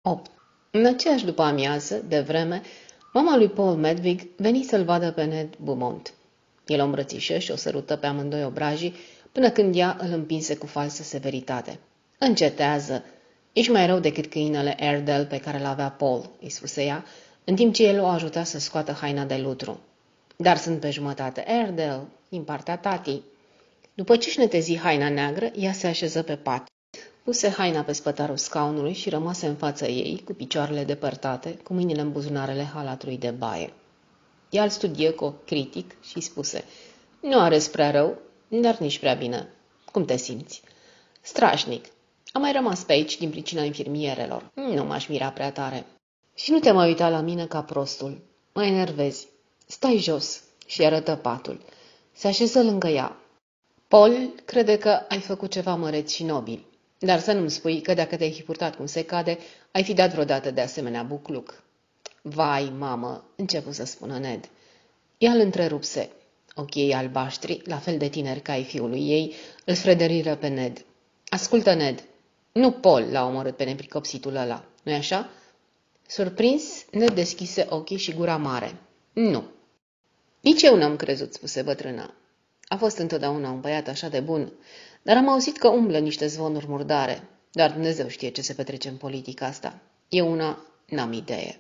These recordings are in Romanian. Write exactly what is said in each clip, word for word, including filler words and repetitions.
opt. În aceeași după amiază, de vreme, mama lui Paul Medvig veni să-l vadă pe Ned Beaumont. El o îmbrățișă și o sărută pe amândoi obrajii, până când ea îl împinse cu falsă severitate. Încetează! Ești mai rău decât câinele Airedale pe care l-avea Paul, îi spuse ea, în timp ce el o ajuta să scoată haina de lutru. Dar sunt pe jumătate Airedale, din partea tatii. După ce își netezi haina neagră, ea se așeză pe pat. Puse haina pe spătarul scaunului și rămase în fața ei, cu picioarele depărtate, cu mâinile în buzunarele halatului de baie. Ea îl studie cu ochi critic și spuse: "Nu arăți prea rău, dar nici prea bine. Cum te simți?" "Strașnic. Am mai rămas pe aici din pricina infirmierelor. Nu m-aș mira prea tare." "Și nu te mai uita la mine ca prostul. Mă enervezi. Stai jos." Și arătă patul. Se așeză lângă ea. "Paul crede că ai făcut ceva măreț și nobil. Dar să nu-mi spui că dacă te-ai fi purtat cum se cade, ai fi dat vreodată de asemenea bucluc." "Vai, mamă," începu să spună Ned. Ea îl întrerupse. Ochii ei albaștri, la fel de tineri ca ai fiului ei, îl fredăriră pe Ned. "Ascultă, Ned, nu Paul l-a omorât pe nepricopsitul ăla, nu-i așa?" Surprins, Ned deschise ochii și gura mare. "Nu." "Nici eu n-am crezut," spuse bătrâna. "A fost întotdeauna un băiat așa de bun, dar am auzit că umblă niște zvonuri murdare. Doar Dumnezeu știe ce se petrece în politica asta. Eu una n-am idee."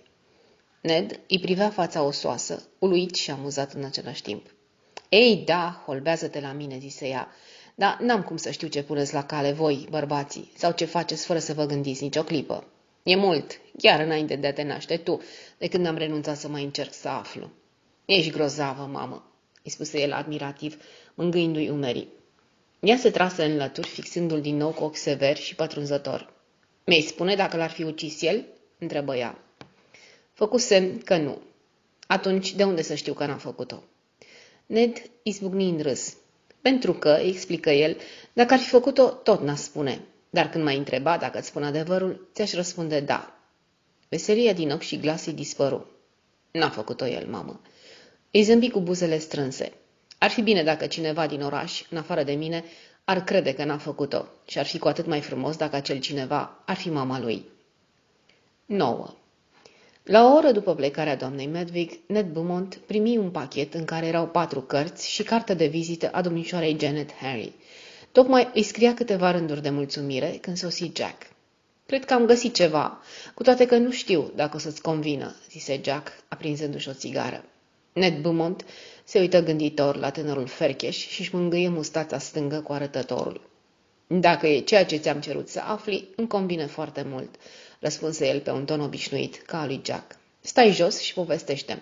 Ned îi privea fața osoasă, uluit și amuzat în același timp. "Ei, da, holbează-te la mine," zise ea, "dar n-am cum să știu ce puneți la cale voi, bărbații, sau ce faceți fără să vă gândiți nicio clipă. E mult, chiar înainte de a te naște tu, de când am renunțat să mai încerc să aflu." "Ești grozavă, mamă," îi spuse el admirativ, mângâindu-i umerii. Ea se trase în lături, fixându-l din nou cu ochi severi și pătrunzători. "Mi-ai spune dacă l-ar fi ucis el?" întrebă ea. Făcu semn că nu. "Atunci, de unde să știu că n-a făcut-o?" Ned izbucni în râs. "Pentru că," explică el, "dacă ar fi făcut-o, tot n-a spune. Dar când m-ai întrebat dacă îți spun adevărul, ți-aș răspunde da." Veselia din ochi și glas îi dispăru. "N-a făcut-o el, mamă." Îi zâmbi cu buzele strânse. "Ar fi bine dacă cineva din oraș, în afară de mine, ar crede că n-a făcut-o și ar fi cu atât mai frumos dacă acel cineva ar fi mama lui." nouă. La o oră după plecarea doamnei Medvig, Ned Beaumont primi un pachet în care erau patru cărți și cartea de vizită a domnișoarei Janet Harry. Tocmai îi scria câteva rânduri de mulțumire când sosi Jack. "Cred că am găsit ceva, cu toate că nu știu dacă o să-ți convină," zise Jack, aprinzându-și o țigară. Ned Beaumont se uită gânditor la tânărul fercheș și-și mângâie mustața stângă cu arătătorul. "Dacă e ceea ce ți-am cerut să afli, îmi convine foarte mult," răspunse el pe un ton obișnuit, ca al lui Jack. "Stai jos și povestește-mi."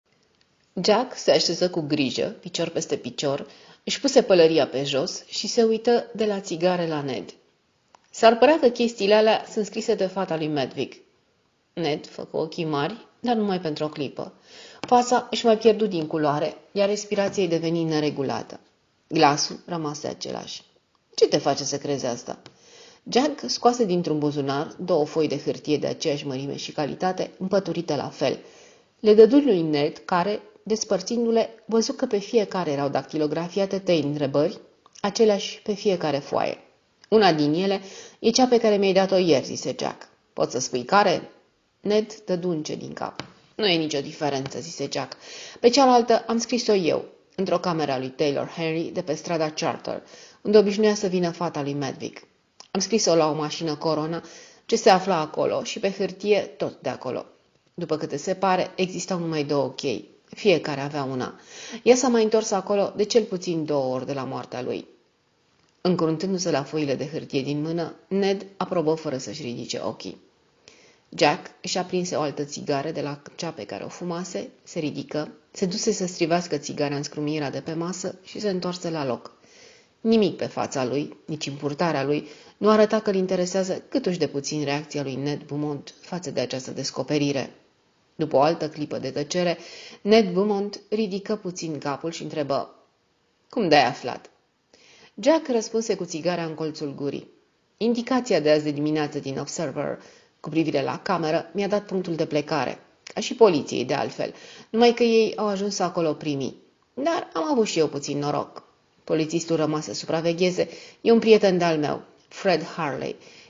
Jack se așeză cu grijă, picior peste picior, își puse pălăria pe jos și se uită de la țigare la Ned. "S-ar părea că chestiile alea sunt scrise de fata lui Medvig." Ned făcu ochii mari, dar numai pentru o clipă. Fața își mai pierdu din culoare, iar respirația îi deveni neregulată. Glasul rămase același. "Ce te face să crezi asta?" Jack scoase dintr-un buzunar două foi de hârtie de aceeași mărime și calitate, împăturite la fel. Le dădu lui Ned, care, despărțindu-le, văzu că pe fiecare erau dactilografiate trei întrebări, aceleași pe fiecare foaie. "Una din ele e cea pe care mi-ai dat-o ieri," zise Jack. "Poți să spui care?" Ned dădu încet din cap. "Nu e nicio diferență," zise Jack. "Pe cealaltă am scris-o eu, într-o cameră a lui Taylor Henry de pe strada Charter, unde obișnuia să vină fata lui Medvig. Am scris-o la o mașină Corona ce se afla acolo și pe hârtie tot de acolo. După câte se pare, existau numai două chei. Fiecare avea una. Ea s-a mai întors acolo de cel puțin două ori de la moartea lui." Încruntându-se la foile de hârtie din mână, Ned aprobă fără să-și ridice ochii. Jack își aprinse o altă țigară de la cea pe care o fumase, se ridică, se duse să strivească țigara în scrumiera de pe masă și se întoarse la loc. Nimic pe fața lui, nici în purtarea lui, nu arăta că îl interesează câtuși de puțin reacția lui Ned Beaumont față de această descoperire. După o altă clipă de tăcere, Ned Beaumont ridică puțin capul și întrebă: "Cum de-ai aflat?" Jack răspunse cu țigara în colțul gurii. "Indicația de azi de dimineață din Observer cu privire la cameră mi-a dat punctul de plecare, ca și poliției de altfel, numai că ei au ajuns acolo primii. Dar am avut și eu puțin noroc. Polițistul rămas să supravegheze e un prieten de-al meu, Fred Harley,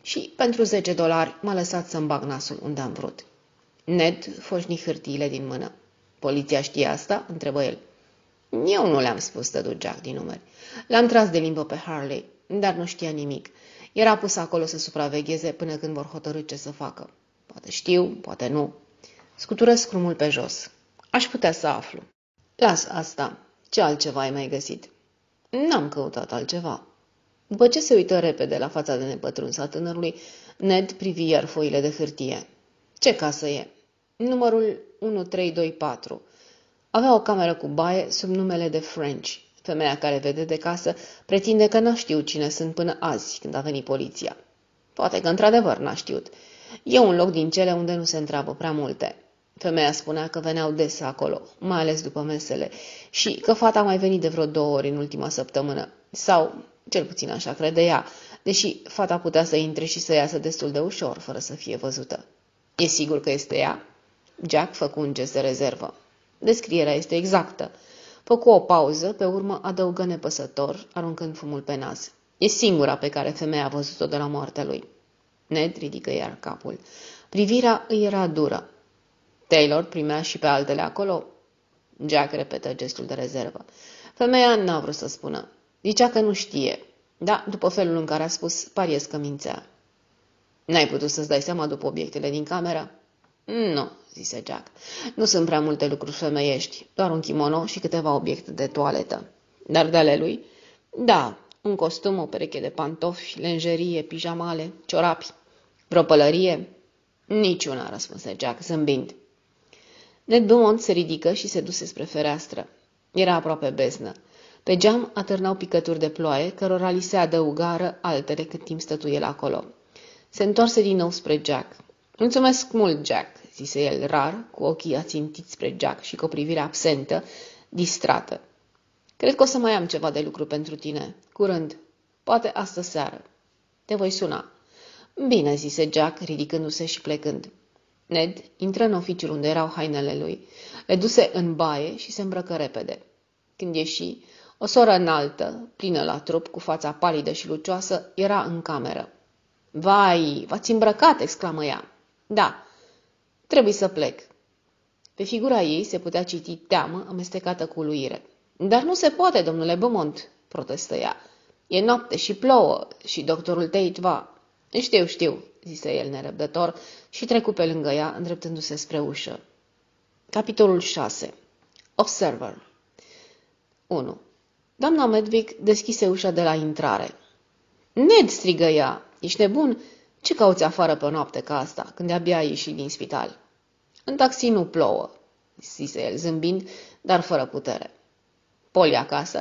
și pentru zece dolari m-a lăsat să-mi bag nasul unde am vrut. Ned foșni hârtiile din mână. Poliția știe asta? Întrebă el. Eu nu le-am spus, dădu Jack din numeri. L-am tras de limbă pe Harley, dar nu știa nimic. Era pus acolo să supravegheze până când vor hotărâ ce să facă. Poate știu, poate nu. Scutură scrumul pe jos. Aș putea să aflu. Las asta. Ce altceva ai mai găsit? N-am căutat altceva. După ce se uită repede la fața de nepătruns a tânărului, Ned privi iar foile de hârtie. Ce casă e? Numărul unu trei doi patru. Avea o cameră cu baie sub numele de French. Femeia care vede de casă pretinde că n-a știut cine sunt până azi, când a venit poliția. Poate că într-adevăr n-a știut. E un loc din cele unde nu se întreabă prea multe. Femeia spunea că veneau des acolo, mai ales după mesele, și că fata a mai venit de vreo două ori în ultima săptămână. Sau, cel puțin așa crede ea, deși fata putea să intre și să iasă destul de ușor, fără să fie văzută. E sigur că este ea? Jack făcu un gest de rezervă. Descrierea este exactă. Făcu o pauză, pe urmă adăugă nepăsător, aruncând fumul pe nas. E singura pe care femeia a văzut-o de la moartea lui. Ned ridică iar capul. Privirea îi era dură. Taylor primea și pe altele acolo? Jack repetă gestul de rezervă. Femeia n-a vrut să spună. Zicea că nu știe. Da, după felul în care a spus, pariez că mințea. N-ai putut să-ți dai seama după obiectele din cameră? Nu, zise Jack. Nu sunt prea multe lucruri femeiești, doar un kimono și câteva obiecte de toaletă. Dar de ale lui? Da, un costum, o pereche de pantofi, lenjerie, pijamale, ciorapi. Vreo pălărie? Niciuna, răspunse Jack, zâmbind. Ned Beaumont se ridică și se duse spre fereastră. Era aproape beznă. Pe geam atârnau picături de ploaie, cărora li se adăugară altele cât timp stătu el acolo. Se întoarse din nou spre Jack. Mulțumesc mult, Jack, zise el rar, cu ochii ațintiți spre Jack și cu o privire absentă, distrată. Cred că o să mai am ceva de lucru pentru tine. Curând. Poate astă seară. Te voi suna. Bine, zise Jack, ridicându-se și plecând. Ned intră în oficiul unde erau hainele lui, le duse în baie și se îmbrăcă repede. Când ieși, o soră înaltă, plină la trup, cu fața palidă și lucioasă, era în cameră. Vai, v-ați îmbrăcat!" exclamă ea. Da, trebuie să plec." Pe figura ei se putea citi teamă amestecată cu uluire. Dar nu se poate, domnule Beaumont," protestă ea. E noapte și plouă și doctorul Tate va... Știu, știu, zise el nerăbdător și trecu pe lângă ea, îndreptându-se spre ușă. Capitolul șase. Observer. unu. Doamna Medwick deschise ușa de la intrare. Ned, strigă ea, ești nebun? Ce cauți afară pe o noapte ca asta, când de-abia ai ieșit din spital? În taxi nu plouă, zise el, zâmbind, dar fără putere. Polly acasă?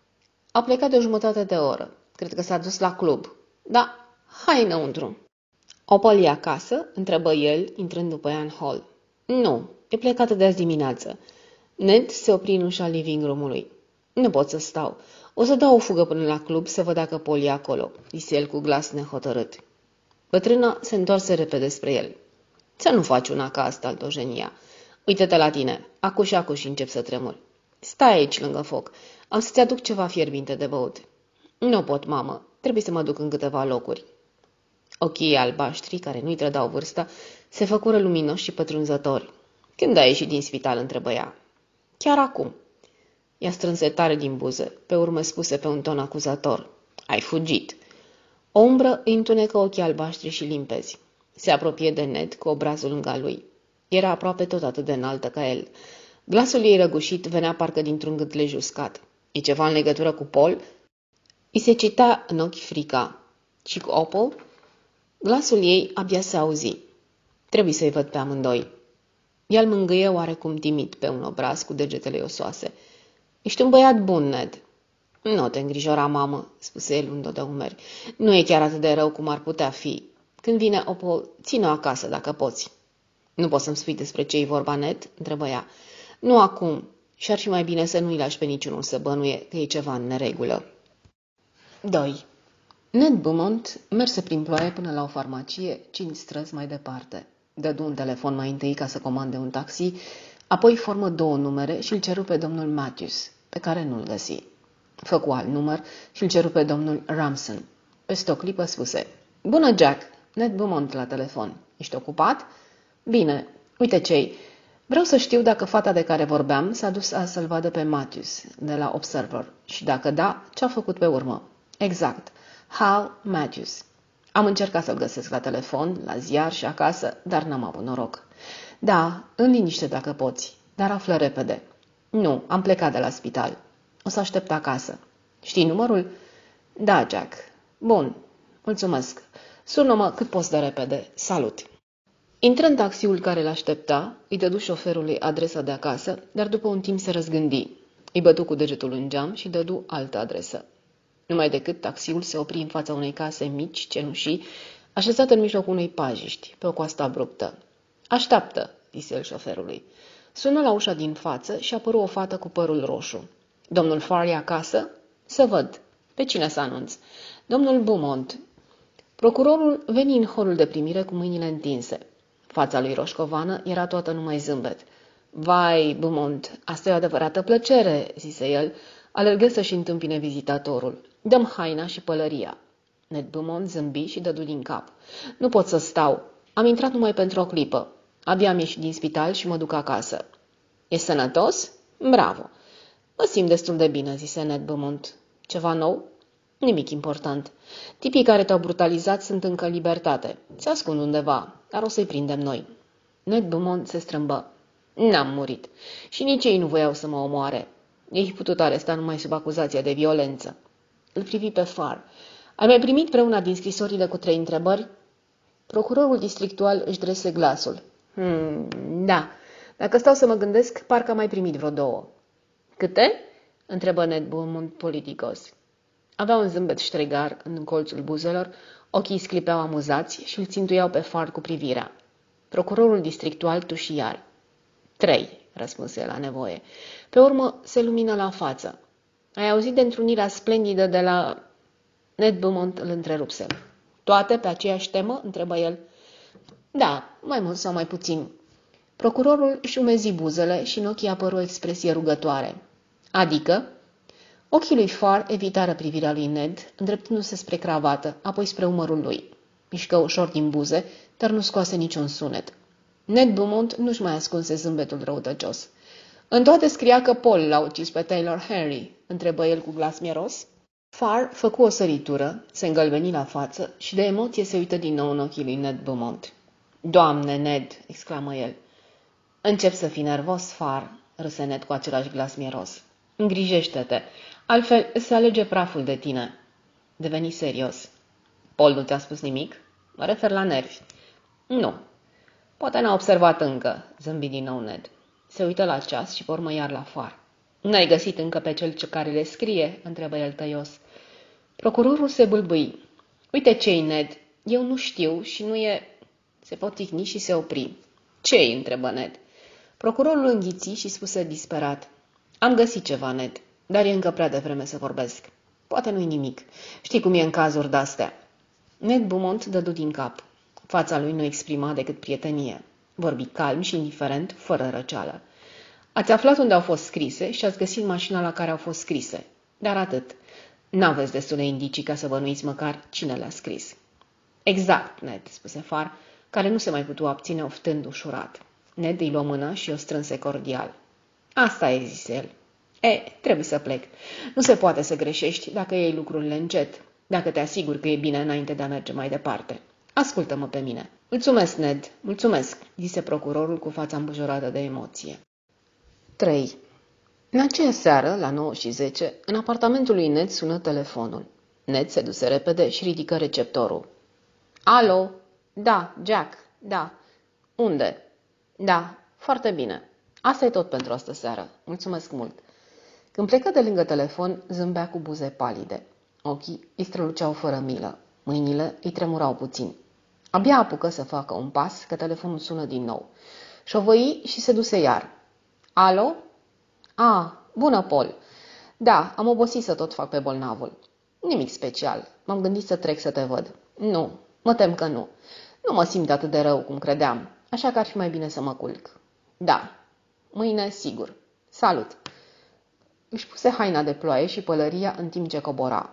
A plecat de o jumătate de oră. Cred că s-a dus la club. Da, hai înăuntru. O Polly acasă? Întrebă el, intrând după ea în hall. Nu, e plecată de azi dimineață. Ned se opri în ușa living room-ului. Nu pot să stau. O să dau o fugă până la club să văd dacă Polly e acolo, zise el cu glas nehotărât. Bătrâna se întoarse repede spre el. Să nu faci una ca asta, Altogenia. Uită-te la tine. Acu și acu și încep să tremuri. Stai aici lângă foc. Am să-ți aduc ceva fierbinte de băut. Nu pot, mamă. Trebuie să mă duc în câteva locuri. Ochii albaștri, care nu-i trădau vârsta, se făcură luminoși și pătrunzători. Când ai ieșit din spital, întrebă ea. Chiar acum. Ea strânse tare din buze, pe urmă spuse pe un ton acuzator. Ai fugit. O umbră îi întunecă ochii albaștri și limpezi. Se apropie de Ned cu obrazul lângă lui. Era aproape tot atât de înaltă ca el. Glasul ei răgușit venea parcă dintr-un gâtlej uscat. E ceva în legătură cu Paul? I se cita în ochi frica. Și cu Opal? Glasul ei abia se auzi. Trebuie să-i văd pe amândoi. El mângâie oarecum timid pe un obraz cu degetele osoase. Ești un băiat bun, Ned. Nu te îngrijora, mamă, spuse el luând-o de umeri. Nu e chiar atât de rău cum ar putea fi. Când vine Opal, ține-o acasă dacă poți. Nu poți să-mi spui despre ce-i vorba, Ned? Întrebă ea. Nu acum. Și-ar fi mai bine să nu-i lași pe niciunul să bănuie că e ceva în neregulă. doi. Ned Beaumont merse prin ploaie până la o farmacie, cinci străzi mai departe. Dădu un telefon mai întâi ca să comande un taxi, apoi formă două numere și îl ceru pe domnul Matthews, pe care nu-l găsi. Făcu alt număr și îl ceru pe domnul Ramson. Peste o clipă spuse, Bună, Jack! Ned Beaumont la telefon. Ești ocupat? Bine. Uite ce-i. Vreau să știu dacă fata de care vorbeam s-a dus a să-l vadă pe Matthews de la Observer și dacă da, ce-a făcut pe urmă. Exact. Hal Matthews. Am încercat să-l găsesc la telefon, la ziar și acasă, dar n-am avut noroc. Da, în liniște dacă poți, dar află repede. Nu, am plecat de la spital. O să aștept acasă. Știi numărul? Da, Jack. Bun. Mulțumesc. Sună-mă cât poți de repede. Salut! Intră în taxiul care l-aștepta, îi dădu șoferului adresa de acasă, dar după un timp se răzgândi. Îi bătu cu degetul în geam și dădu altă adresă. Numai decât taxiul se opri în fața unei case mici, cenușii, așezată în mijlocul unei pajiști, pe o coastă abruptă. Așteaptă, zise el șoferului. Sună la ușa din față și apăru o fată cu părul roșu. Domnul Farr e acasă? Să văd. Pe cine să anunț? Domnul Beaumont. Procurorul veni în holul de primire cu mâinile întinse. Fața lui roșcovană era toată numai zâmbet. Vai, Beaumont, asta e o adevărată plăcere, zise el, alergă să-și întâmpine vizitatorul. Dăm haina și pălăria. Ned Beaumont zâmbi și dădu din cap. Nu pot să stau. Am intrat numai pentru o clipă. Abia am ieșit din spital și mă duc acasă. E sănătos? Bravo. Mă simt destul de bine, zise Ned Beaumont. Ceva nou? Nimic important. Tipii care te-au brutalizat sunt încă în libertate. Se ascund undeva, dar o să-i prindem noi. Ned Beaumont se strâmbă. N-am murit. Și nici ei nu voiau să mă omoare. Ei putut aresta numai sub acuzația de violență. Îl privi pe Farr. Ai mai primit vreuna din scrisorile cu trei întrebări? Procurorul districtual își drese glasul. Hmm, da. Dacă stau să mă gândesc, parcă am mai primit vreo două. Câte? Întrebă Ned Beaumont politicos. Avea un zâmbet ștregar în colțul buzelor, ochii sclipeau amuzați și îl țintuiau pe Farr cu privirea. Procurorul districtual tuși iar. Trei, răspunse la nevoie. Pe urmă se lumină la față. Ai auzit de întrunirea splendidă de la... Ned Beaumont îl întrerupse. Toate pe aceeași temă? Întrebă el. Da, mai mult sau mai puțin. Procurorul își umezi buzele și în ochii apăru o expresie rugătoare. Adică? Ochii lui Farr evitară privirea lui Ned, îndreptându-se spre cravată, apoi spre umărul lui. Mișcă ușor din buze, dar nu scoase niciun sunet. Ned Beaumont nu-și mai ascunse zâmbetul răutăcios. În toate scria că Paul l-a ucis pe Taylor Henry, întrebă el cu glas mieros. Farr făcu o săritură, se îngălbeni la față și de emoție se uită din nou în ochii lui Ned Beaumont. Doamne, Ned, exclamă el. Încep să fii nervos, Farr, râse Ned cu același glas mieros. Îngrijește-te, altfel se alege praful de tine. Deveni serios. Paul nu ți-a spus nimic? Mă refer la nervi. Nu. Poate n-a observat încă, zâmbi din nou Ned. Se uită la ceas și pormă iar la Farr. N-ai găsit încă pe cel ce care le scrie? Întrebă el tăios. Procurorul se bâlbâi. Uite ce-i, Ned. Eu nu știu și nu e... Se poticni și se opri. Ce-i? Întrebă Ned. Procurorul înghiți și spuse disperat. Am găsit ceva, Ned, dar e încă prea devreme să vorbesc. Poate nu-i nimic. Știi cum e în cazuri de-astea. Ned Beaumont dădu din cap. Fața lui nu exprima decât prietenie. Vorbi calm și indiferent, fără răceală. Ați aflat unde au fost scrise și ați găsit mașina la care au fost scrise. Dar atât. N-aveți destule indicii ca să bănuiți măcar cine le-a scris. Exact, Ned, spuse Farr, care nu se mai putu abține oftând ușurat. Ned îi luă mână și o strânse cordial. Asta e, zise el. E, trebuie să plec. Nu se poate să greșești dacă iei lucrurile încet, dacă te asiguri că e bine înainte de a merge mai departe. Ascultă-mă pe mine. Mulțumesc, Ned, mulțumesc, zise procurorul cu fața îmbujorată de emoție. trei. În aceea seară, la nouă și zece, în apartamentul lui Ned sună telefonul. Ned se duse repede și ridică receptorul. Alo? Da, Jack, da. Unde? Da, foarte bine. Asta e tot pentru astă seară. Mulțumesc mult. Când plecă de lângă telefon, zâmbea cu buze palide. Ochii îi străluceau fără milă. Mâinile îi tremurau puțin. Abia apucă să facă un pas, că telefonul sună din nou. Șovăi și se duse iar. Alo? A, bună, Paul. Da, am obosit să tot fac pe bolnavul. Nimic special. M-am gândit să trec să te văd. Nu, mă tem că nu. Nu mă simt atât de rău cum credeam, așa că ar fi mai bine să mă culc. Da, mâine sigur. Salut! Își puse haina de ploaie și pălăria în timp ce cobora.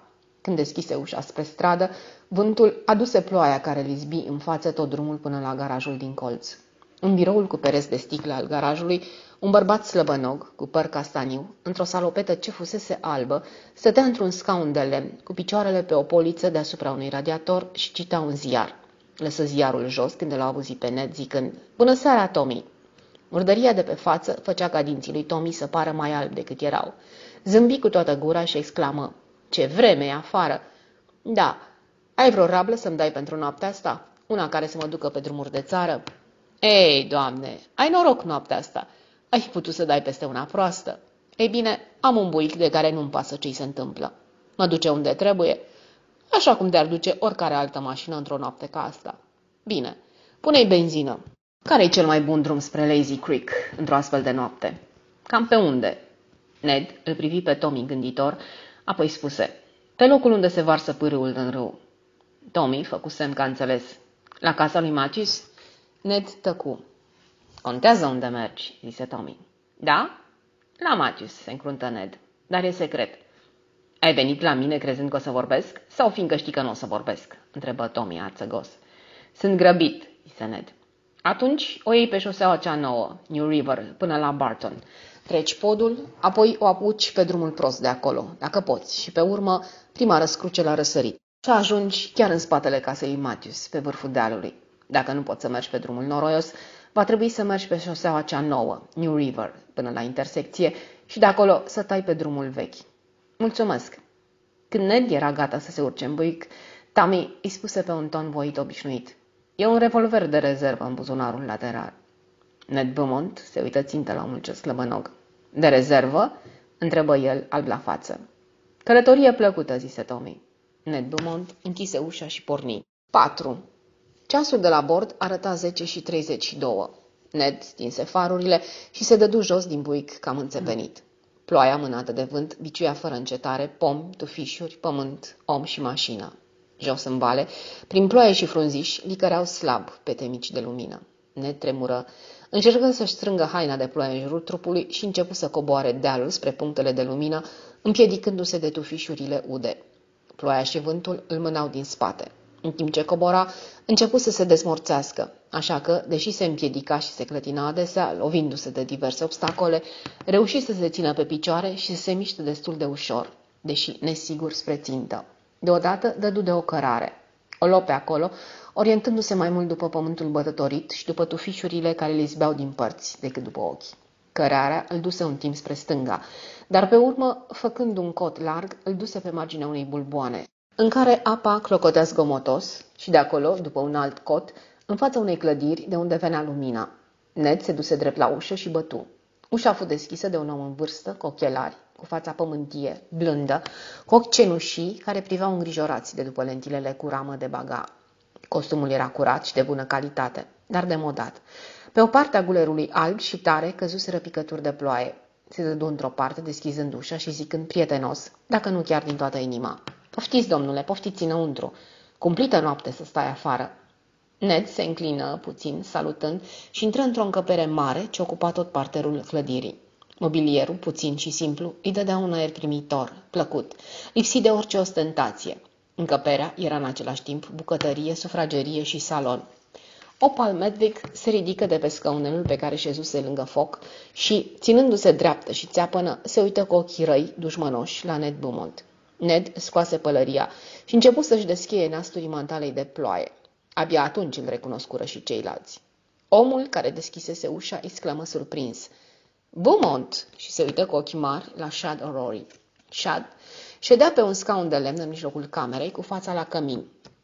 Când deschise ușa spre stradă, vântul aduse ploaia care îl izbi în față tot drumul până la garajul din colț. În biroul cu pereți de sticlă al garajului, un bărbat slăbănog, cu păr castaniu, într-o salopetă ce fusese albă, stătea într-un scaun de lemn, cu picioarele pe o poliță deasupra unui radiator și cita un ziar. Lăsă ziarul jos când l-a auzit pe Ned zicând: "Bună seara, Tommy!" Murdăria de pe față făcea ca dinții lui Tommy să pară mai albi decât erau. Zâmbi cu toată gura și exclamă: "Ce vreme e afară!" "Da, ai vreo rablă să-mi dai pentru noaptea asta? Una care să mă ducă pe drumuri de țară?" "Ei, Doamne, ai noroc noaptea asta. Ai fi putut să dai peste una proastă." "Ei bine, am un buic de care nu-mi pasă ce-i se întâmplă. Mă duce unde trebuie, așa cum te-ar duce oricare altă mașină într-o noapte ca asta." "Bine, pune-i benzină." "Care-i cel mai bun drum spre Lazy Creek într-o astfel de noapte?" "Cam pe unde?" Ned îl privi pe Tommy gânditor, apoi spuse: "Pe locul unde se varsă pârâul în râu." Tommy făcu semn că a înțeles. "La casa lui Matthews?" Ned tăcu. "Contează unde mergi," zise Tommy. "Da? La Matthews," se încruntă Ned. "Dar e secret." "Ai venit la mine crezând că o să vorbesc? Sau fiindcă știi că nu o să vorbesc?" întrebă Tommy arțăgos. "Sunt grăbit," zise Ned. "Atunci o iei pe șoseaua cea nouă, New River, până la Barton. Treci podul, apoi o apuci pe drumul prost de acolo, dacă poți, și pe urmă prima răscruce la răsărit. Și ajungi chiar în spatele casei lui Matthews, pe vârful dealului. Dacă nu poți să mergi pe drumul noroios, va trebui să mergi pe șoseaua cea nouă, New River, până la intersecție și de acolo să tai pe drumul vechi." "Mulțumesc." Când Ned era gata să se urce în buic, Tommy îi spuse pe un ton voit obișnuit: "E un revolver de rezervă în buzunarul lateral." Ned Beaumont se uită țintă la omul cel slăbănog. "De rezervă?" întrebă el, alb la față. "Călătorie plăcută," zise Tommy. Ned Beaumont închise ușa și porni. patru. Ceasul de la bord arăta zece și treizeci și doi. Ned stinse farurile și se dădu jos din buic cam înțepenit. Ploaia mânată de vânt biciuia fără încetare pomi, tufișuri, pământ, om și mașină. Jos în vale, prin ploaie și frunziș, licăreau slab pete mici de lumină. Ned tremură, încercă să-și strângă haina de ploaie în jurul trupului și începu să coboare dealul spre punctele de lumină, împiedicându-se de tufișurile ude. Ploaia și vântul îl mânau din spate. În timp ce cobora, începu să se dezmorțească, așa că, deși se împiedica și se clătina adesea, lovindu-se de diverse obstacole, reuși să se țină pe picioare și să se miște destul de ușor, deși nesigur spre țintă. Deodată dădu de o cărare. O luă pe acolo, orientându-se mai mult după pământul bătătorit și după tufișurile care le izbeau din părți decât după ochi. Cărarea îl duse un timp spre stânga, dar pe urmă, făcând un cot larg, îl duse pe marginea unei bulboane, în care apa clocotea zgomotos și de acolo, după un alt cot, în fața unei clădiri de unde venea lumina. Ned se duse drept la ușă și bătu. Ușa fu deschisă de un om în vârstă, cu ochelari, cu fața pământie, blândă, cu ochi cenușii care priveau îngrijorați de după lentilele cu ramă de baga. Costumul era curat și de bună calitate, dar demodat. Pe o parte a gulerului alb și tare căzuseră picături de ploaie. Se dădu într-o parte, deschizând ușa și zicând prietenos, dacă nu chiar din toată inima: "Poftiți, domnule, poftiți înăuntru. Cumplită noapte să stai afară." Ned se înclină puțin, salutând, și intră într-o încăpere mare ce ocupa tot parterul clădirii. Mobilierul, puțin și simplu, îi dădea un aer primitor, plăcut, lipsit de orice ostentație. Încăperea era în același timp bucătărie, sufragerie și salon. Opal Medvic se ridică de pe scaunelul pe care șezuse lângă foc și, ținându-se dreaptă și țeapănă, se uită cu ochii răi, dușmănoși, la Ned Beaumont. Ned scoase pălăria și începu să-și descheie nasturii mantalei de ploaie. Abia atunci îl recunoscură și ceilalți. Omul care deschisese ușa exclamă surprins: "Beaumont!" și se uită cu ochii mari la Shad O'Rourke. Shad ședea pe un scaun de lemn în mijlocul camerei, cu fața la cămin.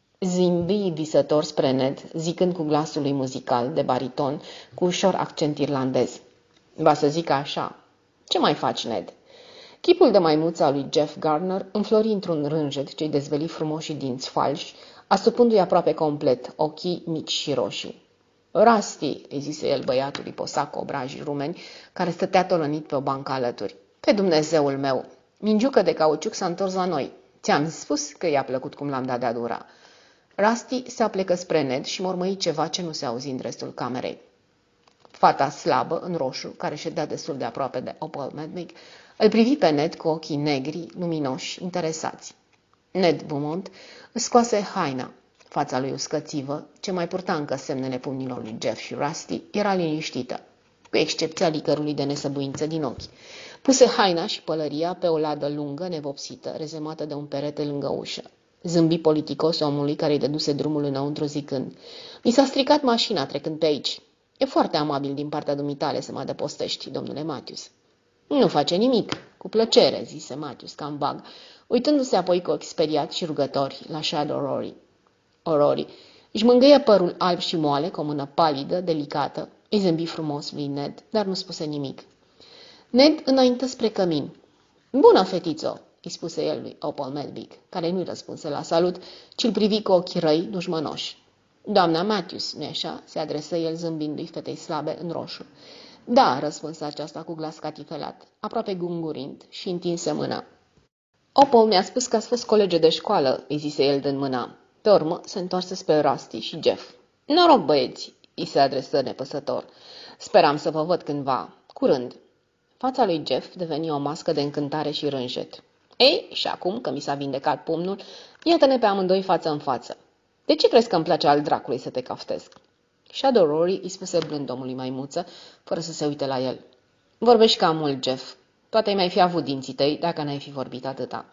Zimbi visător spre Ned, zicând cu glasul lui muzical, de bariton, cu ușor accent irlandez: "Va să zic așa. Ce mai faci, Ned?" Chipul de maimuță al lui Jeff Gardner înflori într-un rânjet ce-i dezveli frumoși dinți falși, astupându-i aproape complet ochii mici și roșii. "Rusty," îi zise el băiatului posac cu obrajii rumeni, care stătea tolănit pe o bancă alături. "Pe Dumnezeul meu, mingiucă de cauciuc s-a întors la noi. Ți-am spus că i-a plăcut cum l-am dat de-a dura." Rusty se aplecă spre Ned și mormăi ceva ce nu se auzi în restul camerei. Fata slabă, în roșu, care ședea destul de aproape de Opal Medvic, îl privi pe Ned cu ochii negri, luminoși, interesați. Ned Beaumont își scoase haina. Fața lui uscățivă, ce mai purta încă semnele pumnilor lui Jeff și Rusty, era liniștită, cu excepția licărului de nesăbuință din ochi. Puse haina și pălăria pe o ladă lungă, nevopsită, rezemată de un perete lângă ușă. Zâmbi politicos omului care îi dăduse drumul înăuntru zicând: "Mi s-a stricat mașina trecând pe aici. E foarte amabil din partea dumitale să mă adăpostești, domnule Matthews." "Nu face nimic, cu plăcere," zise Matthews cam vag, uitându-se apoi cu ochi speriat și rugători la Shadow Rory. Rory își mângâie părul alb și moale cu o mână palidă, delicată, îi zâmbi frumos lui Ned, dar nu spuse nimic. Ned înaintă spre cămin. "Bună, fetițo," îi spuse el lui Opal Medvic, care nu-i răspunse la salut, ci îl privi cu ochii răi, dușmănoși. "Doamna Matthews, nu-i așa?" se adresă el zâmbindu-i fetei slabe în roșu. "Da," răspunse aceasta cu glas catifelat, aproape gungurind, și întinse mâna. "Opal mi-a spus că ați fost colege de școală," îi zise el dând mâna. Pe urmă se întoarse spre Rusty și Jeff. "Noroc, băieți," îi se adresă nepăsător. "Speram să vă văd cândva. Curând." Fața lui Jeff deveni o mască de încântare și rânjet. "Ei, și acum că mi s-a vindecat pumnul, iată-ne pe amândoi față în față. De ce crezi că îmi place al dracului să te caftesc?" Shadow Rory îi spuse blând omului maimuță, fără să se uite la el. "Vorbești cam mult, Jeff. Poate ai mai fi avut dinții tăi dacă n-ai fi vorbit atâta."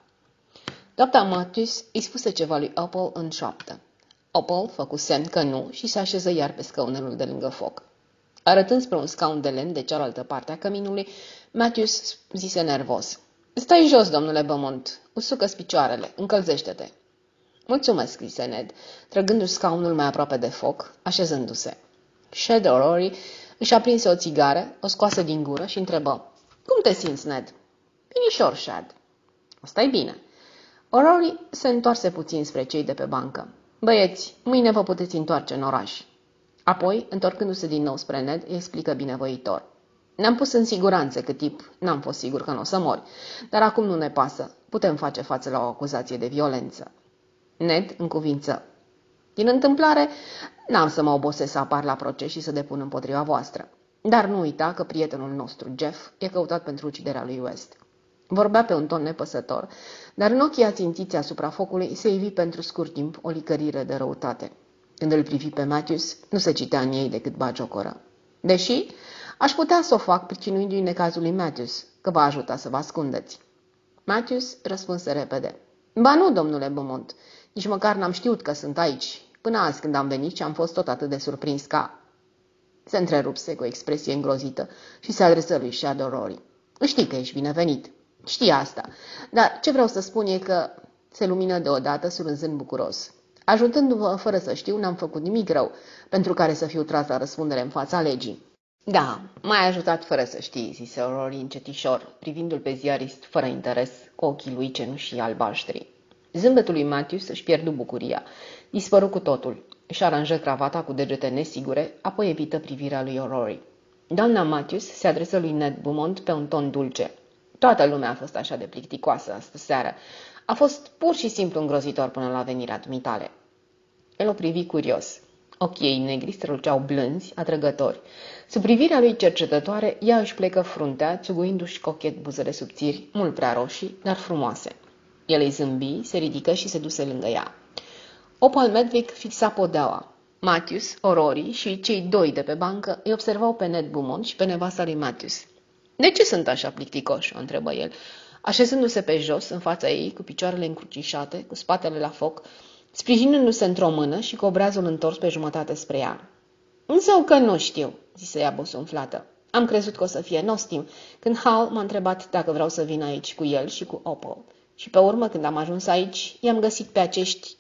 Doamna Matthews îi spuse ceva lui Opal în șoaptă. Opal făcu semn că nu și se așeză iar pe scaunelul de lângă foc. Arătând spre un scaun de lemn de cealaltă parte a căminului, Matthews zise nervos: "Stai jos, domnule Beaumont, usucă-ți picioarele, încălzește-te." "Mulțumesc," zise Ned, trăgându-și scaunul mai aproape de foc, așezându-se. Shadow Rory își aprinse o țigară, o scoase din gură și întrebă: "Cum te simți, Ned?" "Binișor, Shad." "Asta-i bine." Rory se întoarse puțin spre cei de pe bancă. "Băieți, mâine vă puteți întoarce în oraș." Apoi, întorcându-se din nou spre Ned, îi explică binevoitor: "Ne-am pus în siguranță cât timp n-am fost sigur că nu o să mori, dar acum nu ne pasă. Putem face față la o acuzație de violență." Ned încuvință: "Din întâmplare, n-am să mă obosesc să apar la proces și să depun împotriva voastră. Dar nu uita că prietenul nostru, Jeff, e căutat pentru uciderea lui West." Vorbea pe un ton nepăsător, dar în ochii ațintiți asupra focului se ivi pentru scurt timp o licărire de răutate. Când îl privi pe Matthews, nu se citea în ei decât bagiocoră. "Deși aș putea să o fac pricinuindu-i necazul lui Matthews, că va ajuta să vă ascundeți." Matthews răspunse repede: "Ba nu, domnule Beaumont, nici măcar n-am știut că sunt aici, până azi când am venit și am fost tot atât de surprins ca..." Se întrerupse cu o expresie îngrozită și se adresă lui Shadow Rory: "Știi că ești binevenit. Știi asta, dar ce vreau să spun e că..." Se lumină deodată, surânzând bucuros: "Ajutându-vă fără să știu, n-am făcut nimic rău, pentru care să fiu tras la răspundere în fața legii." "Da, m-ai ajutat fără să știi," zise Rory încetișor, privindu-l pe ziarist fără interes, cu ochii lui cenușii albaștri. Zâmbetul lui Matthews își pierdu bucuria. Dispăru cu totul. Își aranjă cravata cu degete nesigure, apoi evită privirea lui Rory. Doamna Matthews se adresă lui Ned Beaumont pe un ton dulce: "Toată lumea a fost așa de plicticoasă astă seară. A fost pur și simplu îngrozitor până la venirea dumitale." El o privi curios. Ochii ei negri străluceau blânzi, atrăgători. Sub privirea lui cercetătoare, ea își plecă fruntea, țuguindu-și cochet buzele subțiri, mult prea roșii, dar frumoase. El îi zâmbi, se ridică și se duse lângă ea. Opal Medvic fixa podeaua. Matthews, Rory și cei doi de pe bancă îi observau pe Ned Beaumont și pe nevasta lui Matthews. "De ce sunt așa plicticoși?" o întrebă el, așezându-se pe jos, în fața ei, cu picioarele încrucișate, cu spatele la foc, sprijinându-se într-o mână și cu obrazul întors pe jumătate spre ea. "Însă că nu știu," zise ea bosunflată. "Am crezut că o să fie nostim, când Hal m-a întrebat dacă vreau să vin aici cu el și cu Opal. Și pe urmă, când am ajuns aici, i-am găsit pe acești..."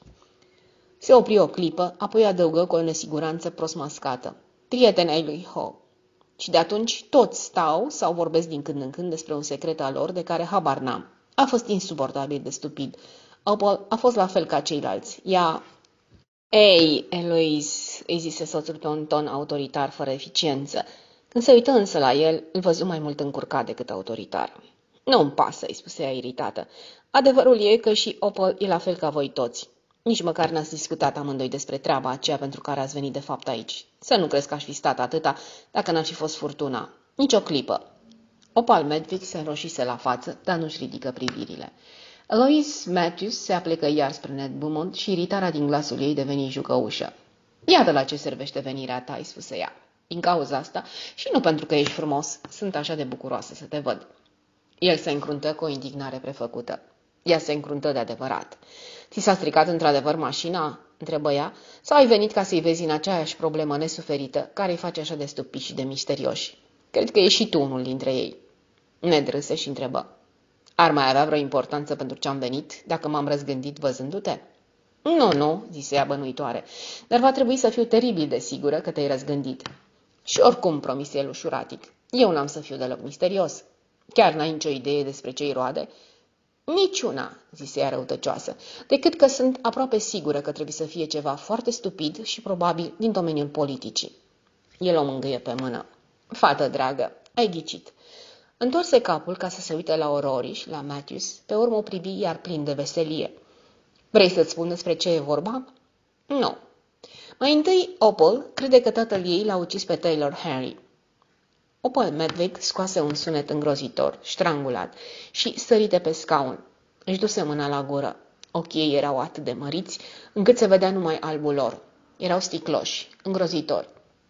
Se opri o clipă, apoi adăugă cu o nesiguranță prost mascată: "Prieteni ai lui Hall. Și de atunci toți stau sau vorbesc din când în când despre un secret al lor de care habar n-am. A fost insuportabil de stupid. Opal a fost la fel ca ceilalți. Ea..." "Ei, Eloise," îi zise soțul pe un ton autoritar fără eficiență. Când se uită însă la el, îl văzu mai mult încurcat decât autoritar. "Nu-mi pasă," îi spuse ea iritată. "Adevărul e că și Opal e la fel ca voi toți. Nici măcar n-ați discutat amândoi despre treaba aceea pentru care ați venit de fapt aici. Să nu crezi că aș fi stat atâta dacă n-ar fi fost furtuna. Nici o clipă." Opal Medvic se înroșise la față, dar nu-și ridică privirile. Eloise Matthews se aplecă iar spre Ned Beaumont și iritarea din glasul ei deveni jucăușă. Iată la ce servește venirea ta, îi spuse ea. Din cauza asta și nu pentru că ești frumos, sunt așa de bucuroasă să te văd. El se încruntă cu o indignare prefăcută. Ea se încruntă de adevărat. Ți s-a stricat într-adevăr mașina? Întrebă ea. Sau ai venit ca să-i vezi în aceeași problemă nesuferită care îi face așa de stupiți și de misterioși? Cred că ești și tu unul dintre ei. Ned râse și întrebă. Ar mai avea vreo importanță pentru ce am venit dacă m-am răzgândit văzându-te? Nu, nu, zise ea bănuitoare, dar va trebui să fiu teribil de sigură că te-ai răzgândit. Și oricum, promise el ușuratic, eu n-am să fiu deloc misterios. Chiar n-ai nicio idee despre ce-i roade? Niciuna, zise ea răutăcioasă, decât că sunt aproape sigură că trebuie să fie ceva foarte stupid și probabil din domeniul politicii. El o mângâie pe mână. Fată dragă, ai ghicit. Întoarse capul ca să se uite la Aurori și la Matthews, pe urmă o privi iar plin de veselie. Vrei să-ți spun despre ce e vorba? Nu. Mai întâi, Opal crede că tatăl ei l-a ucis pe Taylor Henry. Opal Medvig scoase un sunet îngrozitor, strangulat, și sărite pe scaun. Își duse mâna la gură. Ochii ei erau atât de măriți, încât se vedea numai albul lor. Erau sticloși, îngrozitori.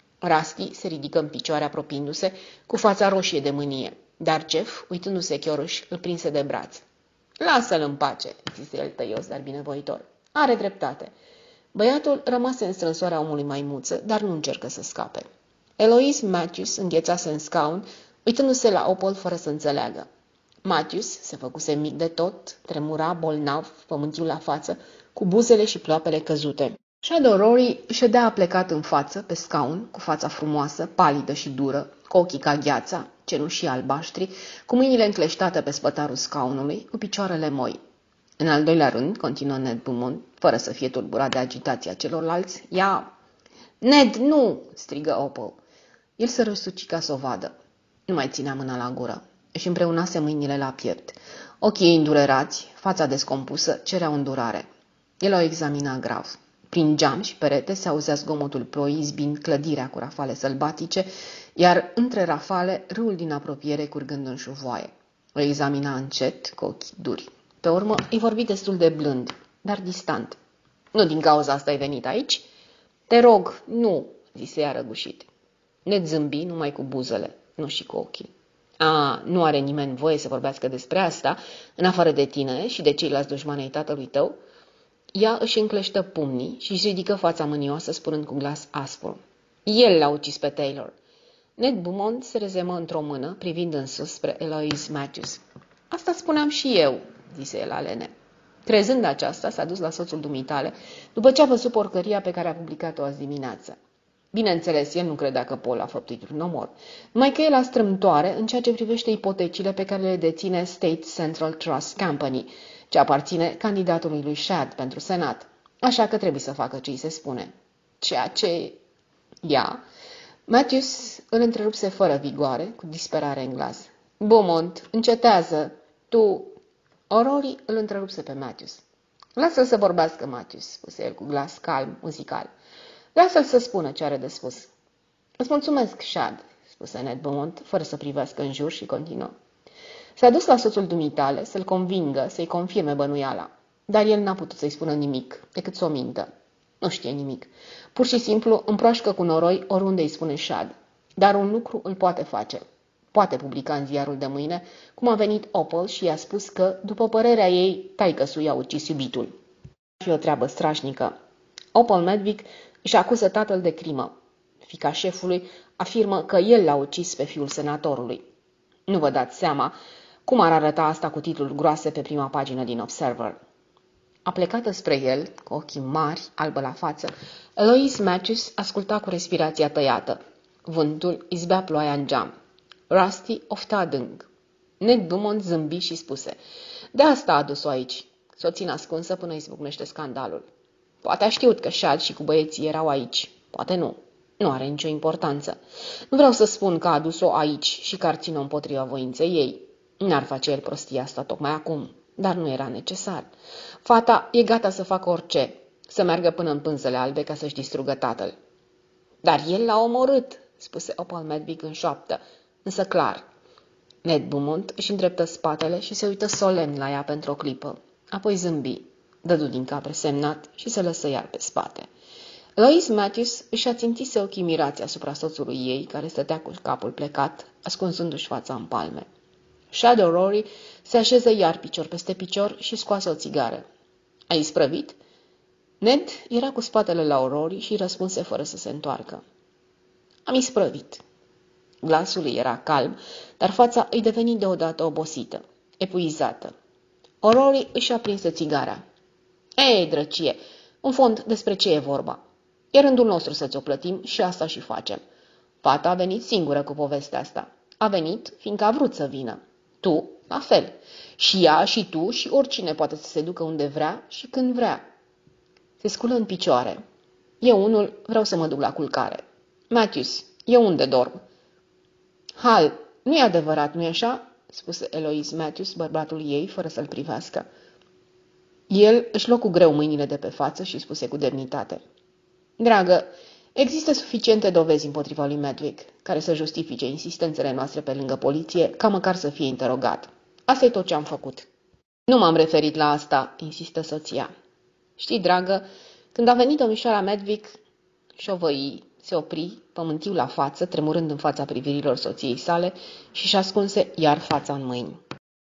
Rusty se ridică în picioare apropiindu-se, cu fața roșie de mânie, dar Jeff, uitându-se chiorâș, îl prinse de braț. Lasă-l în pace, zise el tăios, dar binevoitor. Are dreptate. Băiatul rămase în strânsoarea omului maimuță, dar nu încercă să scape. Eloise Matthews înghețase în scaun, uitându-se la Opal fără să înțeleagă. Matthews se făcuse mic de tot, tremura, bolnav, pământiu la față, cu buzele și ploapele căzute. Shadow Rory ședea aplecat în față, pe scaun, cu fața frumoasă, palidă și dură, cu ochii ca gheața, cenușii albaștri, cu mâinile încleștate pe spătarul scaunului, cu picioarele moi. În al doilea rând, continuă Ned Beaumont, fără să fie tulburat de agitația celorlalți, ea... Ned, nu!" strigă Opal. El se răsuci ca să o vadă. Nu mai ținea mâna la gură. Își împreunase mâinile la piept. Ochii ei îndurerați, fața descompusă, cereau îndurare. El o examina grav. Prin geam și perete se auzea zgomotul ploii izbind clădirea cu rafale sălbatice, iar între rafale râul din apropiere curgând în șuvoaie. O examina încet, cu ochii duri. Pe urmă îi vorbi destul de blând, dar distant. Nu din cauza asta ai venit aici?" Te rog, nu," zise ea răgușit. Ned zâmbi numai cu buzele, nu și cu ochii. A, nu are nimeni voie să vorbească despre asta, în afară de tine și de ceilalți dușmani ai tatălui tău?" Ea își încleștă pumnii și își ridică fața mânioasă, spunând cu glas aspru. El l-a ucis pe Taylor. Ned Beaumont se rezemă într-o mână, privind în sus spre Eloise Matthews. Asta spuneam și eu, zise el alene. Crezând aceasta, s-a dus la soțul dumitale, după ce a văzut porcăria pe care a publicat-o azi dimineață. Bineînțeles, el nu credea că Paul a făptuit un omor, numai că el a strâmtoare în ceea ce privește ipotecile pe care le deține State Central Trust Company, ce aparține candidatului lui Shad pentru senat, așa că trebuie să facă ce îi se spune. Ceea ce... Ea... Matthews îl întrerupse fără vigoare, cu disperare în glas. Beaumont, încetează! Tu... Aurori îl întrerupse pe Matthews. Lasă-l să vorbească, Matthews, spuse el cu glas calm, muzical. Lasă-l să spună ce are de spus. Îți mulțumesc, Shad, spuse Ned Beaumont, fără să privească în jur și continuă. S-a dus la soțul dumitale să-l convingă, să-i confirme bănuiala, dar el n-a putut să-i spună nimic, decât să o mintă. Nu știe nimic. Pur și simplu împroașcă cu noroi oriunde îi spune Shad. Dar un lucru îl poate face. Poate publica în ziarul de mâine cum a venit Opal și i-a spus că, după părerea ei, taică-su i-a ucis iubitul. Și o treabă strașnică. Opal Medvig își acuză tatăl de crimă. Fiica șefului afirmă că el l-a ucis pe fiul senatorului. Nu vă dați seama cum ar arăta asta cu titluri groase pe prima pagină din Observer. Aplecată spre el, cu ochii mari, albă la față, Eloise Matthews asculta cu respirația tăiată. Vântul izbea ploaia în geam. Rusty ofta adânc. Ned Beaumont zâmbi și spuse, de asta a adus-o aici, să o țin ascunsă până izbucnește scandalul. Poate a știut că Shad și cu băieții erau aici, poate nu. Nu are nicio importanță. Nu vreau să spun că a adus-o aici și că ar ține-o împotriva voinței ei. N-ar face el prostia asta tocmai acum, dar nu era necesar. Fata e gata să facă orice, să meargă până în pânzele albe ca să-și distrugă tatăl. Dar el l-a omorât, spuse Opal Medvig în șoaptă, însă clar. Ned Beaumont își îndreptă spatele și se uită solemn la ea pentru o clipă. apoi zâmbi, dădu din cap resemnat și se lăsă iar pe spate. Eloise Matthews își ațintise ochii mirați asupra soțului ei, care stătea cu capul plecat, ascunzându-și fața în palme. Shadow Rory se așeză iar picior peste picior și scoase o țigară. Ai isprăvit? Ned era cu spatele la Rory și răspunse fără să se întoarcă. Am isprăvit. Glasul ei era calm, dar fața îi deveni deodată obosită, epuizată. Rory își aprinse țigara. Ei, drăcie, în fond despre ce e vorba? E rândul nostru să ți-o plătim și asta și facem. Fata a venit singură cu povestea asta. A venit fiindcă a vrut să vină. Tu, la fel. Și ea, și tu, și oricine poate să se ducă unde vrea și când vrea. Se sculă în picioare. Eu unul vreau să mă duc la culcare. Matthews, eu unde dorm? Hal, nu e adevărat, nu-i așa? Spuse Eloise Matthews, bărbatul ei, fără să-l privească. El își luă cu greu mâinile de pe față și spuse cu demnitate. Dragă, există suficiente dovezi împotriva lui Medwick, care să justifice insistențele noastre pe lângă poliție, ca măcar să fie interogat. Asta e tot ce am făcut. Nu m-am referit la asta, insistă soția. Știi, dragă, când a venit domnișoara Medwick, șovăii, se opri, pământiu la față, tremurând în fața privirilor soției sale și își ascunse iar fața în mâini.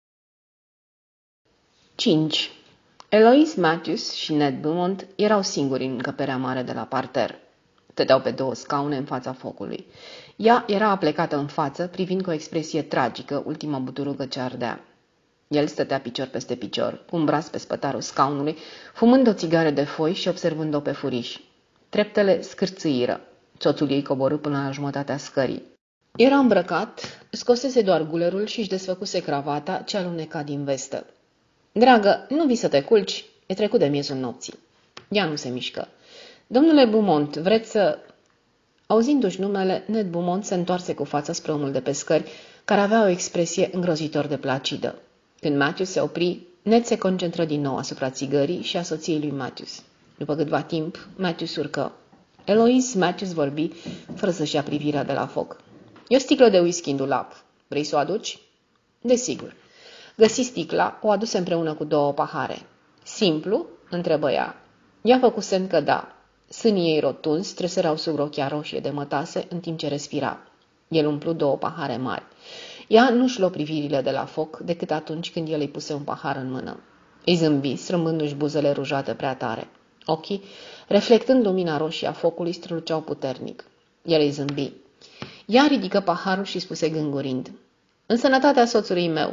cinci. Eloise Matthews și Ned Beaumont erau singuri în încăperea mare de la parter. Stăteau pe două scaune în fața focului. Ea era aplecată în față, privind cu o expresie tragică ultima buturugă ce ardea. El stătea picior peste picior, cu un braț pe spătarul scaunului, fumând o țigară de foi și observând-o pe furiș. Treptele scârțâiră. Soțul ei coborâ până la jumătatea scării. Era îmbrăcat, scosese doar gulerul și își desfăcuse cravata ce aluneca din vestă. Dragă, nu vii să te culci? E trecut de miezul nopții. Ea nu se mișcă. Domnule Beaumont, vreți să... Auzindu-și numele, Ned Beaumont se întoarse cu fața spre omul de pe scări, care avea o expresie îngrozitor de placidă. Când Matthews se opri, Ned se concentră din nou asupra țigării și a soției lui Matthews. După câtva timp, Matthews urcă. Eloise Matthews vorbi, fără să-și ia privirea de la foc. E o sticlă de whisky în dulap. Vrei să o aduci? Desigur. Găsi sticla, o aduse împreună cu două pahare. Simplu? Întrebă ea. Ea făcu semn că da. Sânii ei rotunzi treserau sub rochia roșie de mătase în timp ce respira. El umplu două pahare mari. Ea nu-și luă privirile de la foc decât atunci când el îi puse un pahar în mână. Îi zâmbi, strâmbându-și buzele rujate prea tare. Ochii, reflectând lumina roșie a focului, străluceau puternic. El îi zâmbi. Ea ridică paharul și spuse gângurind. În sănătatea soțului meu.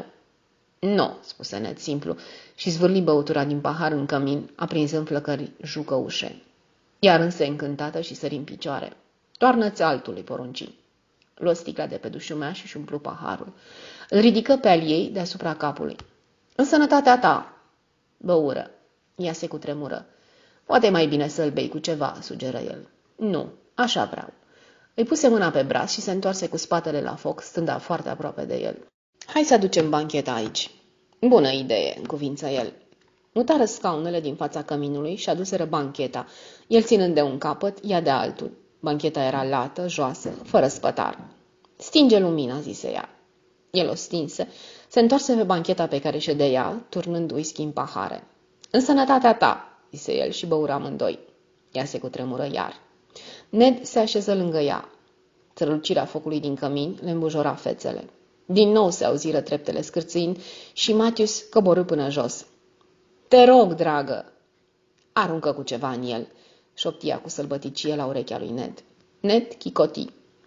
Nu, spuse Ned simplu și zvârli băutura din pahar în cămin, aprinzând flăcări jucăușe. Iar însă încântată și sări în picioare. Toarnă-ți altul, îi porunci. Luă sticla de pe dușumeaș și umplu paharul. Îl ridică pe al ei deasupra capului. În sănătatea ta. Băură. Ea se cutremură. Poate mai bine să-l bei cu ceva, sugeră el. Nu, așa vreau. Îi puse mâna pe braț și se întoarse cu spatele la foc, stând foarte aproape de el. Hai să aducem bancheta aici. Bună idee, încuvință el. Mutară scaunele din fața căminului și aduseră bancheta, el ținând de un capăt, ea de altul. Bancheta era lată, joasă, fără spătar. Stinge lumina, zise ea. El o stinse, se întoarse pe bancheta pe care ședea, turnând whisky în pahare. În sănătatea ta, zise el și băură amândoi. Ea se cutremură iar. Ned se așeză lângă ea. Strălucirea focului din cămin le îmbujora fețele. Din nou se auziră treptele scârțâind și Matthews coborâ până jos. Te rog, dragă! Aruncă cu ceva în el, șoptia cu sălbăticie la urechea lui Ned. Ned chicoti.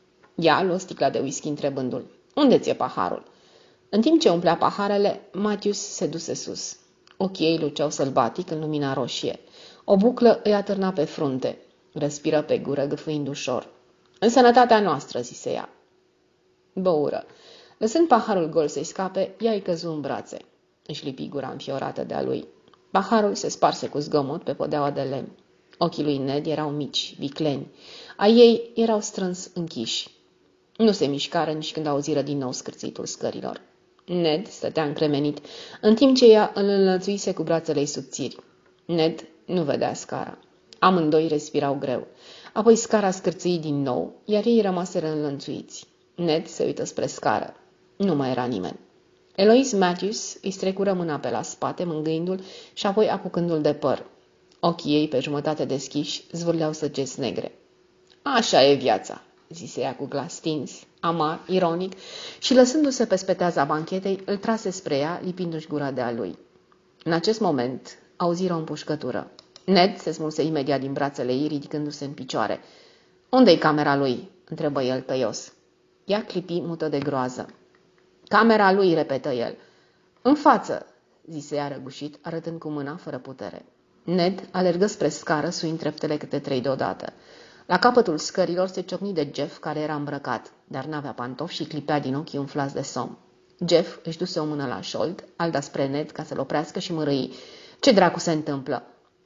Ea luă sticla de whisky întrebându-l. Unde ți-e paharul? În timp ce umplea paharele, Matthews se duse sus. Ochii ei luceau sălbatic în lumina roșie. O buclă îi atârna pe frunte. Răspiră pe gură, gâfâind ușor. În sănătatea noastră, zise ea. Băură. Lăsând paharul gol să-i scape, ea îi căzu în brațe. Își lipi gura înfiorată de-a lui. Paharul se sparse cu zgomot pe podeaua de lemn. Ochii lui Ned erau mici, vicleni. A ei erau strâns închiși. Nu se mișcară nici când auziră din nou scârțitul scărilor. Ned stătea încremenit, în timp ce ea îl înlățuise cu brațele ei subțiri. Ned nu vedea scara. Amândoi respirau greu. Apoi scara scârțâi din nou, iar ei rămaseră înlănțuiți. Ned se uită spre scară. Nu mai era nimeni. Eloise Matthews îi strecură mâna pe la spate, mângâindu-l și apoi apucându-l de păr. Ochii ei, pe jumătate deschiși, zvârleau săgeți negre. Așa e viața, zise ea cu glas stins, amar, ironic, și lăsându-se pe speteaza banchetei, îl trase spre ea, lipindu-și gura de a lui. În acest moment auziră o împușcătură. Ned se smulse imediat din brațele ei, ridicându-se în picioare. Unde-i camera lui?" întrebă el tăios. Ea clipi mută de groază. Camera lui," repetă el. În față," zise ea răgușit, arătând cu mâna fără putere. Ned alergă spre scară, suind treptele câte trei deodată. La capătul scărilor se ciocni de Jeff, care era îmbrăcat, dar n-avea pantofi și clipea din ochii umflați de somn. Jeff își duse o mână la șold, alta spre Ned ca să-l oprească și mărâi. Ce dracu se întâmplă?"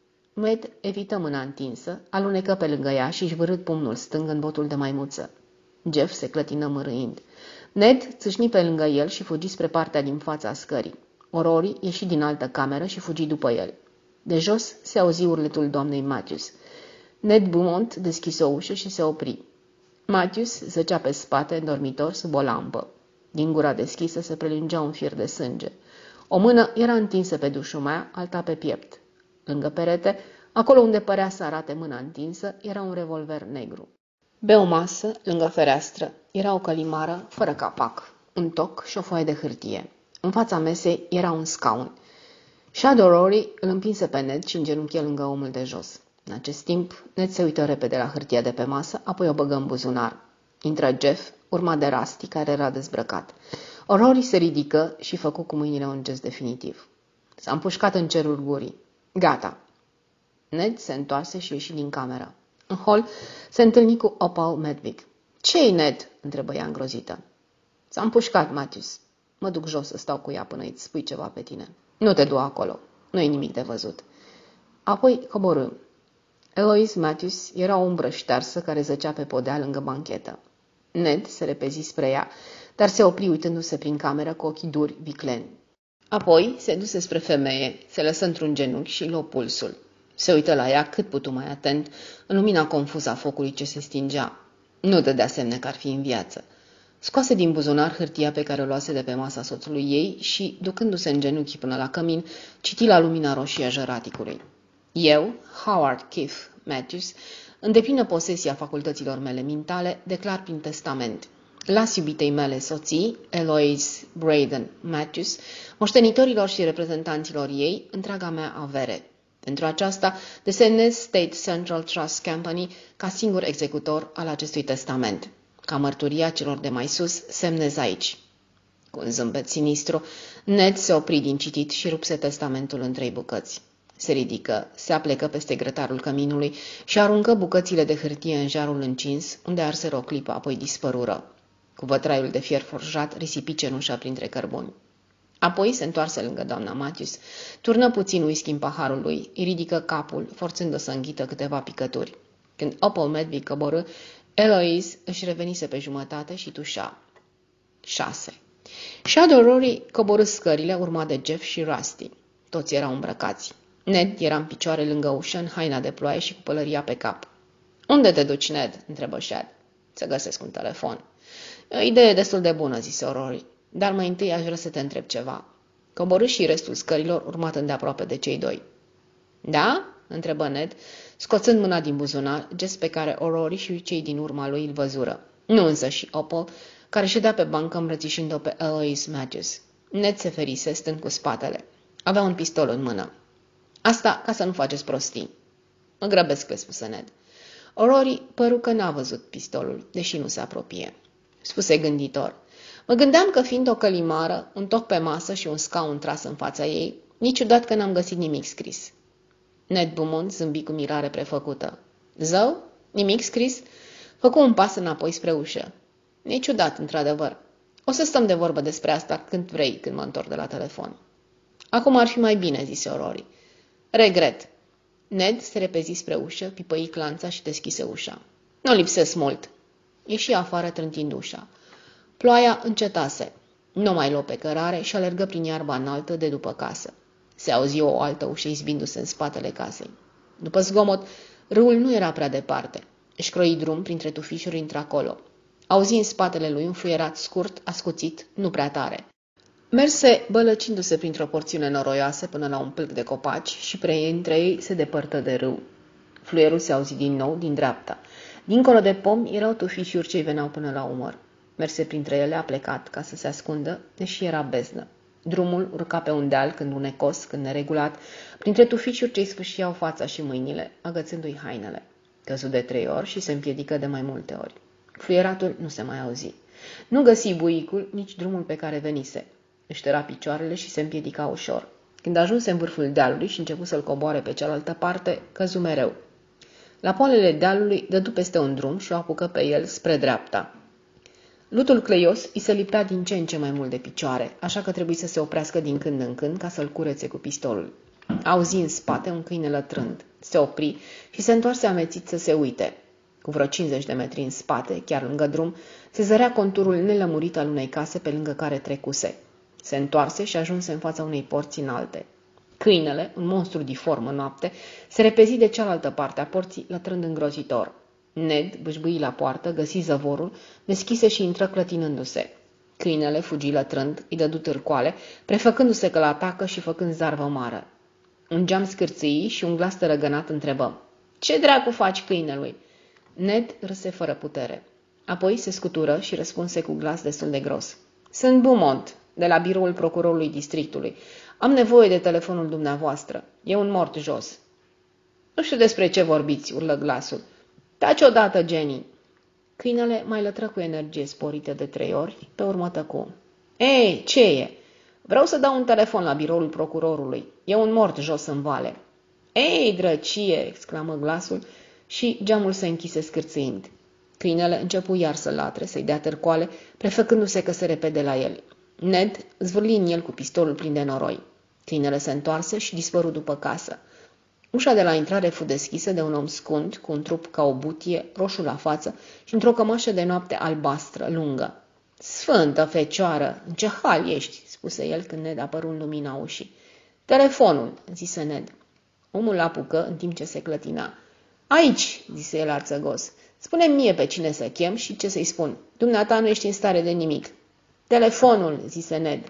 Ned evită mâna întinsă, alunecă pe lângă ea și își vârât pumnul stâng în botul de maimuță. Jeff se clătină mărâind. Ned țâșni pe lângă el și fugi spre partea din fața scării. Rory ieși din altă cameră și fugi după el. De jos se auzi urletul doamnei Matthews. Ned Beaumont deschise o ușă și se opri. Matthews zăcea pe spate, în dormitor, sub o lampă. Din gura deschisă se prelungea un fir de sânge. O mână era întinsă pe dușumea, alta pe piept. Lângă perete, acolo unde părea să arate mâna întinsă, era un revolver negru. Pe o masă, lângă fereastră, era o călimară fără capac, un toc și o foaie de hârtie. În fața mesei era un scaun. Shadow Rory îl împinse pe Ned și îngenunche lângă omul de jos. În acest timp, Ned se uită repede la hârtia de pe masă, apoi o băgă în buzunar. Intră Jeff, urmat de Rusty, care era dezbrăcat. Rory se ridică și făcu cu mâinile un gest definitiv. S-a împușcat în cerul gurii. Gata. Ned se întoarse și ieși din cameră. În hol se întâlni cu Opal Medwick. Ce-i, Ned?" întrebă ea îngrozită. S-a împușcat, Matthews. Mă duc jos să stau cu ea până îți spui ceva pe tine. Nu te du acolo. Nu-i nimic de văzut." Apoi coborâ. Eloise Matthews era o umbră ștearsă care zăcea pe podea lângă banchetă. Ned se repezi spre ea, dar se opri uitându-se prin cameră cu ochii duri, vicleni. Apoi se duse spre femeie, se lăsă într-un genunchi și luă pulsul. Se uită la ea cât putu mai atent, în lumina confuză a focului ce se stingea. Nu dădea semne că ar fi în viață. Scoase din buzunar hârtia pe care o luase de pe masa soțului ei și, ducându-se în genunchi până la cămin, citi la lumina roșie a jăraticului. Eu, Howard Keith Matthews, în deplină posesia facultăților mele mentale, declar prin testament. Las iubitei mele soții, Eloise Braden Matthews, moștenitorilor și reprezentanților ei, întreaga mea avere. Pentru aceasta, desemnez State Central Trust Company ca singur executor al acestui testament. Ca mărturia celor de mai sus, semnez aici. Cu un zâmbet sinistru, Ned se opri din citit și rupse testamentul în trei bucăți. Se ridică, se aplecă peste grătarul căminului și aruncă bucățile de hârtie în jarul încins, unde arseră o clipă, apoi dispărură. Cu vătraiul de fier forjat risipi cenușa printre cărbuni. Apoi se întoarse lângă doamna Matthews, turnă puțin whisky în paharul lui, îi ridică capul, forțându-o să înghită câteva picături. Când Opal Medwick coborâ, Eloise își revenise pe jumătate și tușa. șase. Shadow Rory coborâ scările, urmat de Jeff și Rusty. Toți erau îmbrăcați. Ned era în picioare lângă ușă, în haina de ploaie și cu pălăria pe cap. Unde te duci, Ned?" întrebă Shad. Să găsesc un telefon." E o idee destul de bună," zise Rory, dar mai întâi aș vrea să te întreb ceva." Coborâ și restul scărilor, urmat îndeaproape de cei doi. Da?" întrebă Ned, scoțând mâna din buzunar, gest pe care Rory și cei din urma lui îl văzură. Nu însă și Opal, care ședea pe bancă îmbrățișând-o pe Eloise Matthews. Ned se ferise, stând cu spatele. Avea un pistol în mână. Asta ca să nu faceți prostii." Mă grăbesc, le spuse Ned. Rory păru că n-a văzut pistolul, deși nu se apropie. Spuse gânditor. Mă gândeam că fiind o călimară, un toc pe masă și un scaun tras în fața ei, niciodată că n-am găsit nimic scris. Ned Beaumont zâmbi cu mirare prefăcută. Zău? Nimic scris? Făcu un pas înapoi spre ușă. E ciudat, într-adevăr. O să stăm de vorbă despre asta când vrei, când mă întorc de la telefon. Acum ar fi mai bine, zise Rory. Regret. Ned se repezi spre ușă, pipăi clanța și deschise ușa. Nu lipsesc mult. Ieși afară trântind ușa. Ploaia încetase. Nu mai luă pe cărare și alergă prin iarba înaltă de după casă. Se auzi o altă ușă izbindu-se în spatele casei. După zgomot, râul nu era prea departe. Își croi drum printre tufișuri într-acolo. Auzi în spatele lui un fluierat scurt, ascuțit, nu prea tare. Merse bălăcindu-se printr-o porțiune noroioasă până la un pâlc de copaci și printre ei se depărtă de râu. Fluierul se auzi din nou din dreapta. Dincolo de pomi erau tufișuri ce-i veneau până la umăr. Merse printre ele, a plecat ca să se ascundă, deși era beznă. Drumul urca pe un deal, când unecos, când neregulat, printre tufișuri ce-i sfâșiau fața și mâinile, agățându-i hainele. Căzu de trei ori și se împiedică de mai multe ori. Fluieratul nu se mai auzi. Nu găsi buicul, nici drumul pe care venise. Își tăra picioarele și se împiedica ușor. Când ajunse în vârful dealului și începu să-l coboare pe cealaltă parte, căzu mereu. La poalele dealului dădu peste un drum și o apucă pe el spre dreapta. Lutul cleios îi se lipea din ce în ce mai mult de picioare, așa că trebuie să se oprească din când în când ca să-l curețe cu pistolul. Auzi în spate un câine lătrând. Se opri și se întoarse amețit să se uite. Cu vreo cincizeci de metri în spate, chiar lângă drum, se zărea conturul nelămurit al unei case pe lângă care trecuse. Se întoarse și ajunse în fața unei porți înalte. Câinele, un monstru diform în noapte, se repezi de cealaltă parte a porții, lătrând îngrozitor. Ned bâșbâi la poartă, găsi zăvorul, deschise și intră clătinându-se. Câinele fugi lătrând, îi dădu târcoale, prefăcându-se că l-atacă și făcând zarvă mare. Un geam scârțâi și un glas tărăgănat întrebă: "Ce dracu faci câinelui?" Ned râse fără putere. Apoi se scutură și răspunse cu glas destul de gros: "Sunt Beaumont, de la biroul procurorului districtului. Am nevoie de telefonul dumneavoastră. E un mort jos." "Nu știu despre ce vorbiți," urlă glasul. "Taci odată, Jenny." Câinele mai lătră cu energie sporită de trei ori, pe urmă tăcu. "Ei, ce e? Vreau să dau un telefon la biroul procurorului. E un mort jos în vale." "Ei, drăcie!" exclamă glasul și geamul se închise scârțâind. Câinele începu iar să latre, să-i dea târcoale, prefăcându-se că se repede la el. Ned zvârli în el cu pistolul plin de noroi. Câinele se întoarse și dispăru după casă. Ușa de la intrare fu deschisă de un om scund, cu un trup ca o butie, roșu la față și într-o cămașă de noapte albastră, lungă. "Sfântă fecioară, în ce hal ești?" spuse el când Ned apăru în lumina ușii. "Telefonul," zise Ned. Omul l-apucă în timp ce se clătina. "Aici," zise el arțăgos. "Spune-mi mie pe cine să chem și ce să-i spun. Dumneata nu ești în stare de nimic." "Telefonul," zise Ned.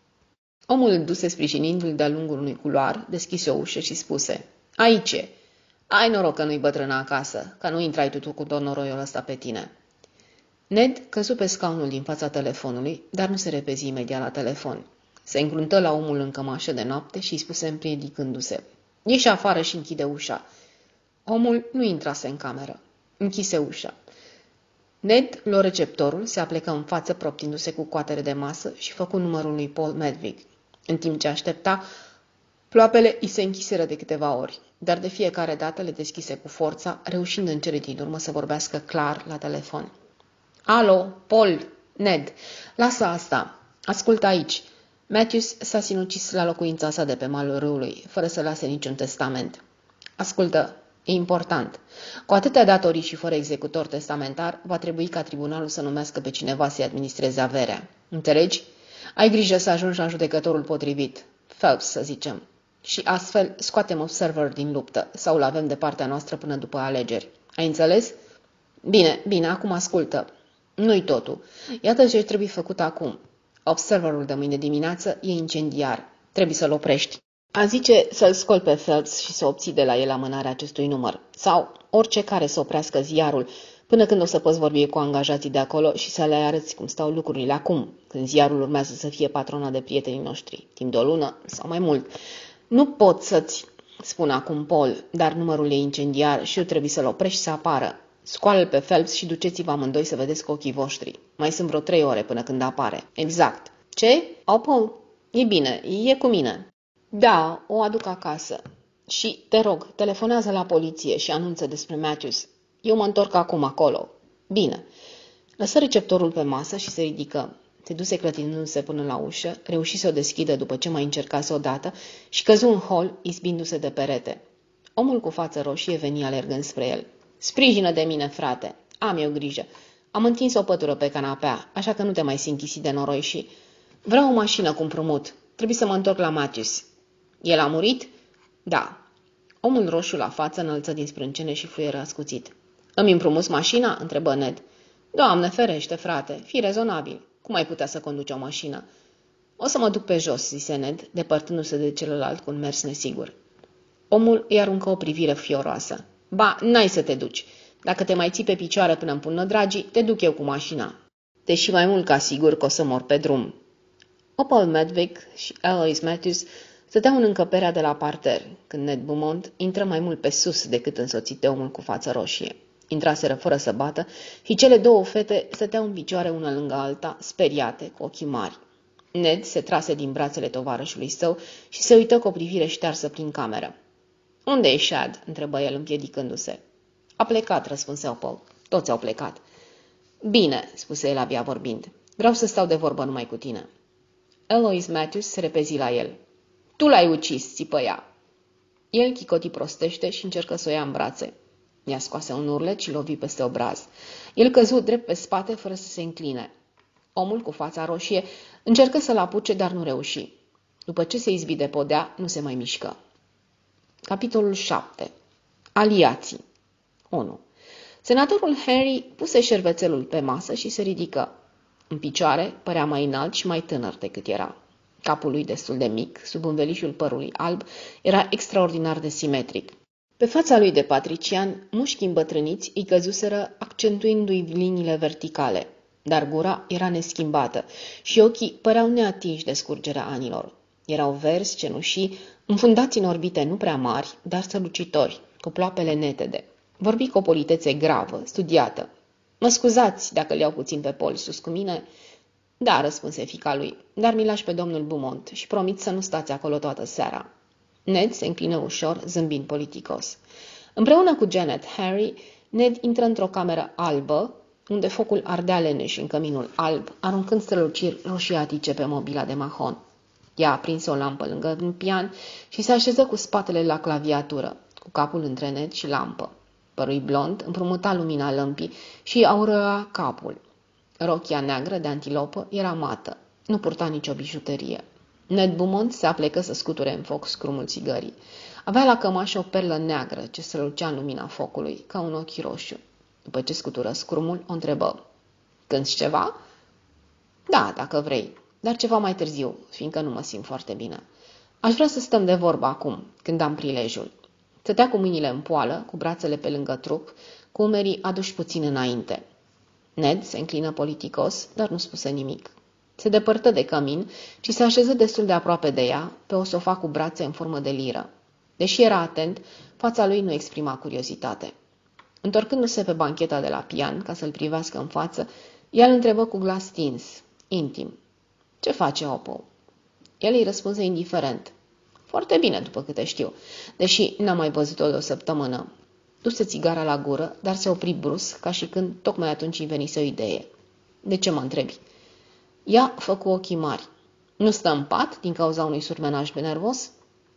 Omul îl duse sprijinindu-l de-a lungul unui culoar, deschise o ușă și spuse: "Aici e. Ai noroc că nu-i bătrână acasă, că nu intrai tu cu tot noroiul ăsta pe tine." Ned căzu pe scaunul din fața telefonului, dar nu se repezi imediat la telefon. Se încruntă la omul în cămașă de noapte și îi spuse împiedicându-se: "Ieși afară și închide ușa." Omul nu intrase în cameră. Închise ușa. Ned luă receptorul, se aplecă în față proptindu-se cu coatere de masă și făcu numărul lui Paul Medwick. În timp ce aștepta, ploapele îi se închiseră de câteva ori, dar de fiecare dată le deschise cu forța, reușind în cele din urmă să vorbească clar la telefon. "Alo, Paul, Ned, lasă asta. Ascultă aici. Matthews s-a sinucis la locuința sa de pe malul râului, fără să lase niciun testament. Ascultă, e important. Cu atâtea datorii și fără executor testamentar, va trebui ca tribunalul să numească pe cineva să-i administreze averea. Înțelegi? Ai grijă să ajungi la judecătorul potrivit. Phelps, să zicem. Și astfel scoatem Observer din luptă, sau îl avem de partea noastră până după alegeri. Ai înțeles? Bine, bine, acum ascultă. Nu-i totul. Iată ce trebuie făcut acum. Observerul de mâine dimineață e incendiar. Trebuie să-l oprești. A zice să-l scol pe Phelps și să obții de la el amânarea acestui număr. Sau orice care să oprească ziarul, până când o să poți vorbi cu angajații de acolo și să le arăți cum stau lucrurile acum, când ziarul urmează să fie patrona de prietenii noștri, timp de o lună sau mai mult. Nu pot să-ți spun acum, Paul, dar numărul e incendiar și eu trebuie să-l oprești să apară. Scoală-l pe Phelps și duceți-vă amândoi să vedeți cu ochii voștri. Mai sunt vreo trei ore până când apare. Exact. Ce? Au, Paul? E bine, e cu mine. Da, o aduc acasă. Și, te rog, telefonează la poliție și anunță despre Matthews. Eu mă întorc acum acolo. Bine. Lăsă receptorul pe masă și se ridică. Se duse clătinându-se până la ușă, reuși să o deschidă după ce mai încercase odată și căzu în hol, izbindu-se de perete. Omul cu față roșie veni alergând spre el. Sprijină de mine, frate. Am eu grijă. Am întins o pătură pe canapea, așa că nu te mai simți chisit de noroi și... Vreau o mașină cu împrumut. Trebuie să mă întorc la Matthews. El a murit? Da. Omul roșu la față înălță din sprâncene și fluieră ascuțit. Îmi împrumuți mașina? Întrebă Ned. Doamne ferește, frate, fii rezonabil. Cum ai putea să conduci o mașină? O să mă duc pe jos, zise Ned, depărtându-se de celălalt cu un mers nesigur. Omul îi aruncă o privire fioroasă. Ba, n-ai să te duci. Dacă te mai ții pe picioare până îmi pun dragii, te duc eu cu mașina. Deși mai mult ca sigur că o să mor pe drum. Opal Medwick și Eloise Matthews stăteau în încăperea de la parter, când Ned Beaumont intră mai mult pe sus decât însoțit de omul cu față roșie. Intraseră fără să bată și cele două fete stăteau în picioare una lângă alta, speriate, cu ochii mari. Ned se trase din brațele tovarășului său și se uită cu o privire ștearsă prin cameră. Unde e Shad?" întrebă el împiedicându-se. A plecat," răspunse Opal. Toți au plecat. Bine," spuse el abia vorbind. Vreau să stau de vorbă numai cu tine." Eloise Matthews se repezi la el. Tu l-ai ucis," țipă ea. El chicoti prostește și încercă să o ia în brațe. Ea scoase un urlet și lovi peste obraz. El căzu drept pe spate fără să se încline. Omul cu fața roșie încercă să-l apuce, dar nu reuși. După ce se izbi de podea, nu se mai mișcă. Capitolul șapte. Aliații. unu. Senatorul Henry puse șervețelul pe masă și se ridică. În picioare părea mai înalt și mai tânăr decât era. Capul lui destul de mic, sub învelișul părului alb, era extraordinar de simetric. Pe fața lui de patrician, mușchii îmbătrâniți îi căzuseră, accentuindu-i liniile verticale, dar gura era neschimbată și ochii păreau neatinși de scurgerea anilor. Erau verzi, cenușii, înfundați în orbite nu prea mari, dar strălucitori, cu ploapele netede. Vorbi cu o politețe gravă, studiată. Mă scuzați dacă le iau puțin pe poli sus cu mine?" Da," răspunse fiica lui, dar mi lași pe domnul Beaumont și promit să nu stați acolo toată seara." Ned se înclină ușor, zâmbind politicos. Împreună cu Janet Harry, Ned intră într-o cameră albă, unde focul ardea leneș în căminul alb, aruncând străluciri roșiatice pe mobila de mahon. Ea aprinse o lampă lângă un pian și se așeză cu spatele la claviatură, cu capul între Ned și lampă. Părul blond împrumuta lumina lămpii și aurea capul. Rochia neagră de antilopă era mată, nu purta nicio bijuterie. Ned Beaumont se aplecă să scuture în foc scrumul țigării. Avea la cămașă o perlă neagră ce strălucea în lumina focului, ca un ochi roșu. După ce scutură scrumul, o întrebă. Cânți ceva?" Da, dacă vrei, dar ceva mai târziu, fiindcă nu mă simt foarte bine. Aș vrea să stăm de vorbă acum, când am prilejul." Stătea cu mâinile în poală, cu brațele pe lângă trup, cu umerii aduși puțin înainte. Ned se înclină politicos, dar nu spuse nimic. Se depărtă de cămin și se așeză destul de aproape de ea, pe o sofa cu brațe în formă de liră. Deși era atent, fața lui nu exprima curiozitate. Întorcându-se pe bancheta de la pian, ca să-l privească în față, ea îl întrebă cu glas stins, intim. Ce face Opal?" El îi răspunse indiferent. Foarte bine, după câte știu, deși n-am mai văzut-o de o săptămână. Duse țigara la gură, dar se opri brusc, ca și când tocmai atunci îi venise o idee. De ce mă întrebi?" Ea făcu ochii mari. Nu stă în pat din cauza unui surmenaj nervos?"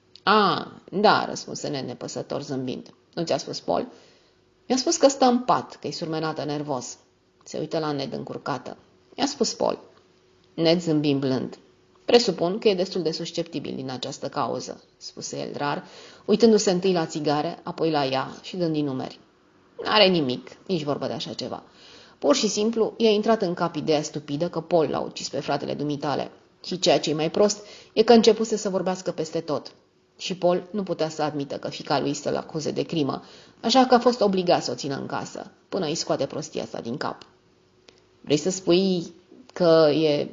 A, da," răspunse Ned nepăsător zâmbind. Nu ți-a spus Paul?" Mi-a spus că stă în pat, că-i surmenată nervos." Se uită la Ned încurcată. Mi-a spus Paul." Ned zâmbi blând. Presupun că e destul de susceptibil din această cauză," spuse el rar, uitându-se întâi la țigare, apoi la ea și dând din numeri. N-are nimic, nici vorbă de așa ceva. Pur și simplu i-a intrat în cap ideea stupidă că Paul l-a ucis pe fratele dumitale. Și ceea ce e mai prost e că începuse să vorbească peste tot. Și Paul nu putea să admită că fiica lui să-l acuze de crimă, așa că a fost obligat să o țină în casă, până îi scoate prostia asta din cap. Vrei să spui că e...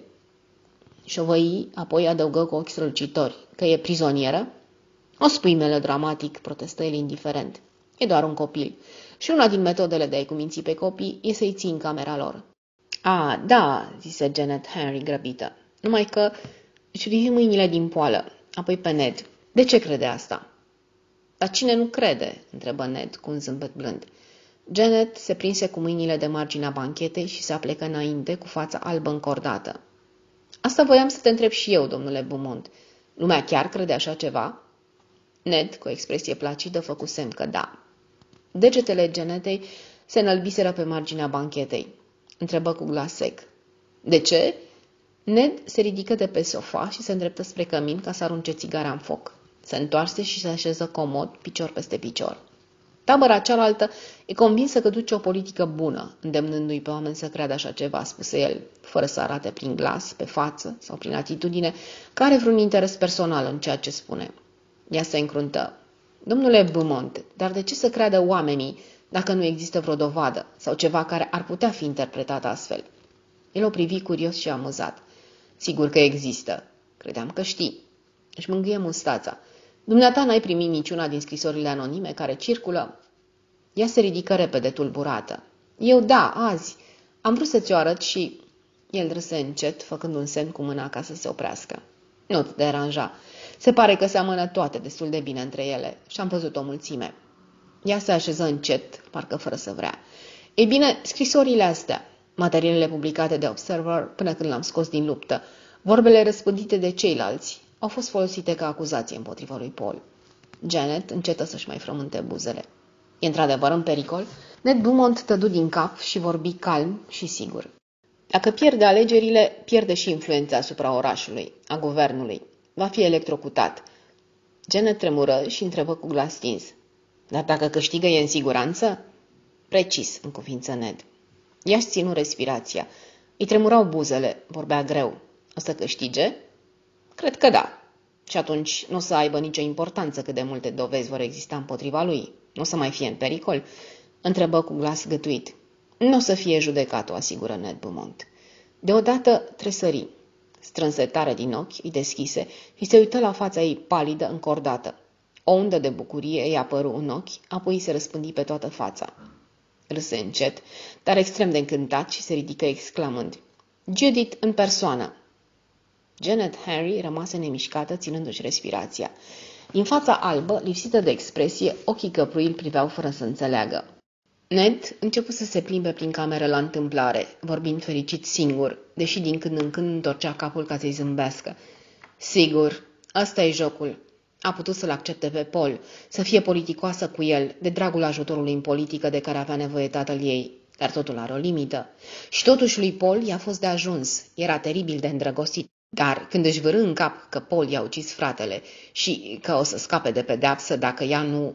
Șovăii, apoi adăugă cu ochi strălucitori, că e prizonieră? O spui melodramatic, protestă el indiferent. E doar un copil. Și una din metodele de a-i cuminți pe copii e să-i ții în camera lor. A, da, zise Janet Henry grăbită, numai că își rivi mâinile din poală, apoi pe Ned. De ce crede asta? Dar cine nu crede? Întrebă Ned cu un zâmbet blând. Janet se prinse cu mâinile de marginea banchetei și se aplecă înainte cu fața albă încordată. Asta voiam să te întreb și eu, domnule Beaumont. Lumea chiar crede așa ceva? Ned, cu o expresie placidă, făcu semn că da. Degetele Janetei se înălbiseră pe marginea banchetei. Întrebă cu glas sec. De ce? Ned se ridică de pe sofa și se îndreptă spre cămin ca să arunce țigara în foc. Se întoarse și se așeză comod, picior peste picior. Tabăra cealaltă e convinsă că duce o politică bună, îndemnându-i pe oameni să creadă așa ceva, spuse el, fără să arate prin glas, pe față sau prin atitudine, că are vreun interes personal în ceea ce spune. Ea se încruntă. Domnule Beaumont, dar de ce să creadă oamenii dacă nu există vreo dovadă sau ceva care ar putea fi interpretat astfel? El o privi curios și amuzat. Sigur că există. Credeam că știi. Își mângâie mustața. Dumneata n-ai primit niciuna din scrisorile anonime care circulă? Ea se ridică repede, tulburată. Eu da, azi. Am vrut să ți-o arăt și... El râse încet, făcând un semn cu mâna ca să se oprească. Nu-ți deranja. Se pare că seamănă toate destul de bine între ele și am văzut o mulțime. Ea se așeză încet, parcă fără să vrea. Ei bine, scrisorile astea, materialele publicate de Observer până când l-am scos din luptă, vorbele răspândite de ceilalți, au fost folosite ca acuzație împotriva lui Paul. Janet încetă să-și mai frământe buzele. E într-adevăr în pericol? Ned Beaumont tădu din cap și vorbi calm și sigur. Dacă pierde alegerile, pierde și influența asupra orașului, a guvernului. Va fi electrocutat. Janet tremură și întrebă cu glas stins. Dar dacă câștigă, e în siguranță? Precis, în cuvință Ned. Ea-și ținu respirația. Îi tremurau buzele, vorbea greu. O să câștige? Cred că da. Și atunci nu o să aibă nicio importanță cât de multe dovezi vor exista împotriva lui. Nu o să mai fie în pericol? Întrebă cu glas gătuit. Nu o să fie judecat, o asigură Ned Beaumont. Deodată tresări. Strânse tare din ochi, îi deschise și se uită la fața ei palidă, încordată. O undă de bucurie îi apăru în ochi, apoi se răspândi pe toată fața. Râse încet, dar extrem de încântat și se ridică exclamând. Judith în persoană! Janet Harry rămase nemișcată, ținându-și respirația. Din fața albă, lipsită de expresie, ochii căprui îl priveau fără să înțeleagă. Ned începu să se plimbe prin cameră la întâmplare, vorbind fericit singur, deși din când în când întorcea capul ca să-i zâmbească. Sigur, ăsta e jocul. A putut să-l accepte pe Paul, să fie politicoasă cu el, de dragul ajutorului în politică de care avea nevoie tatăl ei, dar totul are o limită. Și totuși lui Paul i-a fost de ajuns, era teribil de îndrăgostit. Dar când își vârâ în cap că Paul i-a ucis fratele și că o să scape de pedeapsă dacă ea nu...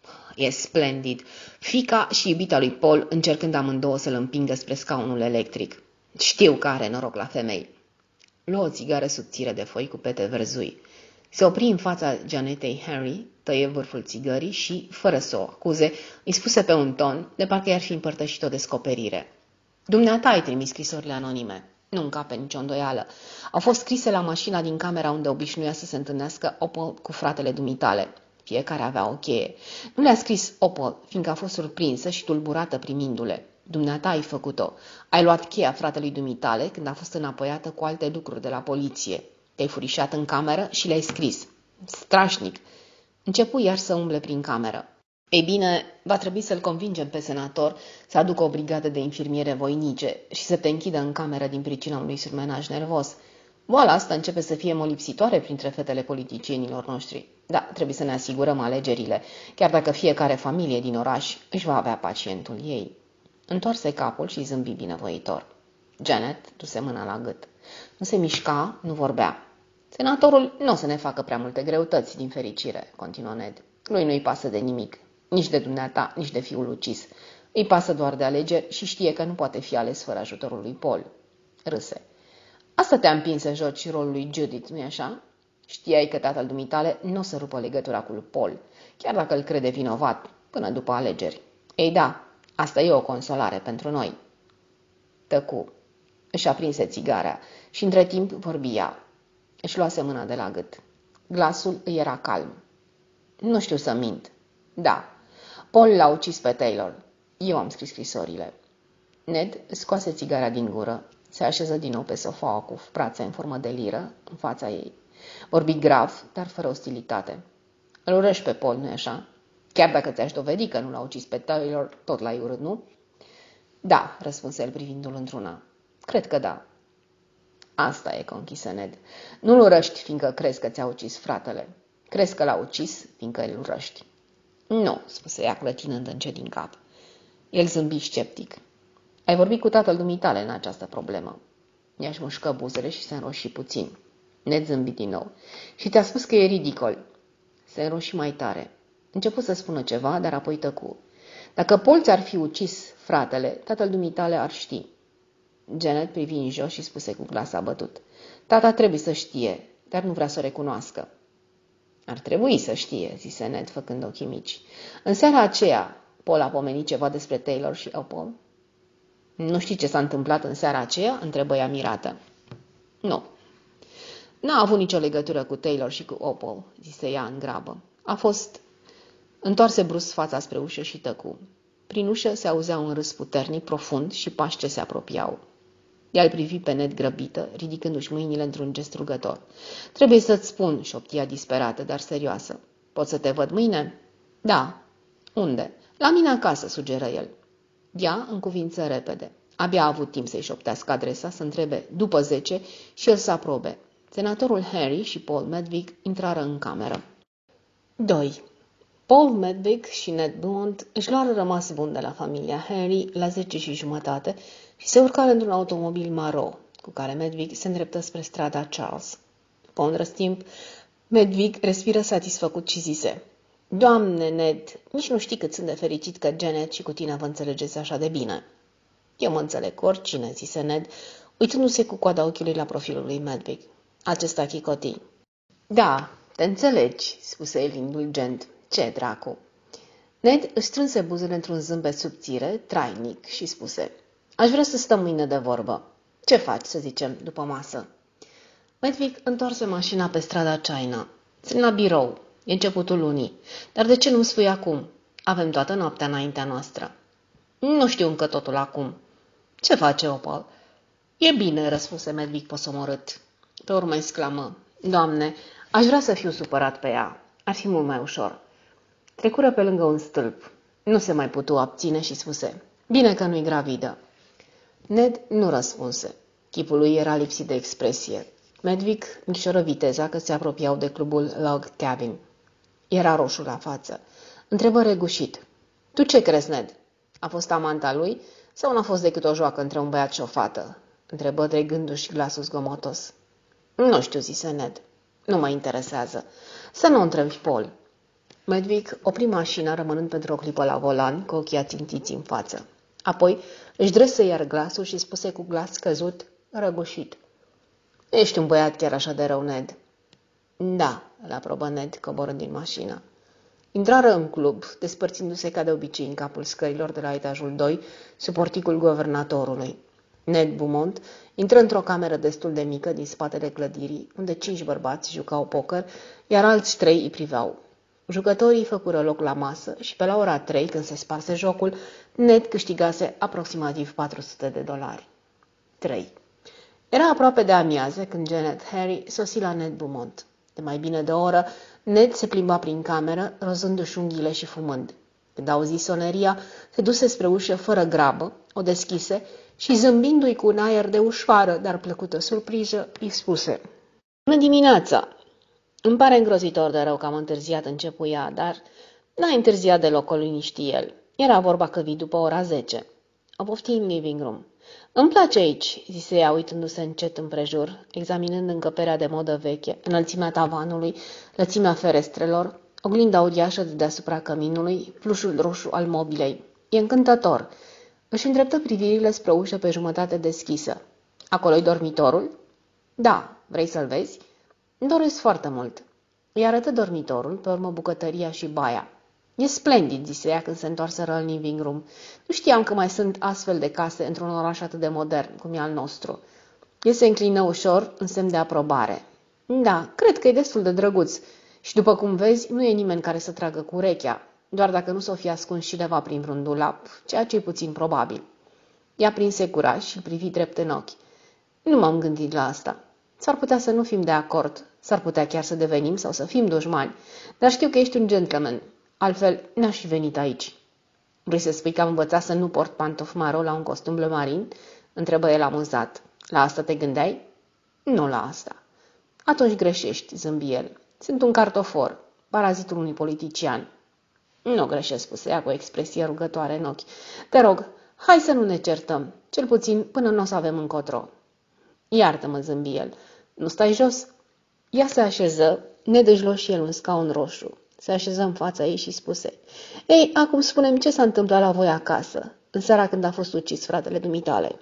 E splendid. Fica și iubita lui Paul încercând amândouă să-l împingă spre scaunul electric. Știu că are noroc la femei. Luă o țigară subțire de foi cu pete verzui. Se opri în fața Janetei Harry, tăie vârful țigării și, fără să o acuze, îi spuse pe un ton, de parcă i-ar fi împărtășit o descoperire. Dumneata ai trimis scrisorile anonime. Nu încape nicio îndoială. Au fost scrise la mașina din camera unde obișnuia să se întâlnească Opal cu fratele dumitale. Fiecare avea o cheie. Nu le-a scris Opal, fiindcă a fost surprinsă și tulburată primindu-le. Dumneata ai făcut-o. Ai luat cheia fratelui dumitale când a fost înapoiată cu alte lucruri de la poliție. Te-ai furișat în cameră și le-ai scris. Strașnic. Începu iar să umble prin cameră. Ei bine, va trebui să-l convingem pe senator să aducă o brigadă de infirmiere voinice și să te închidă în cameră din pricina unui surmenaj nervos. Boala asta începe să fie molipsitoare printre fetele politicienilor noștri. Da, trebuie să ne asigurăm alegerile, chiar dacă fiecare familie din oraș își va avea pacientul ei. Întoarse capul și zâmbi binevoitor. Janet duse mâna la gât. Nu se mișca, nu vorbea. Senatorul nu o să ne facă prea multe greutăți, din fericire, continuă Ned. Lui nu-i pasă de nimic, nici de dumneata, nici de fiul ucis. Îi pasă doar de alegeri și știe că nu poate fi ales fără ajutorul lui Paul. Râse. Asta te-a împins să joci rolul lui Judith, nu-i așa? Știai că tatăl dumitale nu o să rupă legătura cu lui Paul, chiar dacă îl crede vinovat, până după alegeri. Ei da, asta e o consolare pentru noi. Tăcu. Își aprinse țigarea și între timp vorbia. Își luase mâna de la gât. Glasul îi era calm. Nu știu să mint. Da, Paul l-a ucis pe Taylor. Eu am scris scrisorile. Ned scoase țigara din gură, se așeză din nou pe sofaua cu brațe în formă de liră în fața ei. Vorbi grav, dar fără ostilitate. Îl urăști pe Paul, nu-i așa? Chiar dacă ți-aș dovedi că nu l-a ucis pe Taylor, tot l-ai urât, nu? Da, răspunse el privindu-l într-una. Cred că da. Asta e, conchisă Ned. Nu-l urăști, fiindcă crezi că ți-a ucis fratele. Crezi că l-a ucis, fiindcă îl urăști. Nu, spuse ea, clătinând încet din cap. El zâmbi sceptic. Ai vorbit cu tatăl dumitale în această problemă. Ea-și mușcă buzele și se înroși puțin. Ned zâmbi din nou. Și te-a spus că e ridicol. Se înroși mai tare. Început să spună ceva, dar apoi tăcu. Dacă Paul ți-ar fi ucis fratele, tatăl dumitale ar ști. Janet privi în jos și spuse cu glas abătut. Tata trebuie să știe, dar nu vrea să o recunoască. Ar trebui să știe, zise Ned, făcând ochii mici. În seara aceea, Paul a pomenit ceva despre Taylor și Opal. Nu știi ce s-a întâmplat în seara aceea? Întrebă ea mirată. Nu. N-a avut nicio legătură cu Taylor și cu Opal, zise ea în grabă. A fost... Întoarse brusc fața spre ușă și tăcu. Prin ușă se auzea un râs puternic, profund și pași ce se apropiau. Ea îl privi pe Ned grăbită, ridicându-și mâinile într-un gest rugător. Trebuie să-ți spun, șoptia disperată, dar serioasă. Pot să te văd mâine? Da. Unde? La mine acasă, sugeră el. Ea încuvință repede. Abia a avut timp să-i șoptească adresa, să întrebe după zece și el să aprobe. Senatorul Harry și Paul Medwick intrară în cameră. doi. Paul Medwick și Ned Beaumont își luară rămas bun de la familia Harry la zece și jumătate și se urcară într-un automobil maro, cu care Medwick se îndreptă spre strada Charles. După un răstimp, Medwick respiră satisfăcut și zise: Doamne, Ned, nici nu știi cât sunt de fericit că Janet și cu tine vă înțelegeți așa de bine. Eu mă înțeleg cu oricine, zise Ned, uitându-se cu coada ochiului la profilul lui Medwick. Acesta chicotii. Da, te înțelegi, spuse el indulgent. Ce dracu? Ned își strânse buzele într-un zâmbet subțire, trainic, și spuse: Aș vrea să stăm mâine de vorbă. Ce faci, să zicem, după masă? Medwick întoarse mașina pe strada China. Sunt la birou. E începutul lunii. Dar de ce nu-mi spui acum? Avem toată noaptea înaintea noastră. Nu știu încă totul acum. Ce face Opal? E bine, răspunse Medwick posomorât. Pe urmă exclamă: Doamne, aș vrea să fiu supărat pe ea. Ar fi mult mai ușor. Trecură pe lângă un stâlp. Nu se mai putu abține și spuse: Bine că nu-i gravidă. Ned nu răspunse. Chipul lui era lipsit de expresie. Medwick micșoră viteza că se apropiau de clubul Log Cabin. Era roșu la față. Întrebă regușit: Tu ce crezi, Ned? A fost amanta lui sau n-a fost decât o joacă între un băiat și o fată? Întrebă dregându-și glasul zgomotos. Nu știu, zise Ned. Nu mă interesează. Să nu întrebi, Paul. Medwick opri mașina, rămânând pentru o clipă la volan, cu ochii ațintiți în față. Apoi își dresă iar glasul și spuse cu glas scăzut, răgușit: Ești un băiat chiar așa de rău, Ned. Da, îl aprobă Ned, coborând din mașină. Intrară în club, despărțindu-se ca de obicei în capul scărilor de la etajul doi, sub porticul guvernatorului. Ned Beaumont intră într-o cameră destul de mică din spatele clădirii, unde cinci bărbați jucau poker, iar alți trei îi priveau. Jucătorii făcură loc la masă și pe la ora trei, când se sparse jocul, Ned câștigase aproximativ patru sute de dolari. trei. Era aproape de amiază când Janet Harry sosi la Ned Beaumont. De mai bine de o oră, Ned se plimba prin cameră, rozându-și unghiile și fumând. Când auzi soneria, se duse spre ușă fără grabă, o deschise și, zâmbindu-i cu un aer de ușoară, dar plăcută surpriză, îi spuse: Bună dimineața! Îmi pare îngrozitor de rău că am întârziat, începuia, dar n-a întârziat deloc, o liniști el. Era vorba că vii după ora zece. O pofti în living room. Îmi place aici, zise ea, uitându-se încet împrejur, examinând încăperea de modă veche, înălțimea tavanului, lățimea ferestrelor, oglinda uriașă de deasupra căminului, plușul roșu al mobilei. E încântător. Își îndreptă privirile spre ușă pe jumătate deschisă. Acolo-i dormitorul? Da, vrei să-l vezi? Îmi doresc foarte mult. Îi arătă dormitorul, pe urmă bucătăria și baia. E splendid, zise ea când se întoarseră în living room. Nu știam că mai sunt astfel de case într-un oraș atât de modern cum e al nostru. El se înclină ușor în semn de aprobare. Da, cred că e destul de drăguț. Și după cum vezi, nu e nimeni care să tragă cu urechea, doar dacă nu s-o fi ascuns cineva prin vreun dulap, ceea ce e puțin probabil. Ea prinse curaj și îl privi drept în ochi. Nu m-am gândit la asta. S-ar putea să nu fim de acord, s-ar putea chiar să devenim sau să fim dușmani, dar știu că ești un gentleman. Altfel, n-aș fi venit aici. Vrei să spui că am învățat să nu port pantofi maro la un costum bleu marin? Întrebă el amuzat. La asta te gândeai? Nu la asta. Atunci greșești, zâmbi el. Sunt un cartofor, parazitul unui politician. Nu greșesc, spuse ea cu o expresie rugătoare în ochi. Te rog, hai să nu ne certăm, cel puțin până nu o să avem încotro. Iartă-mă, zâmbi el. Nu stai jos? Ea se așeză, Ned își luă și el un scaun roșu. Se așeză în fața ei și spuse: Ei, acum spune-mi ce s-a întâmplat la voi acasă, în seara când a fost ucis fratele dumitale.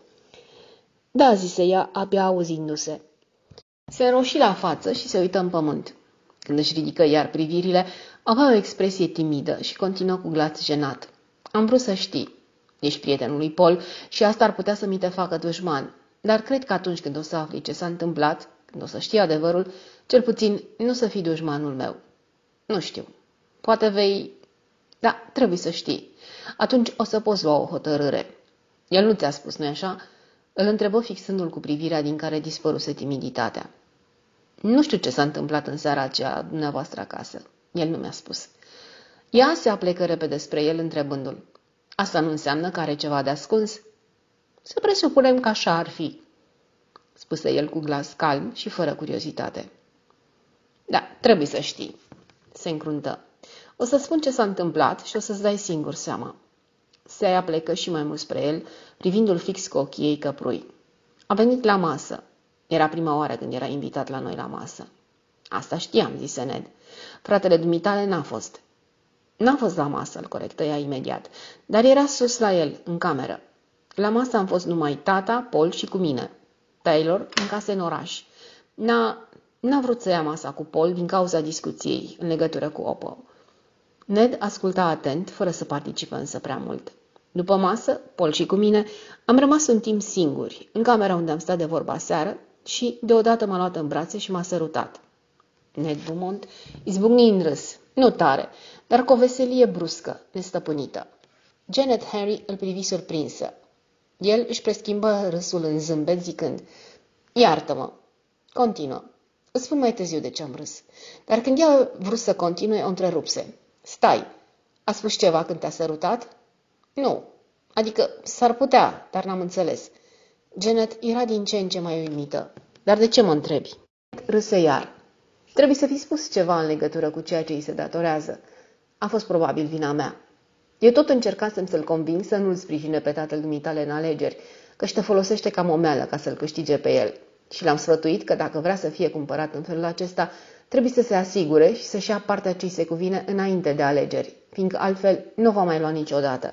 Da, zise ea, abia auzindu-se. Se înroși la față și se uită în pământ. Când își ridică iar privirile, avea o expresie timidă și continuă cu glas jenat. Am vrut să știi. Ești prietenul lui Paul și asta ar putea să mi te facă dușman, dar cred că atunci când o să afli ce s-a întâmplat, când o să știi adevărul, cel puțin nu să fii dușmanul meu. Nu știu. Poate vei... Da, trebuie să știi. Atunci o să poți lua o hotărâre. El nu ți-a spus, nu-i așa? Îl întrebă fixându-l cu privirea din care dispăruse timiditatea. Nu știu ce s-a întâmplat în seara aceea la dumneavoastră acasă. El nu mi-a spus. Ea se aplecă repede spre el întrebându-l. Asta nu înseamnă că are ceva de ascuns? Să presupunem că așa ar fi, spuse el cu glas calm și fără curiozitate. Da, trebuie să știi, se încruntă. O să spun ce s-a întâmplat și o să-ți dai singur seama. Se aplecă și mai mult spre el, privindu-l fix cu ochii ei căprui. A venit la masă. Era prima oară când era invitat la noi la masă. Asta știam, zise Ned. Fratele dumitale n-a fost. N-a fost la masă, îl corectă ea imediat, dar era sus la el, în cameră. La masă am fost numai tata, Paul și cu mine. Taylor mâncase în oraș. N-a, n-a vrut să ia masa cu Paul din cauza discuției în legătură cu Opal. Ned asculta atent, fără să participe însă prea mult. După masă, Paul și cu mine am rămas un timp singuri, în camera unde am stat de vorba seară și deodată m-a luat în brațe și m-a sărutat. Ned Beaumont izbucni în râs, nu tare, dar cu o veselie bruscă, nestăpânită. Janet Harry îl privi surprinsă. El își preschimbă râsul în zâmbet zicând, iartă-mă, continuă. Îți spun mai târziu de ce am râs. Dar când ea a vrut să continue, o întrerupse. Stai, a spus ceva când te-a sărutat? Nu, adică s-ar putea, dar n-am înțeles. Janet era din ce în ce mai uimită. Dar de ce mă întrebi? Râse iar. Trebuie să fi spus ceva în legătură cu ceea ce îi se datorează. A fost probabil vina mea. Eu tot încercasem să-l conving să nu-l sprijine pe tatăl dumitale în alegeri, căci te folosește ca momeală ca să-l câștige pe el. Și l-am sfătuit că dacă vrea să fie cumpărat în felul acesta, trebuie să se asigure și să-și ia partea ce-i se cuvine înainte de alegeri, fiindcă altfel nu va mai lua niciodată.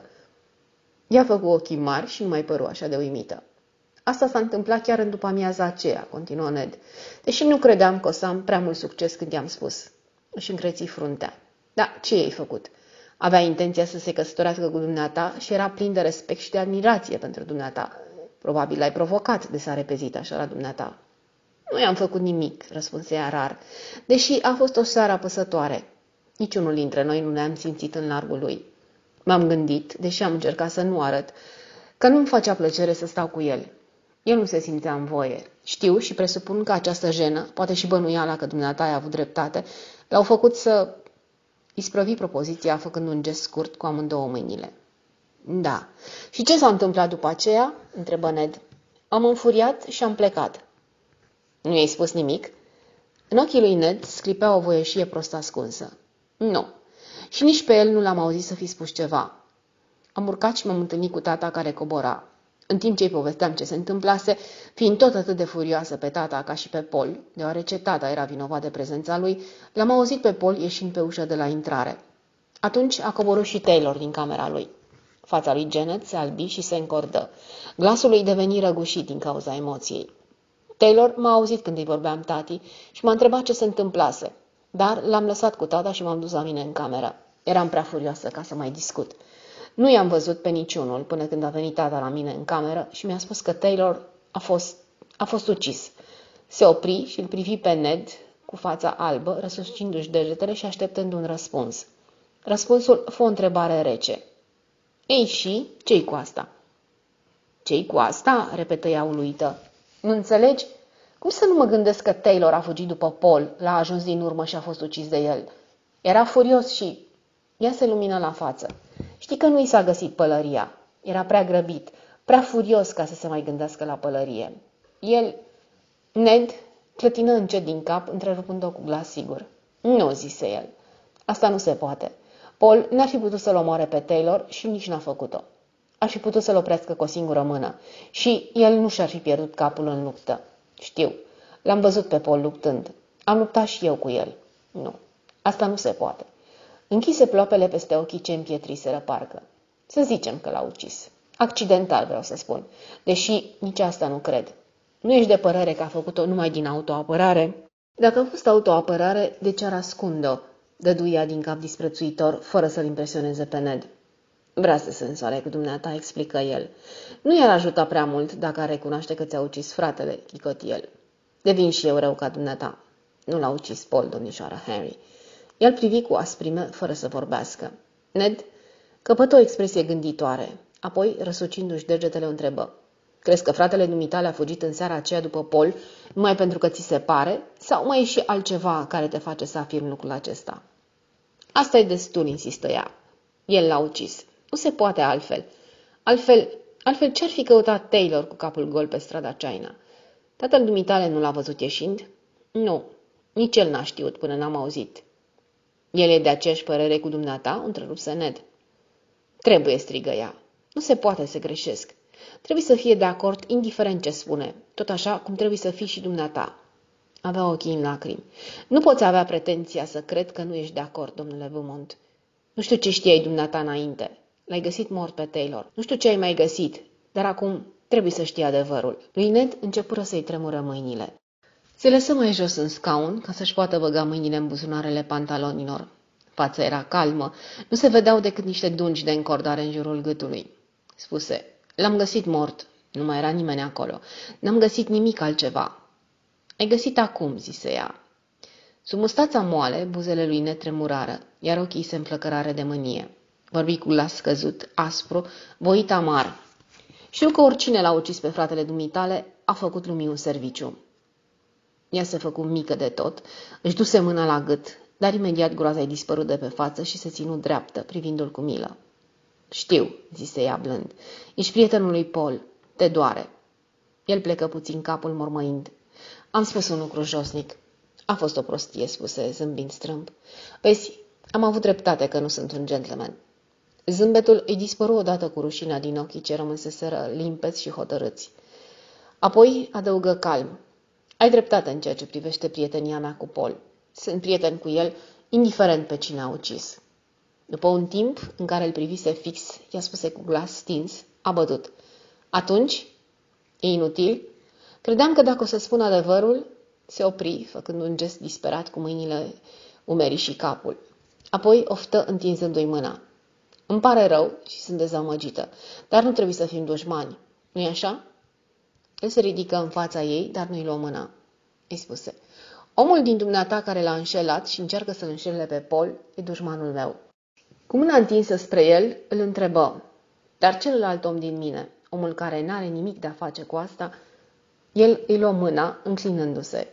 Ea făcu ochii mari și nu mai păru așa de uimită. Asta s-a întâmplat chiar în după amiaza aceea, continuă Ned, deși nu credeam că o să am prea mult succes când i-am spus. Își încreți fruntea. Da, ce i-ai făcut? Avea intenția să se căsătorească cu dumneata și era plin de respect și de admirație pentru dumneata. Probabil l-ai provocat de s-a repezit așa la dumneata. Nu i-am făcut nimic, răspunse ea rar, deși a fost o seară apăsătoare. Niciunul dintre noi nu ne-am simțit în largul lui. M-am gândit, deși am încercat să nu arăt, că nu-mi facea plăcere să stau cu el. El nu se simțea în voie. Știu și presupun că această jenă, poate și bănuiala că dumneata ai avut dreptate, l-au făcut să isprăvi propoziția făcând un gest scurt cu amândouă mâinile. Da. Și ce s-a întâmplat după aceea? Întrebă Ned. Am înfuriat și am plecat. Nu i-ai spus nimic? În ochii lui Ned sclipea o voieșie prost ascunsă. Nu. Și nici pe el nu l-am auzit să fi spus ceva. Am urcat și m-am întâlnit cu tata care cobora. În timp ce îi povesteam ce se întâmplase, fiind tot atât de furioasă pe tata ca și pe Paul, deoarece tata era vinovat de prezența lui, l-am auzit pe Paul ieșind pe ușă de la intrare. Atunci a coborât și Taylor din camera lui. Fața lui Janet se albi și se încordă. Glasul lui deveni răgușit din cauza emoției. Taylor m-a auzit când îi vorbeam tati și m-a întrebat ce se întâmplase, dar l-am lăsat cu tata și m-am dus la mine în cameră. Eram prea furioasă ca să mai discut. Nu i-am văzut pe niciunul până când a venit tata la mine în cameră și mi-a spus că Taylor a fost, a fost ucis. Se opri și îl privi pe Ned cu fața albă, răsucindu-și degetele și așteptând un răspuns. Răspunsul fu o întrebare rece. Ei și, ce-i cu asta? Ce-i cu asta? Repetă ea uluită. Nu înțelegi? Cum să nu mă gândesc că Taylor a fugit după Paul, l-a ajuns din urmă și a fost ucis de el? Era furios și... Ea se lumină la față. Știi că nu i s-a găsit pălăria. Era prea grăbit, prea furios ca să se mai gândească la pălărie. El... Ned clătină încet din cap, întrerupând-o cu glas sigur. Nu, zise el. Asta nu se poate. Paul n-ar fi putut să-l omoare pe Taylor și nici n-a făcut-o. Ar fi putut să-l oprească cu o singură mână și el nu și-ar fi pierdut capul în luptă. Știu, l-am văzut pe Paul luptând. Am luptat și eu cu el. Nu, asta nu se poate. Închise ploapele peste ochii ce împietriseră parcă. Să zicem că l-a ucis. Accidental, vreau să spun. Deși nici asta nu cred. Nu ești de părere că a făcut-o numai din autoapărare? Dacă a fost autoapărare, de ce ar ascunde-o? Dăduia din cap disprețuitor, fără să-l impresioneze pe Ned. Vrea să se însoare cu dumneata, explică el. Nu i-ar ajuta prea mult dacă ar recunoaște că ți-a ucis fratele, chicot el. Devin și eu rău ca dumneata. Nu l-a ucis Paul, domnișoară Henry. El privi cu asprime, fără să vorbească. Ned căpătă o expresie gânditoare, apoi, răsucindu-și degetele, o întrebă. Crezi că fratele dumitale a fugit în seara aceea după Paul numai pentru că ți se pare? Sau mai e și altceva care te face să afirmi lucrul acesta? Asta e destul, insistă ea. El l-a ucis. Nu se poate altfel. Altfel, altfel ce-ar fi căutat Taylor cu capul gol pe strada China? Tatăl dumitale nu l-a văzut ieșind? Nu, nici el n-a știut până n-am auzit. El e de aceeași părere cu dumneata? Întrerupse Ned. Trebuie, strigă ea. Nu se poate să greșesc. Trebuie să fie de acord indiferent ce spune, tot așa cum trebuie să fii și dumneata. Avea ochii în lacrimi. Nu poți avea pretenția să cred că nu ești de acord, domnule Beaumont. Nu știu ce știai dumneata înainte. L-ai găsit mort pe Taylor. Nu știu ce ai mai găsit, dar acum trebuie să știi adevărul. Lui Ned începură să-i tremură mâinile. Se lăsă mai jos în scaun ca să-și poată băga mâinile în buzunarele pantalonilor. Fața era calmă, nu se vedeau decât niște dungi de încordare în jurul gâtului. Spuse, l-am găsit mort, nu mai era nimeni acolo, n-am găsit nimic altceva. Ai găsit acum, zise ea. Sub mustața moale, buzele lui Ned tremurară, iar ochii se înflăcărară de mânie. Vorbi cu glas scăzut, aspru, voit amar. Știu că oricine l-a ucis pe fratele dumitale a făcut lumii un serviciu. Ea se făcu mică de tot, își duse mâna la gât, dar imediat groaza-i dispărut de pe față și se ținu dreaptă, privindu-l cu milă. Știu, zise ea blând, ești prietenul lui Paul, te doare. El plecă puțin capul mormăind. Am spus un lucru josnic. A fost o prostie, spuse, zâmbind strâmb. Vezi, am avut dreptate că nu sunt un gentleman. Zâmbetul îi dispăru odată cu rușinea din ochii ce rămânseseră limpezi și hotărâți. Apoi adăugă calm. Ai dreptate în ceea ce privește prietenia mea cu Paul. Sunt prieten cu el, indiferent pe cine a ucis. După un timp în care îl privise fix, i-a spuse cu glas stins, a bătut. Atunci? E inutil? Credeam că dacă o să spun adevărul, se opri, făcând un gest disperat cu mâinile, umerii și capul. Apoi oftă întinzându-i mâna. Îmi pare rău și sunt dezamăgită, dar nu trebuie să fim dușmani. Nu-i așa? El se ridică în fața ei, dar nu-i luă mâna. Îi spuse, omul din dumneata care l-a înșelat și încearcă să-l înșele pe Paul e dușmanul meu. Cu mâna întinsă spre el, îl întrebă, dar celălalt om din mine, omul care n-are nimic de a face cu asta, el îi luă mâna, înclinându-se.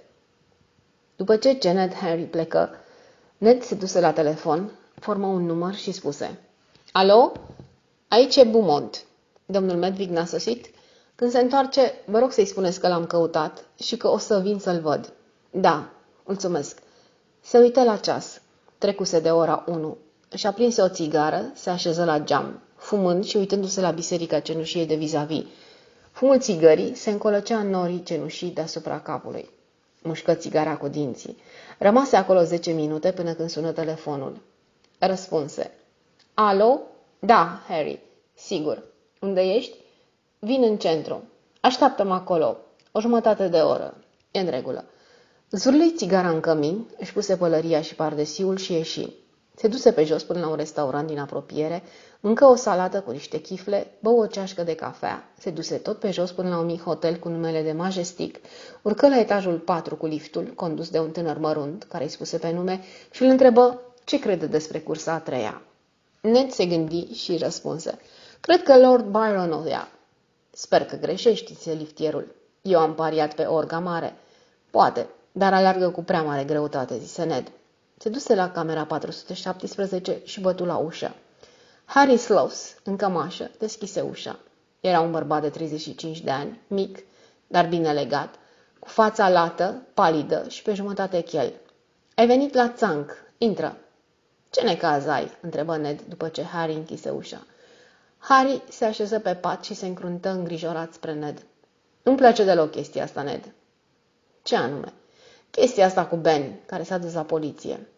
După ce Janet Henry plecă, Ned se duse la telefon, formă un număr și spuse, Alo? Aici e Beaumont. Domnul Medvig n-a sosit? Când se întoarce, vă rog să-i spuneți că l-am căutat și că o să vin să-l văd. Da, mulțumesc. Se uită la ceas. Trecuse de ora unu. Își aprinse o țigară, se așeză la geam, fumând și uitându-se la biserica cenușie de vis-a-vis. Fumul țigării se încolăcea în norii cenușii deasupra capului. Mușcă țigara cu dinții. Rămase acolo zece minute până când sună telefonul. Răspunse. Alo? Da, Harry. Sigur. Unde ești? Vin în centru. Așteaptă-mă acolo. O jumătate de oră. E în regulă. Zvârlui țigara în cămin, își puse pălăria și pardesiul și ieși. Se duse pe jos până la un restaurant din apropiere, mâncă o salată cu niște chifle, bău o ceașcă de cafea, se duse tot pe jos până la un mic hotel cu numele de Majestic, urcă la etajul patru cu liftul, condus de un tânăr mărunt, care îi spuse pe nume, și îl întrebă ce crede despre cursa a treia. Ned se gândi și răspunse. Cred că Lord Byron o ia. Sper că greșești, zise liftierul. Eu am pariat pe Orga Mare. Poate, dar alergă cu prea mare greutate, zise Ned. Se duse la camera patru sute șaptesprezece și bătu la ușă. Harry Sloss, în cămașă, deschise ușa. Era un bărbat de treizeci și cinci de ani, mic, dar bine legat, cu fața lată, palidă și pe jumătate chel. Ai venit la țanc. Intră. Ce necaz ai? Întrebă Ned după ce Harry închise ușa. Harry se așeză pe pat și se încruntă îngrijorat spre Ned. Nu-mi place deloc chestia asta, Ned. Ce anume? Chestia asta cu Ben, care s-a dus la poliție.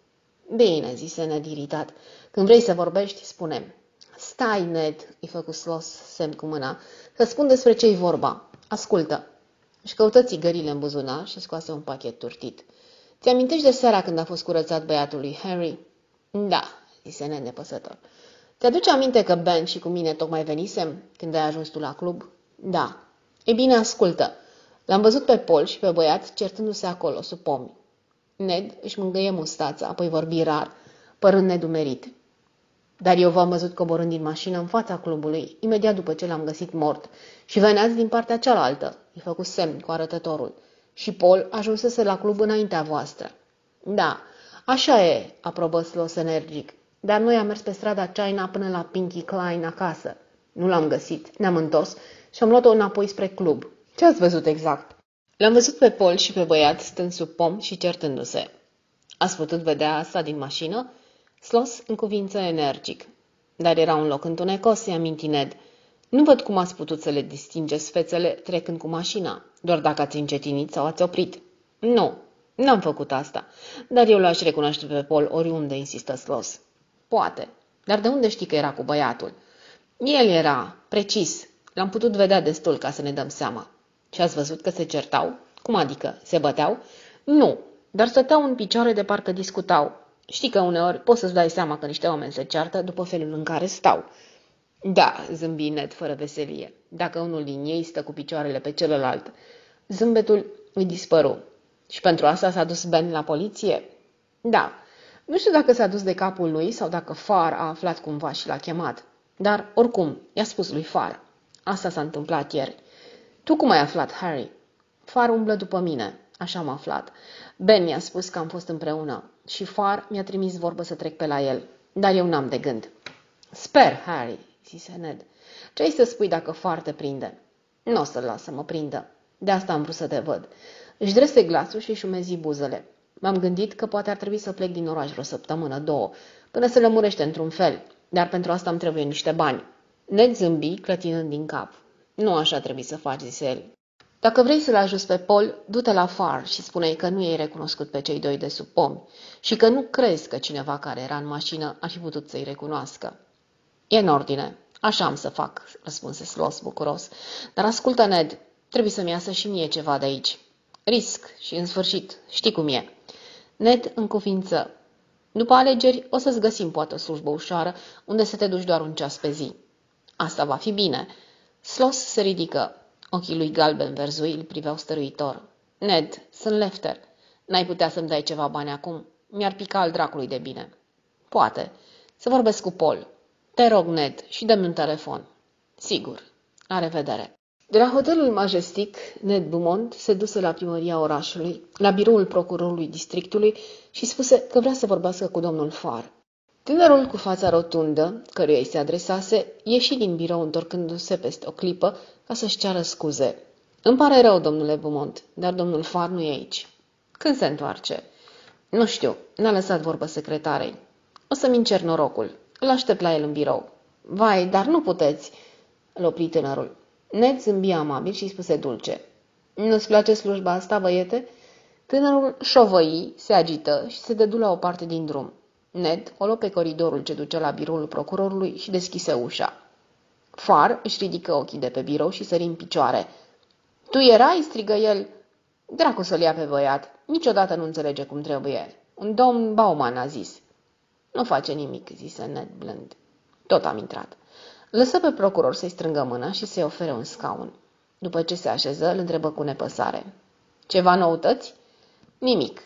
Bine, zise Ned iritat. Când vrei să vorbești, spune. Stai, Ned, îi făcu Sloss semn cu mâna. Să spun despre ce-i vorba. Ascultă. Își căută țigările în buzunar și scoase un pachet turtit. Ți-amintești de seara când a fost curățat băiatul lui Harry? Da, zise Ned nepăsător. Ți-aduce aminte că Ben și cu mine tocmai venisem când ai ajuns tu la club? Da. E bine, ascultă. L-am văzut pe Paul și pe băiat certându-se acolo, sub pomi. Ned își mângâie mustața, apoi vorbi rar, părând nedumerit. Dar eu v-am văzut coborând din mașină în fața clubului, imediat după ce l-am găsit mort, și veneați din partea cealaltă, îi făcu semn cu arătătorul. Și Paul ajunsese la club înaintea voastră. Da, așa e, aprobă Sloss energic, dar noi am mers pe strada China până la Pinky Klein acasă. Nu l-am găsit, ne-am întors și am luat-o înapoi spre club. Ce ați văzut exact? L-am văzut pe Paul și pe băiat stând sub pom și certându-se. Ați putut vedea asta din mașină? Sloss încuvință energic. Dar era un loc întunecos, se aminti Ned. Nu văd cum ați putut să le distingeți fețele trecând cu mașina, doar dacă ați încetinit sau ați oprit. Nu, n-am făcut asta, dar eu l-aș recunoaște pe Paul oriunde, insistă Sloss. Poate, dar de unde știi că era cu băiatul? El era, precis, l-am putut vedea destul ca să ne dăm seama. Și ați văzut că se certau? Cum adică, se băteau? Nu, dar stăteau în picioare de parcă discutau. Știi că uneori poți să-ți dai seama că niște oameni se ceartă după felul în care stau. Da, zâmbi Ned fără veselie, dacă unul din ei stă cu picioarele pe celălalt. Zâmbetul îi dispăru. Și pentru asta s-a dus Ben la poliție? Da, nu știu dacă s-a dus de capul lui sau dacă Far a aflat cumva și l-a chemat. Dar, oricum, i-a spus lui Far. Asta s-a întâmplat ieri. Tu cum ai aflat, Harry? Far umblă după mine, așa am aflat. Ben mi-a spus că am fost împreună și Far mi-a trimis vorbă să trec pe la el, dar eu n-am de gând. Sper, Harry, zise Ned. Ce-ai să spui dacă Far te prinde? Nu o să-l las să mă prindă. De asta am vrut să te văd. Își drese glasul și își umezi buzele. M-am gândit că poate ar trebui să plec din oraș vreo săptămână, două, până se lămurește într-un fel, dar pentru asta îmi trebuie niște bani. Ned zâmbi, clătinând din cap. Nu așa trebuie să faci, zise el. Dacă vrei să-l ajuți pe Paul, du-te la Far și spune-i că nu i-ai recunoscut pe cei doi de sub pomi și că nu crezi că cineva care era în mașină ar fi putut să-i recunoască. E în ordine. Așa am să fac, răspunse Sloss bucuros. Dar ascultă, Ned, trebuie să-mi iasă și mie ceva de aici. Risc și, în sfârșit, știi cum e. Ned încuvință. După alegeri o să-ți găsim poate o slujbă ușoară unde să te duci doar un ceas pe zi. Asta va fi bine. Sloss se ridică. Ochii lui galben verzui îl priveau stăruitor. Ned, sunt lefter. N-ai putea să-mi dai ceva bani acum? Mi-ar pica al dracului de bine. Poate. Să vorbesc cu Paul. Te rog, Ned, și dă-mi un telefon. Sigur. La revedere. De la hotelul Majestic, Ned Beaumont se duse la primăria orașului, la biroul procurorului districtului și spuse că vrea să vorbească cu domnul Far. Tânărul cu fața rotundă, căruia îi se adresase, ieși din birou întorcându-se peste o clipă ca să-și ceară scuze. Îmi pare rău, domnule Beaumont, dar domnul Far nu e aici. Când se întoarce? Nu știu, n-a lăsat vorbă secretarei. O să-mi încerc norocul. Îl aștept la el în birou. Vai, dar nu puteți, îl opri tânărul. Ned zâmbi amabil și spuse dulce. Nu-ți place slujba asta, băiete? Tânărul șovăi, se agită și se dădu la o parte din drum. Ned o luă pe coridorul ce ducea la biroul procurorului și deschise ușa. Far își ridică ochii de pe birou și sări în picioare. Tu erai?" strigă el. Dracu să-l ia pe băiat. Niciodată nu înțelege cum trebuie. Un domn Bauman a zis. Nu face nimic, zise Ned blând. Tot am intrat. Lăsă pe procuror să-i strângă mâna și să-i ofere un scaun. După ce se așeză, îl întrebă cu nepăsare. Ceva noutăți? Nimic.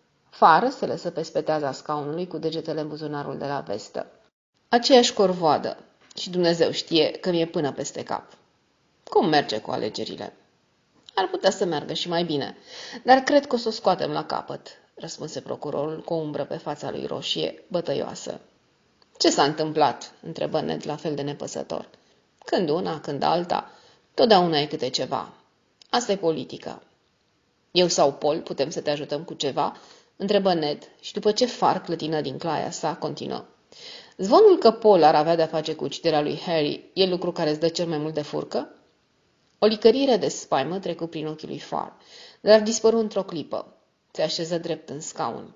Far se lăsă pe speteaza scaunului cu degetele în buzunarul de la vestă. Aceeași corvoadă. Și Dumnezeu știe că mi-e până peste cap. Cum merge cu alegerile? Ar putea să meargă și mai bine, dar cred că o să o scoatem la capăt, răspunse procurorul cu o umbră pe fața lui roșie, bătăioasă. Ce s-a întâmplat? Întrebă Ned la fel de nepăsător. Când una, când alta, totdeauna e câte ceva. Asta e politica. Eu sau Paul putem să te ajutăm cu ceva? Întrebă Ned și după ce Far clătină din claia sa, continuă. Zvonul că Paul ar avea de-a face cu uciderea lui Harry e lucru care îți dă cel mai mult de furcă? O licărire de spaimă trecu prin ochii lui Far, dar dispăru într-o clipă. Se așeză drept în scaun.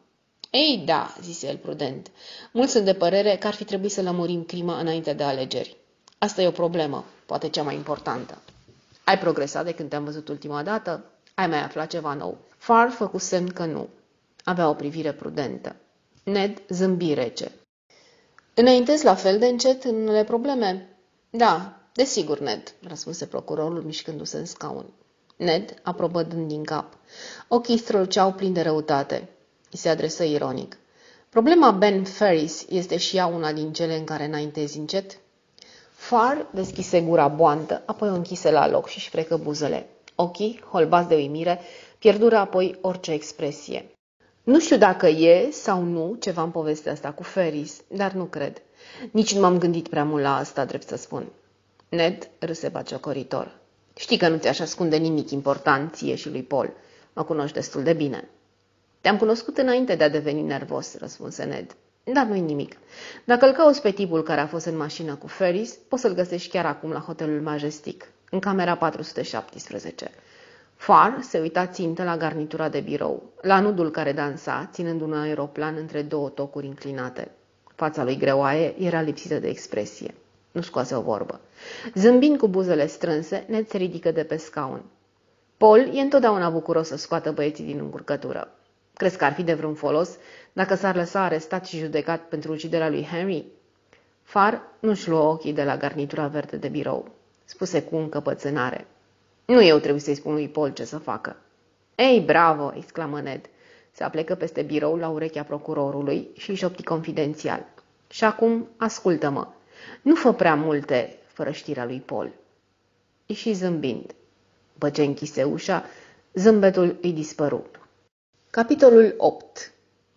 Ei, da, zise el prudent. Mulți sunt de părere că ar fi trebuit să lămurim crima înainte de alegeri. Asta e o problemă, poate cea mai importantă. Ai progresat de când te-am văzut ultima dată? Ai mai aflat ceva nou? Farr făcu semn că nu. Avea o privire prudentă. Ned zâmbi rece. Înaintezi la fel de încet în unele probleme? Da, desigur, Ned, răspunse procurorul mișcându-se în scaun. Ned aprobă dând din cap. Ochii străluceau plini de răutate. I se adresă ironic. Problema Ben Ferris este și ea una din cele în care înaintezi încet? Farr deschise gura boantă, apoi o închise la loc și-și frecă buzele. Ochii, holbați de uimire, pierdură apoi orice expresie. Nu știu dacă e sau nu ceva în povestea asta cu Ferris, dar nu cred. Nici nu m-am gândit prea mult la asta, drept să spun. Ned râse baciocoritor. Știi că nu ți-aș ascunde nimic important ție și lui Paul. Mă cunoști destul de bine. Te-am cunoscut înainte de a deveni nervos, răspunse Ned. Dar nu-i nimic. Dacă îl cauți pe tipul care a fost în mașină cu Ferris, poți să-l găsești chiar acum la hotelul Majestic, în camera patru sute șaptesprezece. Farr se uita țintă la garnitura de birou, la nudul care dansa, ținând un aeroplan între două tocuri înclinate. Fața lui greoaie era lipsită de expresie. Nu scoase o vorbă. Zâmbind cu buzele strânse, Ned se ridică de pe scaun. Paul e întotdeauna bucuros să scoată băieții din încurcătură. Crezi că ar fi de vreun folos dacă s-ar lăsa arestat și judecat pentru uciderea lui Henry? Farr nu-și luă ochii de la garnitura verde de birou. Spuse cu încăpățânare. Nu eu trebuie să-i spun lui Paul ce să facă. Ei, bravo, exclamă Ned. Se aplecă peste birou la urechea procurorului și îi șopti confidențial. Și acum, ascultă-mă. Nu fă prea multe fără știrea lui Paul. Și zâmbind. După ce închise ușa, zâmbetul îi dispăru. Capitolul opt.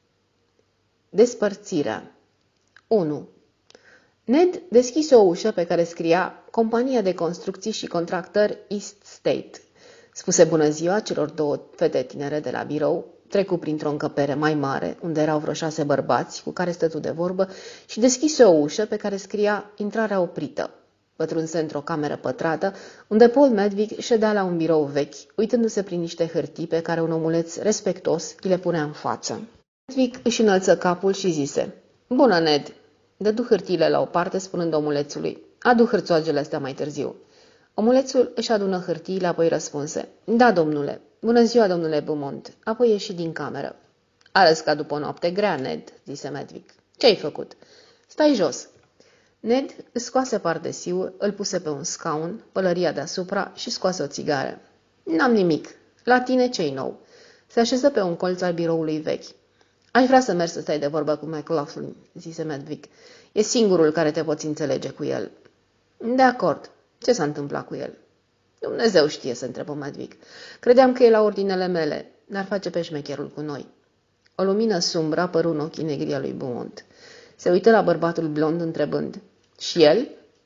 Despărțirea. unu. Ned deschise o ușă pe care scria Compania de Construcții și Contractări East State. Spuse bună ziua celor două fete tinere de la birou, trecu printr-o încăpere mai mare, unde erau vreo șase bărbați cu care stătu de vorbă și deschise o ușă pe care scria Intrarea oprită. Pătrunse într-o cameră pătrată, unde Paul Medwick ședea la un birou vechi, uitându-se prin niște hârtii pe care un omuleț respectos îi le punea în față. Medwick își înălță capul și zise, Bună, Ned! Dădu hârtiile la o parte, spunând omulețului, Adu hârțoagele astea mai târziu. Omulețul își adună hârtiile, apoi răspunse, Da, domnule. Bună ziua, domnule Beaumont. Apoi ieși din cameră. Arăți ca după o noapte grea, Ned, zise Medwick. Ce-ai făcut? Stai jos. Ned îți scoase pardesiul, îl puse pe un scaun, pălăria deasupra și scoase o țigară. N-am nimic. La tine ce-i nou? Se așeză pe un colț al biroului vechi. Aș vrea să mergi să stai de vorbă cu McLaughlin, zise Medwick. E singurul care te poți înțelege cu el. De acord. Ce s-a întâmplat cu el? Dumnezeu știe, se întrebă Medwick. Credeam că e la ordinele mele, dar face pe șmecherul cu noi. O lumină sumbră apăru în ochii negri a lui Beaumont. Se uită la bărbatul blond întrebând. Și el?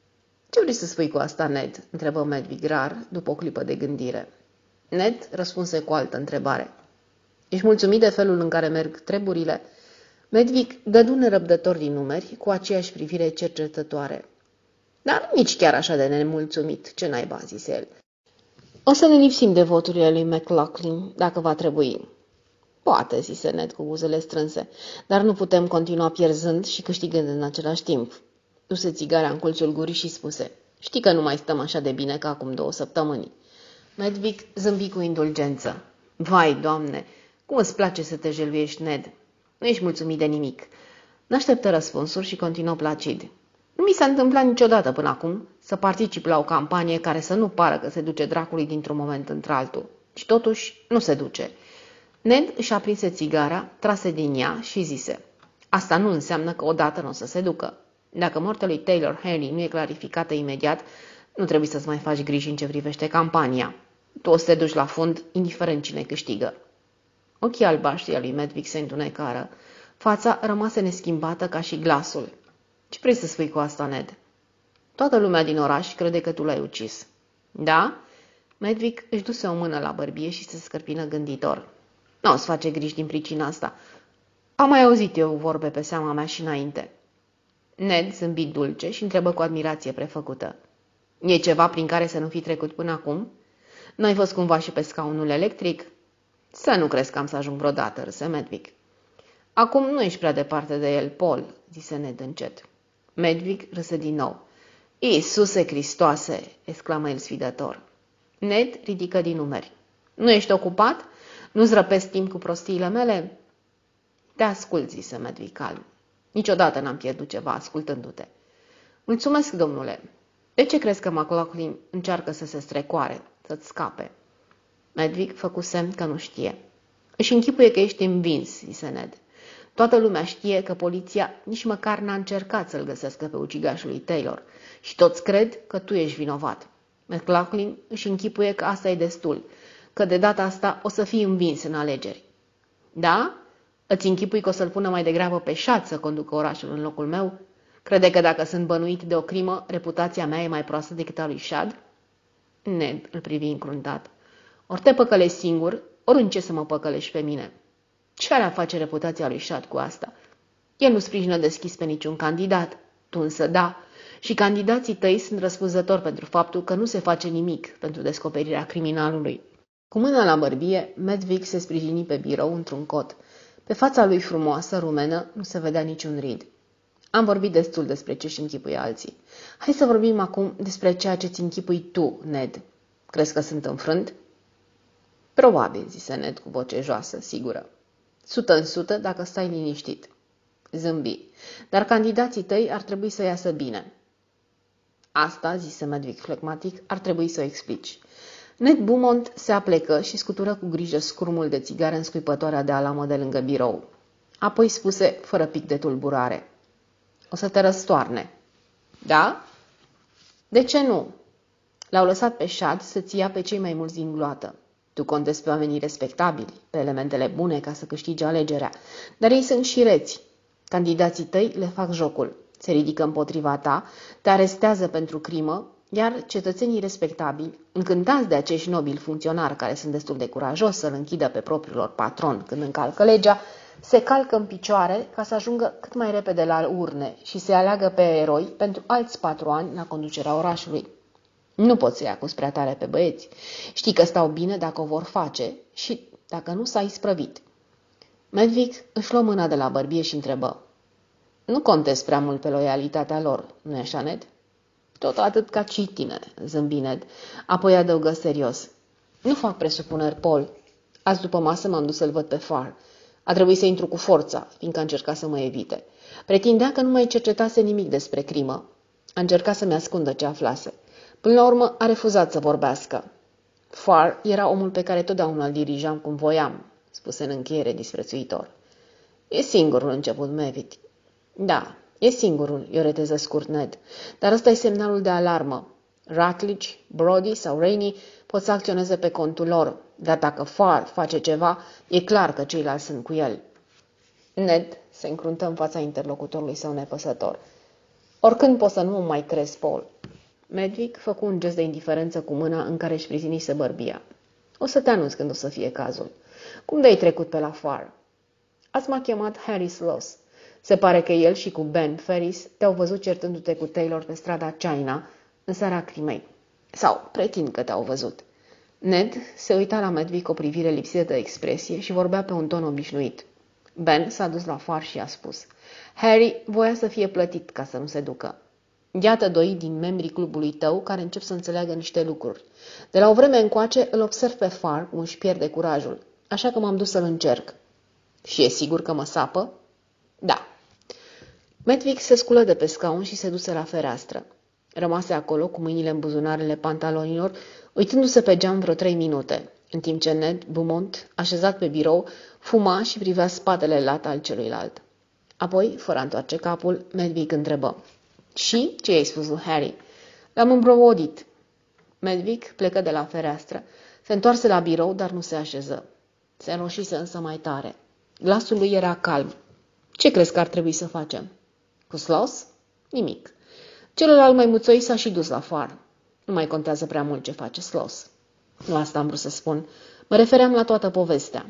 Ce vrei să spui cu asta, Ned? Întrebă Medwick rar, după o clipă de gândire. Ned răspunse cu altă întrebare. Ești mulțumit de felul în care merg treburile? Medwick dădu nerăbdător din numeri, cu aceeași privire cercetătoare. Dar nici chiar așa de nemulțumit, ce naiba, zise el. O să ne lipsim de voturile lui McLaughlin, dacă va trebui. Poate, zise Ned cu buzele strânse, dar nu putem continua pierzând și câștigând în același timp. Duse țigara în colțul gurii și spuse, Știi că nu mai stăm așa de bine ca acum două săptămâni. Medwick zâmbi cu indulgență. Vai, Doamne, cum îți place să te jeluiești, Ned? Nu ești mulțumit de nimic. N-așteptă răspunsuri și continuă placid. Nu mi s-a întâmplat niciodată până acum să particip la o campanie care să nu pară că se duce dracului dintr-un moment într-altul. Și totuși nu se duce. Ned își aprinse țigara, trase din ea și zise, Asta nu înseamnă că odată nu o să se ducă. Dacă moartea lui Taylor Henry nu e clarificată imediat, nu trebuie să-ți mai faci griji în ce privește campania. Tu o să te duci la fund, indiferent cine câștigă. Ochii albaștri al lui Medwick se întunecară. Fața rămase neschimbată ca și glasul. Ce vrei să spui cu asta, Ned? Toată lumea din oraș crede că tu l-ai ucis. Da? Medwick își duse o mână la bărbie și se scărpină gânditor. Nu o să face griji din pricina asta. Am mai auzit eu vorbe pe seama mea și înainte. Ned zâmbi dulce și întrebă cu admirație prefăcută. E ceva prin care să nu fi trecut până acum? N-ai fost cumva și pe scaunul electric? Să nu crezi că am să ajung vreodată, râse Medwick. Acum nu ești prea departe de el, Paul, zise Ned încet. Medvig râse din nou. Iisuse Hristoase, exclamă el sfidător. Ned ridică din numeri. Nu ești ocupat? Nu-ți răpesc timp cu prostiile mele? Te ascult, zise Medvig calm. Niciodată n-am pierdut ceva ascultându-te. Mulțumesc, domnule. De ce crezi că McLaughlin încearcă să se strecoare, să-ți scape? Medvig făcu semn că nu știe. Își închipuie că ești învins, zise Ned. Toată lumea știe că poliția nici măcar n-a încercat să-l găsească pe ucigașul lui Taylor și toți cred că tu ești vinovat. McLaughlin își închipuie că asta e destul, că de data asta o să fii învins în alegeri. Da? Îți închipui că o să-l pună mai degrabă pe șat să conducă orașul în locul meu? Crede că dacă sunt bănuit de o crimă, reputația mea e mai proastă decât a lui Shad? Ned îl privi încruntat. Ori te păcălești singur, ori în ce să mă păcălești pe mine? Ce are a face reputația lui Shad cu asta? El nu sprijină deschis pe niciun candidat. Tu însă da. Și candidații tăi sunt răspunzători pentru faptul că nu se face nimic pentru descoperirea criminalului. Cu mâna la bărbie, Medvig se sprijini pe birou într-un cot. Pe fața lui frumoasă, rumenă, nu se vedea niciun rid. Am vorbit destul despre ce-și închipuie alții. Hai să vorbim acum despre ceea ce-ți închipui tu, Ned. Crezi că sunt înfrânt? Probabil, zise Ned cu voce joasă, sigură. Sută în sută dacă stai liniștit. Zâmbi. Dar candidații tăi ar trebui să iasă bine. Asta, zise Medvig flegmatic, ar trebui să o explici. Ned Beaumont se aplecă și scutură cu grijă scurmul de țigară în scuipătoarea de alamă de lângă birou. Apoi spuse, fără pic de tulburare. O să te răstoarne. Da? De ce nu? L-au lăsat pe Shad să-ți ia pe cei mai mulți din gloată. Tu contezi pe oamenii respectabili, pe elementele bune ca să câștigi alegerea, dar ei sunt și reți. Candidații tăi le fac jocul, se ridică împotriva ta, te arestează pentru crimă, iar cetățenii respectabili, încântați de acești nobili funcționari care sunt destul de curajos să-l închidă pe propriul lor patron când încalcă legea, se calcă în picioare ca să ajungă cât mai repede la urne și se aleagă pe eroi pentru alți patru ani la conducerea orașului. Nu poți să-i acuz prea tare pe băieți. Știi că stau bine dacă o vor face și dacă nu s-a isprăvit. Medvig își luă mâna de la bărbie și întrebă. Nu contezi prea mult pe loialitatea lor, nu-i așa, Ned? Tot atât ca și tine, zâmbi Ned. Apoi adăugă serios. Nu fac presupuneri, Paul. Azi după masă m-am dus să-l văd pe Farr. A trebuit să intru cu forța, fiindcă a încercat să mă evite. Pretindea că nu mai cercetase nimic despre crimă. A încercat să-mi ascundă ce aflase. Până la urmă a refuzat să vorbească. Farr era omul pe care totdeauna îl dirijam cum voiam, spuse în încheiere disprețuitor. E singurul început Mevit. Da, e singurul, i-o reteză scurt Ned, dar ăsta e semnalul de alarmă. Rutledge, Brody sau Rainey pot să acționeze pe contul lor, dar dacă Farr face ceva, e clar că ceilalți sunt cu el. Ned se încruntă în fața interlocutorului său nepăsător. Oricând poți să nu mă mai crezi, Paul. Medvig făcu un gest de indiferență cu mâna în care își sprijinise bărbia. O să te anunț când o să fie cazul. Cum de-ai trecut pe la Farr? Azi m-a chemat Harry Sloss. Se pare că el și cu Ben Ferris te-au văzut certându-te cu Taylor pe strada China în seara crimei. Sau pretind că te-au văzut. Ned se uita la Medvig cu o privire lipsită de expresie și vorbea pe un ton obișnuit. Ben s-a dus la Farr și a spus. Harry voia să fie plătit ca să nu se ducă. Iată doi din membrii clubului tău care încep să înțeleagă niște lucruri. De la o vreme încoace îl observ pe Farr cum își pierde curajul, așa că m-am dus să-l încerc. Și e sigur că mă sapă? Da. Medvig se sculă de pe scaun și se duse la fereastră. Rămase acolo cu mâinile în buzunarele pantalonilor, uitându-se pe geam vreo trei minute, în timp ce Ned Beaumont, așezat pe birou, fuma și privea spatele lat al celuilalt. Apoi, fără a întoarce capul, Medvig întrebă. Și ce i-ai spus lui Harry? L-am împrovodit. Medvig plecă de la fereastră, se întoarse la birou, dar nu se așeză. Se înroșise însă mai tare. Glasul lui era calm. Ce crezi că ar trebui să facem? Cu Sloss? Nimic. Celălalt măimuțoi s-a și dus la Farr. Nu mai contează prea mult ce face Sloss. Nu asta am vrut să spun. Mă refeream la toată povestea.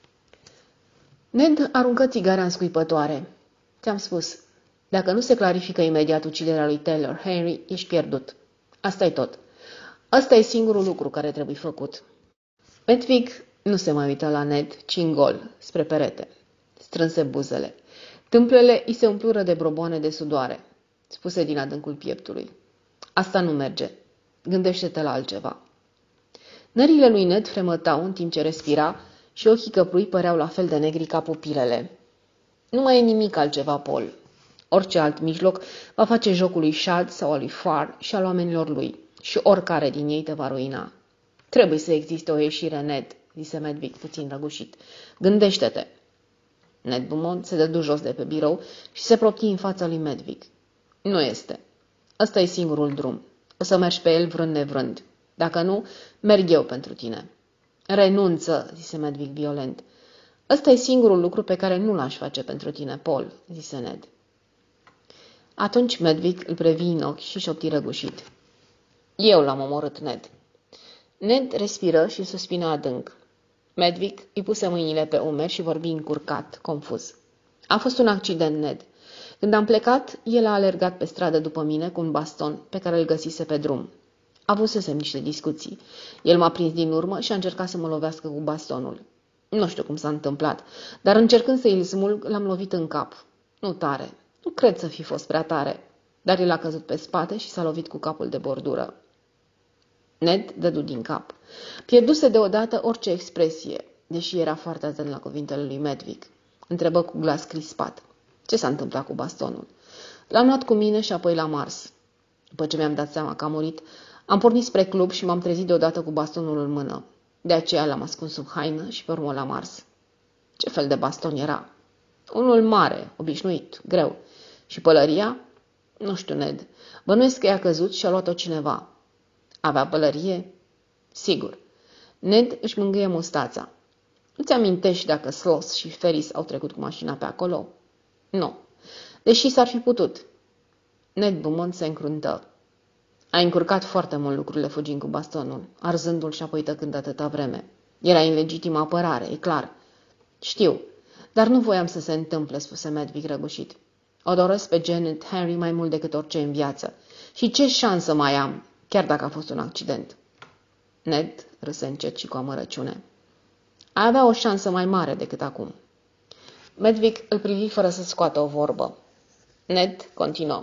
Ned aruncă țigara în scuipătoare. Ți-am spus, dacă nu se clarifică imediat uciderea lui Taylor Henry, ești pierdut. Asta e tot. Asta e singurul lucru care trebuie făcut. Medvig nu se mai uită la Ned, ci în gol, spre perete. strânse buzele. Tâmplele îi se umplură de broboane de sudoare. Spuse din adâncul pieptului. Asta nu merge. Gândește-te la altceva. Nările lui Ned fremătau în timp ce respira și ochii căprui păreau la fel de negri ca pupilele. Nu mai e nimic altceva, Paul. Orice alt mijloc va face jocul lui Shad sau al lui Far și al oamenilor lui și oricare din ei te va ruina. Trebuie să existe o ieșire, Ned, zise Medvic puțin răgușit. Gândește-te. Ned Beaumont se dădu jos de pe birou și se propti în fața lui Medvic. Nu este. Ăsta e singurul drum. O să mergi pe el vrând nevrând. Dacă nu, merg eu pentru tine. Renunță, zise Medvic violent. Ăsta e singurul lucru pe care nu l-aș face pentru tine, Paul, zise Ned. Atunci Medvic îl previ în ochi și șopti răgușit. Eu l-am omorât, Ned. Ned respiră și suspină adânc. Medvic îi puse mâinile pe umeri și vorbi încurcat, confuz. A fost un accident, Ned. Când am plecat, el a alergat pe stradă după mine cu un baston pe care îl găsise pe drum. Avusesem niște discuții. El m-a prins din urmă și a încercat să mă lovească cu bastonul. Nu știu cum s-a întâmplat, dar încercând să îl smulg, l-am lovit în cap. Nu tare. Nu cred să fi fost prea tare. Dar el a căzut pe spate și s-a lovit cu capul de bordură. Ned dădu din cap. Pierduse deodată orice expresie, deși era foarte atent la cuvintele lui Medvic. Întrebă cu glas crispat. Ce s-a întâmplat cu bastonul? L-am luat cu mine și apoi l-am ars. După ce mi-am dat seama că a murit, am pornit spre club și m-am trezit deodată cu bastonul în mână. De aceea l-am ascuns sub haină și pe urmă l-am ars. Ce fel de baston era? Unul mare, obișnuit, greu. Și pălăria? Nu știu, Ned. Bănuiesc că i-a căzut și a luat-o cineva. Avea pălărie? Sigur. Ned își mângâie mustața. Nu-ți amintești dacă Sloss și Ferris au trecut cu mașina pe acolo? Nu. Deși s-ar fi putut. Ned Beaumont se încruntă. A încurcat foarte mult lucrurile fugind cu bastonul, arzându-l și apoi tăcând atâta vreme. Era în legitimă apărare, e clar. Știu, dar nu voiam să se întâmple, spuse Medvic răgușit. O doresc pe Janet Henry mai mult decât orice în viață. Și ce șansă mai am, chiar dacă a fost un accident? Ned râse încet și cu amărăciune. Ai avea o șansă mai mare decât acum. Medvic îl privi fără să scoată o vorbă. Ned continuă.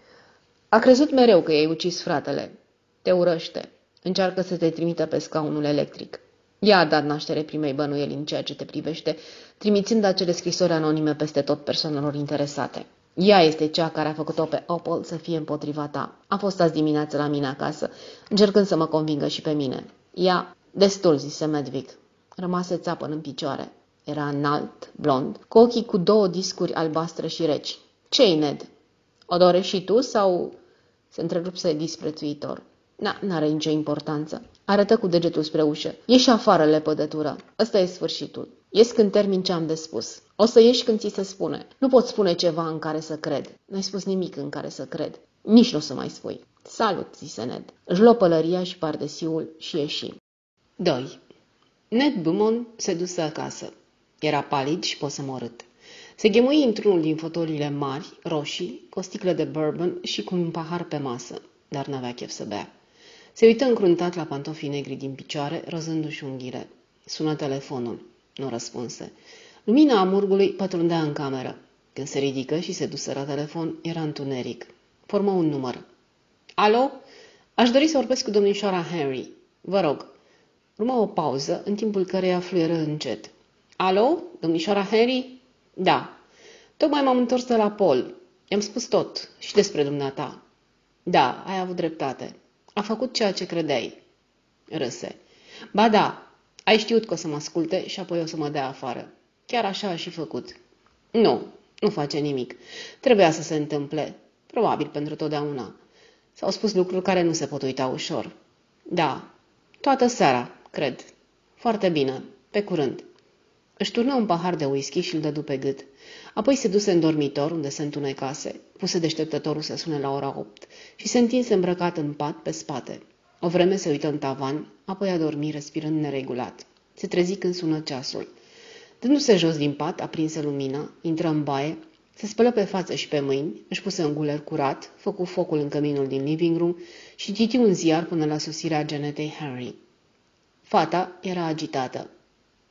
A crezut mereu că i-ai ucis fratele. Te urăște. Încearcă să te trimită pe scaunul electric. Ea a dat naștere primei bănuieli în ceea ce te privește, trimițând acele scrisori anonime peste tot persoanelor interesate. Ea este cea care a făcut-o pe Opal să fie împotriva ta. A fost azi dimineață la mine acasă, încercând să mă convingă și pe mine. Ea, destul, zise Medvic. Rămase țapăn în picioare. Era înalt, blond, cu ochii cu două discuri albastre și reci. Ce-i, Ned? O dorești și tu sau... Se întrerupse disprețuitor. Na, n-are nicio importanță. Arătă cu degetul spre ușă. Ieși afară, lepădătură. Ăsta e sfârșitul. Ies când termin ce am de spus. O să ieși când ți se spune. Nu pot spune ceva în care să cred. N-ai spus nimic în care să cred. Nici nu o să mai spui. Salut, zise Ned. Își luă pălăria și pardesiul și ieși. doi. Ned Beaumont se duse acasă. Era palid și posemorât. Se ghemui într-unul din fotoliile mari, roșii, cu o sticlă de bourbon și cu un pahar pe masă, dar n-avea chef să bea. Se uită încruntat la pantofii negri din picioare, rozându-și unghiile. Sună telefonul. Nu răspunse. Lumina amurgului pătrundea în cameră. Când se ridică și se duse la telefon, era întuneric. Formă un număr. Alo? Aș dori să vorbesc cu domnișoara Henry. Vă rog. Urmă o pauză, în timpul căreia fluieră încet. Alo? Domnișoara Henry? Da. Tocmai m-am întors de la Paul. I-am spus tot. Și despre dumneata. Da, ai avut dreptate. A făcut ceea ce credeai. Râse. Ba da, ai știut că o să mă asculte și apoi o să mă dea afară. Chiar așa a și făcut. Nu, nu face nimic. Trebuia să se întâmple. Probabil pentru totdeauna. S-au spus lucruri care nu se pot uita ușor. Da, toată seara, cred. Foarte bine. Pe curând. Își turnă un pahar de whisky și îl dădu pe gât. Apoi se duse în dormitor, unde se întunecase, puse deșteptătorul să sune la ora opt și se întinse îmbrăcat în pat pe spate. O vreme se uită în tavan, apoi a dormi respirând neregulat. Se trezi când sună ceasul. Dându-se jos din pat, aprinse lumina, intră în baie, se spălă pe față și pe mâini, își puse un guler curat, făcu focul în căminul din living room și citi un ziar până la sosirea Janetei Henry. Fata era agitată.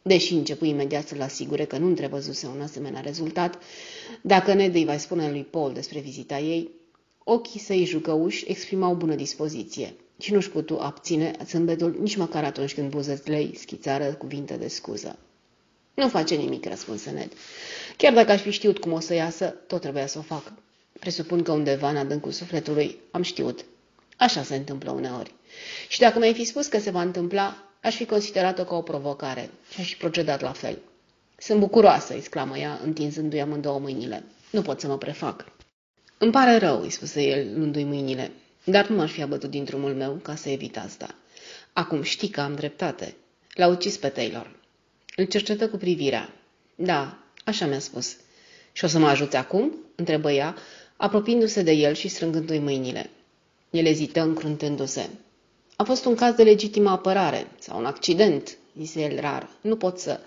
Deși începu imediat să-l asigure că nu întrevăzuse un asemenea rezultat, dacă Ned îi va spune lui Paul despre vizita ei, ochii săi jucăuși exprimau bună dispoziție și nu-și putu abține zâmbetul nici măcar atunci când buzele ei schițară cuvinte de scuză. Nu face nimic, răspunse Ned. Chiar dacă aș fi știut cum o să iasă, tot trebuia să o fac. Presupun că undeva în adâncul sufletului am știut. Așa se întâmplă uneori. Și dacă mi-ai fi spus că se va întâmpla, aș fi considerat-o ca o provocare și aș fi procedat la fel. Sunt bucuroasă, exclamă ea, întinzându-i amândouă mâinile. Nu pot să mă prefac. Îmi pare rău, îi spuse el, luându-i mâinile, dar nu m-aș fi abătut din drumul meu ca să evit asta. Acum știi că am dreptate. L-a ucis pe Taylor. Îl cercetă cu privirea. Da, așa mi-a spus. Și o să mă ajuți acum? Întrebă ea, apropiindu-se de el și strângându-i mâinile. El ezită încruntându-se. A fost un caz de legitimă apărare sau un accident, zise el rar. Nu pot să...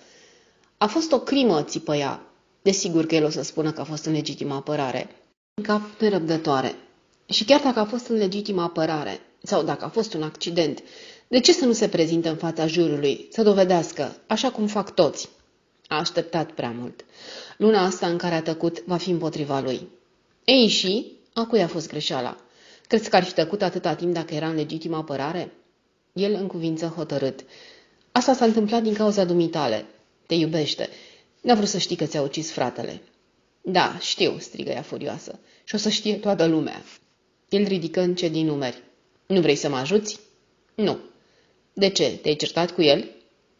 A fost o crimă, țipă ea. Desigur că el o să spună că a fost în legitimă apărare. În cap nerăbdătoare. Și chiar dacă a fost în legitimă apărare sau dacă a fost un accident, de ce să nu se prezinte în fața jurului, să dovedească, așa cum fac toți? A așteptat prea mult. Luna asta în care a tăcut va fi împotriva lui. Ei și, a cui a fost greșeala? Crezi că ar fi tăcut atâta timp dacă era în legitimă apărare? El încuvință hotărât. Asta s-a întâmplat din cauza dumitale. Te iubește. N-a vrut să știi că ți-a ucis fratele. Da, știu, strigă ea furioasă. Și o să știe toată lumea. El ridică încet din numeri. Nu vrei să mă ajuți? Nu. De ce? Te-ai certat cu el?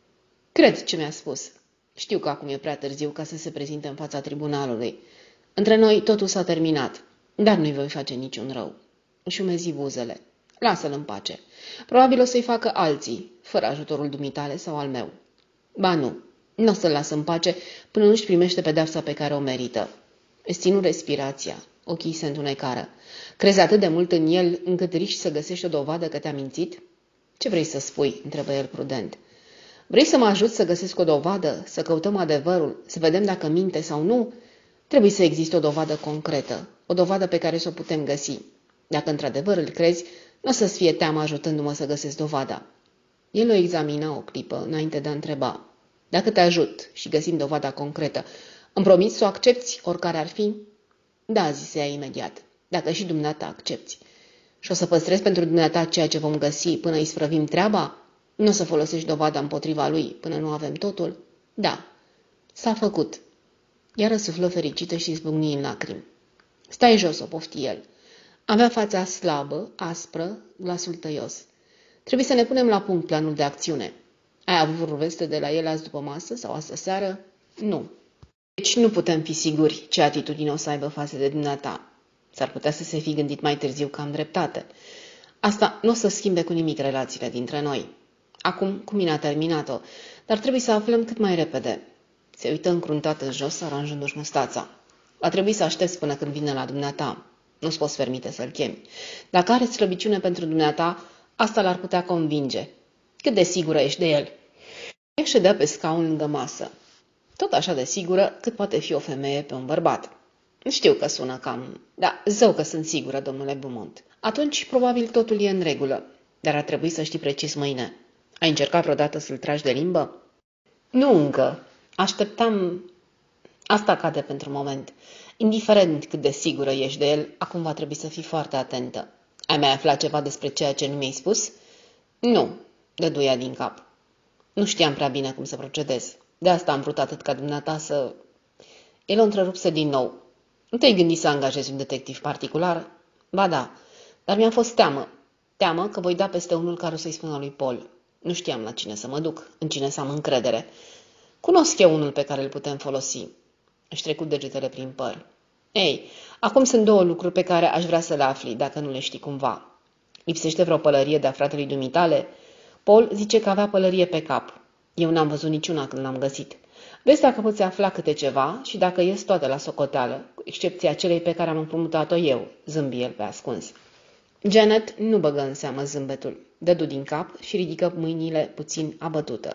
Cred ce mi-a spus. Știu că acum e prea târziu ca să se prezinte în fața tribunalului. Între noi totul s-a terminat, dar nu-i voi face niciun rău. Își umezi buzele. Lasă-l în pace. Probabil o să-i facă alții, fără ajutorul dumitale sau al meu. Ba nu, nu o să-l las în pace până nu-și primește pedeapsa pe care o merită. Îți ținu respirația. Ochii se întunecară. Crezi atât de mult în el încât riști să găsești o dovadă că te-a mințit? Ce vrei să spui? Întrebă el prudent. Vrei să mă ajut să găsesc o dovadă, să căutăm adevărul, să vedem dacă minte sau nu? Trebuie să existe o dovadă concretă, o dovadă pe care să o putem găsi. Dacă într-adevăr îl crezi, nu o să-ți fie teamă ajutându-mă să găsesc dovada. El o examina o clipă înainte de a întreba. Dacă te ajut și găsim dovada concretă, îmi promiți să o accepți oricare ar fi? Da, zise ea imediat, dacă și dumneata accepți. Și o să păstrezi pentru dumneata ceea ce vom găsi până îi sprăvim treaba? Nu o să folosești dovada împotriva lui până nu avem totul? Da. S-a făcut. Ea răsuflă fericită și izbucni în lacrimi. Stai jos, o pofti el. Avea fața slabă, aspră, glasul tăios. Trebuie să ne punem la punct planul de acțiune. Ai avut vreo veste de la el azi după masă sau astă seară? Nu. Deci nu putem fi siguri ce atitudine o să aibă față de dumneata. S-ar putea să se fi gândit mai târziu că am dreptate. Asta nu o să schimbe cu nimic relațiile dintre noi. Acum, cu mine a terminat-o, dar trebuie să aflăm cât mai repede. Se uită încruntată jos, aranjându-și mustața. Va trebui să aștepți până când vine la dumneata. Nu-ți poți permite să-l chemi. Dacă are slăbiciune pentru dumneata, asta l-ar putea convinge. Cât de sigură ești de el? Ea ședea pe scaun lângă masă. Tot așa de sigură cât poate fi o femeie pe un bărbat. Știu că sună cam... Da, zău că sunt sigură, domnule Beaumont. Atunci, probabil, totul e în regulă. Dar ar trebui să știi precis mâine. Ai încercat vreodată să-l tragi de limbă? Nu încă. Așteptam... Asta cade pentru moment. Indiferent cât de sigură ești de el, acum va trebui să fii foarte atentă. Ai mai aflat ceva despre ceea ce nu mi-ai spus? Nu, dădu ea din cap. Nu știam prea bine cum să procedez. De asta am vrut atât ca dumneata să... El o întrerupse din nou. Nu te-ai gândit să angajezi un detectiv particular? Ba da, dar mi-a fost teamă. Teamă că voi da peste unul care o să-i spună lui Paul. Nu știam la cine să mă duc, în cine să am încredere. Cunosc eu unul pe care îl putem folosi. Își trecut degetele prin păr. Ei, acum sunt două lucruri pe care aș vrea să le afli, dacă nu le știi cumva. Lipsește vreo pălărie de-a fratelui dumitale? Paul zice că avea pălărie pe cap. Eu n-am văzut niciuna când l-am găsit. Vezi dacă poți afla câte ceva și dacă ies toate la socoteală, cu excepția celei pe care am împrumutat-o eu, zâmbi el pe ascuns. Janet nu băgă în seamă zâmbetul, dădu din cap și ridică mâinile puțin abătută.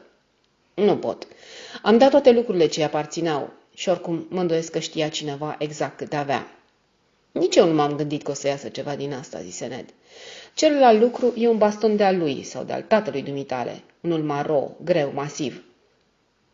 Nu pot. Am dat toate lucrurile ce-i aparțineau și oricum mă îndoiesc că știa cineva exact cât avea. Nici eu nu m-am gândit că o să iasă ceva din asta, zise Ned. Celălalt lucru e un baston de-al lui sau de-al tatălui dumitale, unul maro, greu, masiv.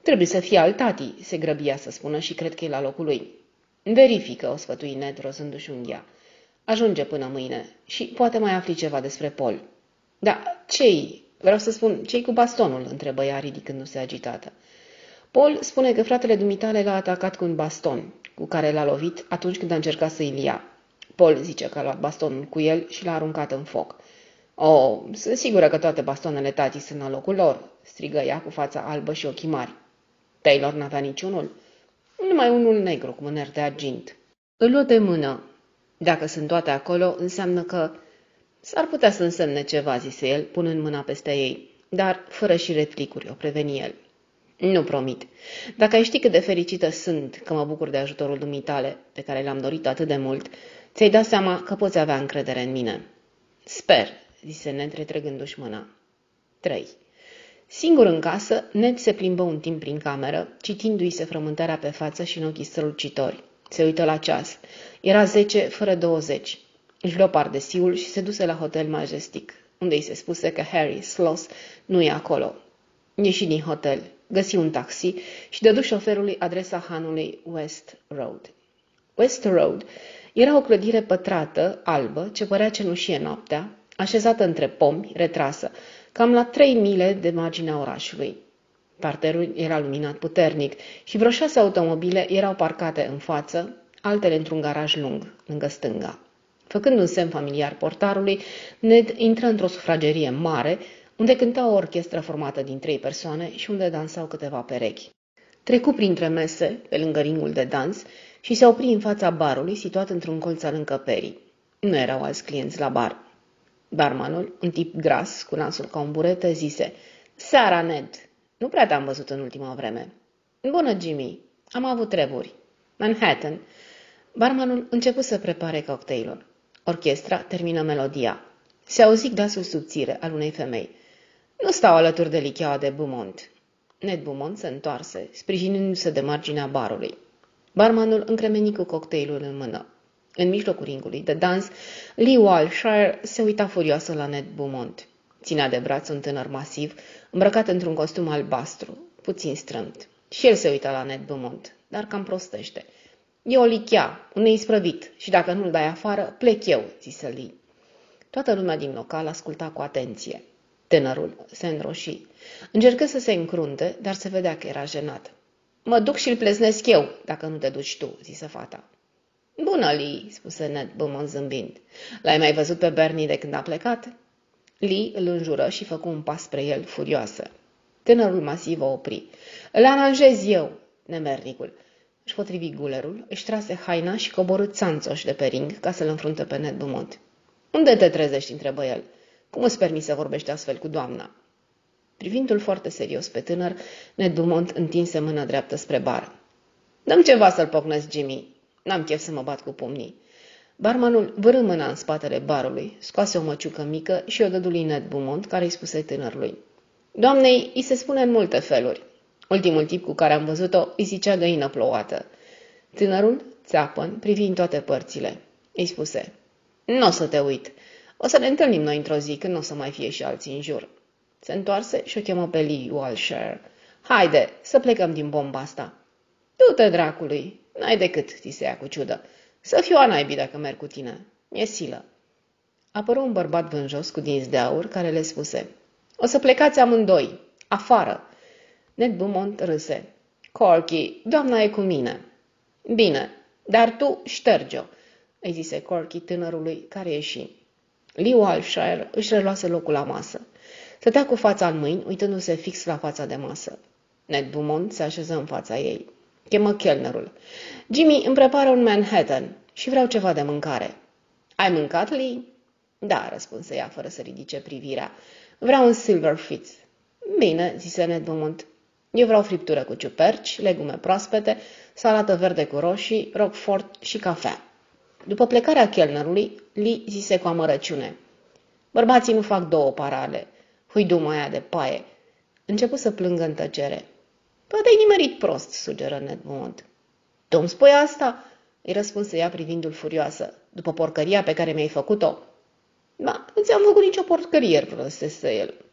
Trebuie să fie al tatii, se grăbia să spună și cred că e la locul lui. Verifică, o sfătui Ned, rozându-și unghia. Ajunge până mâine și poate mai afli ceva despre Paul. Da, cei, vreau să spun, cei cu bastonul, întrebă ea ridicându-se agitată. Paul spune că fratele dumitale l-a atacat cu un baston, cu care l-a lovit atunci când a încercat să îl ia. Paul zice că a luat bastonul cu el și l-a aruncat în foc. Oh, sunt sigură că toate bastonele tatii sunt la locul lor, strigă ea cu fața albă și ochii mari. Taylor n-avea niciunul? Numai unul negru cu mâneri de argint. Îl luă de mână. Dacă sunt toate acolo, înseamnă că... S-ar putea să însemne ceva, zise el, punând mâna peste ei, dar fără și replicuri, o preveni el. Nu promit. Dacă ai ști cât de fericită sunt că mă bucur de ajutorul dumitale, pe care l-am dorit atât de mult, ți-ai dat seama că poți avea încredere în mine. Sper, zise Ned, retrăgându-și mâna. trei. Singur în casă, Ned se plimbă un timp prin cameră, citindu-i se frământarea pe față și în ochii strălucitori. Se uită la ceas. Era zece fără douăzeci. Își luă pardesiul și se duse la Hotel Majestic, unde îi se spuse că Harry Sloss nu e acolo. Ieși din hotel, găsi un taxi și dădu șoferului adresa hanului West Road. West Road era o clădire pătrată, albă, ce părea cenușie noaptea, așezată între pomi, retrasă, cam la trei mile de marginea orașului. Parterul era luminat puternic și vreo șase automobile erau parcate în față, altele într-un garaj lung, lângă stânga. Făcând un semn familiar portarului, Ned intră într-o sufragerie mare, unde cânta o orchestră formată din trei persoane și unde dansau câteva perechi. Trecu printre mese, pe lângă ringul de dans, și se opri în fața barului, situat într-un colț al încăperii. Nu erau alți clienți la bar. Barmanul, un tip gras, cu nasul ca un burete, zise: "Seara, Ned! Nu prea te-am văzut în ultima vreme." "Bună, Jimmy! Am avut treburi." "Manhattan." Barmanul început să prepare cocktailul. Orchestra termină melodia. Se auzi glasul subțire al unei femei. "Nu stau alături de licheaua de Beaumont." Ned Beaumont se întoarse, sprijinindu-se de marginea barului. Barmanul încremeni cu cocktailul în mână. În mijlocul ringului de dans, Lee Walshire se uita furioasă la Ned Beaumont. Ținea de braț un tânăr masiv, îmbrăcat într-un costum albastru, puțin strâmt. Și el se uita la Ned Beaumont, dar cam prostește. "E o lichea, un neisprăvit, și dacă nu-l dai afară, plec eu," zise Lee. Toată lumea din local asculta cu atenție. Tânărul se înroși. Încercă să se încrunte, dar se vedea că era jenat. "Mă duc și-l pleznesc eu, dacă nu te duci tu," zise fata. "Bună, Lee," spuse Ned Beaumont zâmbind. "L-ai mai văzut pe Bernie de când a plecat?" Lee îl înjură și făcu un pas spre el, furioasă. Tânărul masiv o opri. "Îl aranjez eu," nemernicul. Își potrivi gulerul, își trase haina și coborâ țanțoș de pe ring ca să-l înfrunte pe Ned Beaumont. "Unde te trezești?" întrebă el. "Cum îți permiți să vorbești astfel cu doamna?" Privindu-l foarte serios pe tânăr, Ned Beaumont întinse mâna dreaptă spre bar. "Dă-mi ceva să-l pocnesc, Jimmy. N-am chef să mă bat cu pumnii." Barmanul vârâ mâna în spatele barului, scoase o măciucă mică și o dădu lui Ned Beaumont, care îi spuse tânărului: "Doamnei, îi se spune în multe feluri. Ultimul tip cu care am văzut-o îi zicea găină plouată." Tânărul, țeapăn, privi în toate părțile. Îi spuse: "Nu o să te uit. O să ne întâlnim noi într-o zi, când nu o să mai fie și alții în jur." Se întoarse și o chemă pe Lee Walshire. "Haide, să plecăm din bomba asta." "Du-te dracului, n-ai decât," zise ea cu ciudă. "Să fiu a naibii dacă merg cu tine. E silă." Apăru un bărbat vânjos cu dinți de aur care le spuse: "O să plecați amândoi, afară." Ned Beaumont râse. "Corky, doamna e cu mine." "Bine, dar tu șterge-o," îi zise Corky tânărului care ieși. Lee Walshire își reluase locul la masă. Stătea cu fața în mâini, uitându-se fix la fața de masă. Ned Beaumont se așeză în fața ei. Chemă chelnerul. "Jimmy îmi prepară un Manhattan și vreau ceva de mâncare." "Ai mâncat, Lee?" "Da," răspunse ea fără să ridice privirea. "Vreau un silver fitz." "Bine," zise Ned Beaumont. "Eu vreau friptură cu ciuperci, legume proaspete, salată verde cu roșii, roquefort și cafea." După plecarea chelnerului, Lee zise cu amărăciune: "Bărbații nu fac două parale. Huiduma aia de paie." Începu să plângă în tăcere. "Poate ai nimerit prost," sugeră Ned Beaumont. "Tu îmi spui asta?" îi răspunse ea privindu-l furioasă. "După porcăria pe care mi-ai făcut-o?" "Ba, nu ți-am făcut nicio porcărie," răspunse el.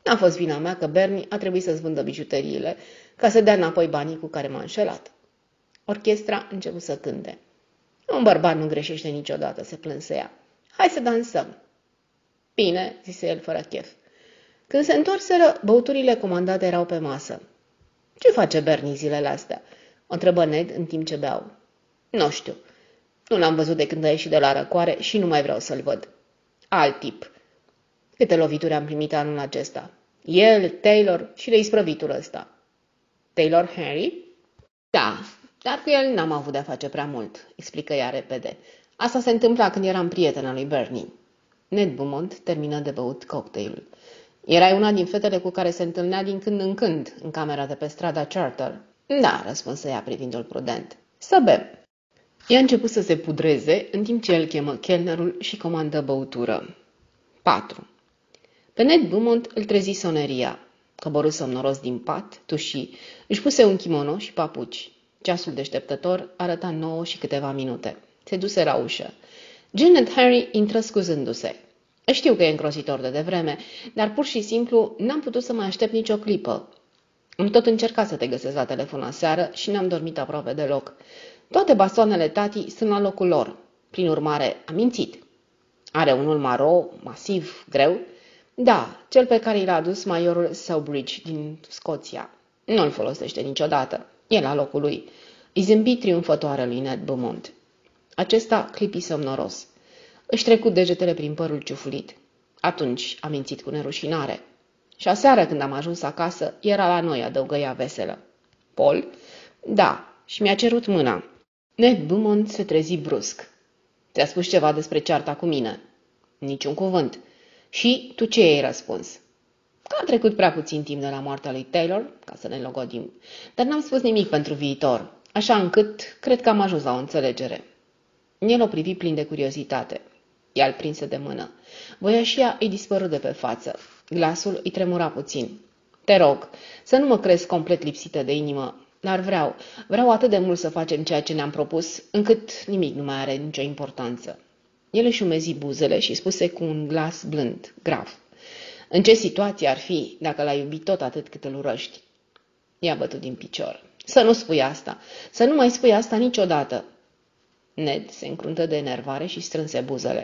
N-a fost vina mea că Bernie a trebuit să-ți vândă bijuteriile ca să dea înapoi banii cu care m-a înșelat. Orchestra a început să cânte. Un bărbat nu greșește niciodată, se plânse ea. Hai să dansăm. Bine, zise el fără chef. Când se întorseră, băuturile comandate erau pe masă. Ce face Bernie zilele astea? O întrebă Ned în timp ce beau. Nu știu. Nu l-am văzut de când a ieșit de la răcoare și nu mai vreau să-l văd. Alt tip. Câte lovituri am primit anul acesta? El, Taylor și de isprăvitul ăsta. Taylor Henry? Da, dar cu el n-am avut de-a face prea mult, explică ea repede. Asta se întâmpla când eram prietena lui Bernie. Ned Beaumont termină de băut cocktailul. Erai una din fetele cu care se întâlnea din când în când în camera de pe strada Charter. Da, răspunse ea privindu-l prudent. Să bem. Ea a început să se pudreze, în timp ce el chemă chelnerul și comandă băutură. patru. Pe Ned Beaumont îl trezi soneria. Coborâ somnoros din pat, tuși, își puse un kimono și papuci. Ceasul deșteptător arăta nouă și câteva minute. Se duse la ușă. Janet Harry intră scuzându-se. Știu că e îngrozitor de devreme, dar pur și simplu n-am putut să mai aștept nicio clipă. Am tot încercat să te găsesc la telefon aseară și n-am dormit aproape deloc. Toate bastoanele tati sunt la locul lor. Prin urmare, am mințit. Are unul maro, masiv, greu? Da, cel pe care l-a adus maiorul Sawbridge din Scoția. Nu-l folosește niciodată. E la locul lui. Îi zâmbi triumfătoare lui Ned Beaumont. Acesta clipi somnoros. Își trecu degetele prin părul ciufulit. Atunci a mințit cu nerușinare. Și aseară când am ajuns acasă, era la noi, adăugă ea veselă. Paul? Da, și mi-a cerut mâna. Ned Beaumont se trezi brusc. Ți-a spus ceva despre cearta cu mine? Niciun cuvânt. Și tu ce ai răspuns? Că a trecut prea puțin timp de la moartea lui Taylor, ca să ne logodim, dar n-am spus nimic pentru viitor, așa încât cred că am ajuns la o înțelegere. El o privi plin de curiozitate. Ea îl prinse de mână. Voiașia îi dispăru de pe față. Glasul îi tremura puțin. Te rog, să nu mă crezi complet lipsită de inimă, dar vreau, vreau atât de mult să facem ceea ce ne-am propus, încât nimic nu mai are nicio importanță. El își umezi buzele și spuse cu un glas blând, grav. În ce situație ar fi dacă l-ai iubit tot atât cât îl urăști? I-a bătut din picior. Să nu spui asta, să nu mai spui asta niciodată. Ned se încruntă de enervare și strânse buzele.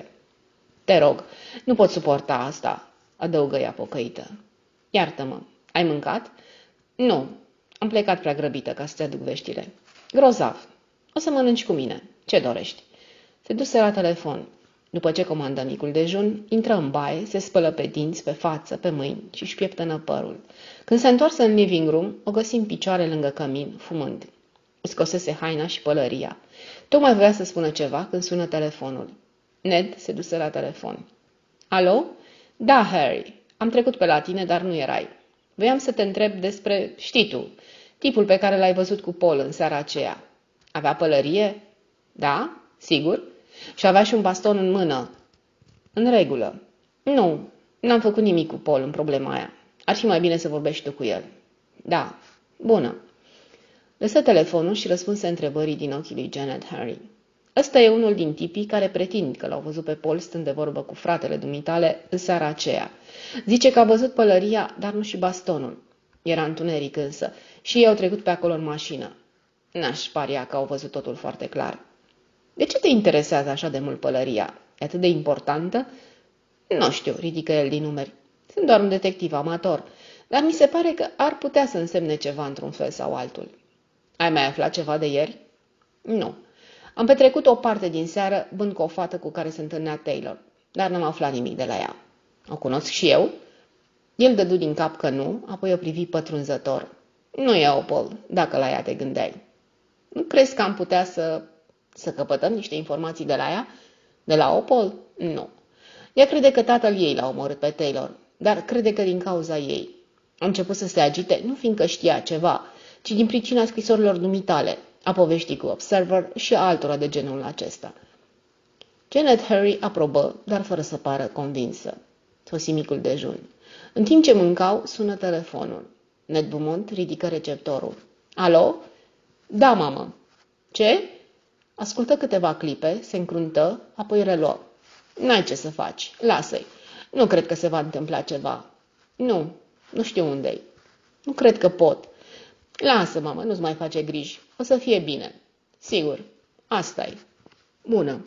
Te rog, nu pot suporta asta, adăugă ea pocăită. Iartă-mă, ai mâncat? Nu, am plecat prea grăbită ca să-ți aduc veștile. Grozav, o să mănânci cu mine. Ce dorești? Se duse la telefon. După ce comandă micul dejun, intră în baie, se spălă pe dinți, pe față, pe mâini și își pieptănă părul. Când se întoarse în living room, o găsi în picioare lângă cămin, fumând. Scosese haina și pălăria. Tocmai voia să spună ceva când sună telefonul. Ned se duse la telefon. Alo? Da, Harry. Am trecut pe la tine, dar nu erai. Voiam să te întreb despre, știi tu, tipul pe care l-ai văzut cu Paul în seara aceea. Avea pălărie? Da? Sigur? Și avea și un baston în mână. În regulă. Nu, n-am făcut nimic cu Paul în problema aia. Ar fi mai bine să vorbești tu cu el. Da, bună. Lăsă telefonul și răspunse întrebării din ochii lui Janet Harry. Ăsta e unul din tipii care pretind că l-au văzut pe Paul stând de vorbă cu fratele dumitale în seara aceea. Zice că a văzut pălăria, dar nu și bastonul. Era întuneric însă și ei au trecut pe acolo în mașină. N-aș paria că au văzut totul foarte clar. De ce te interesează așa de mult pălăria? E atât de importantă? Nu știu, ridică el din numeri. Sunt doar un detectiv amator, dar mi se pare că ar putea să însemne ceva într-un fel sau altul. Ai mai aflat ceva de ieri? Nu. Am petrecut o parte din seară bând cu o fată cu care se întâlnea Taylor, dar n-am aflat nimic de la ea. O cunosc și eu? El dădu din cap că nu, apoi o privi pătrunzător. Nu e Opal, dacă la ea te gândeai. Nu crezi că am putea să... să căpătăm niște informații de la ea? De la Opal? Nu. Ea crede că tatăl ei l-a omorât pe Taylor, dar crede că din cauza ei. A început să se agite, nu fiindcă știa ceva, ci din pricina scrisorilor dumitale, a poveștii cu Observer și a altora de genul acesta. Janet Harry aprobă, dar fără să pară convinsă. Sosi micul dejun. În timp ce mâncau, sună telefonul. Ned Beaumont ridică receptorul. Alo? Da, mamă. Ce? Ascultă câteva clipe, se încruntă, apoi reluă. N-ai ce să faci, lasă-i. Nu cred că se va întâmpla ceva. Nu, Nu știu unde-i. Nu cred că pot. Lasă, mamă, nu-ți mai face griji. O să fie bine. Sigur. Asta-i. Bună.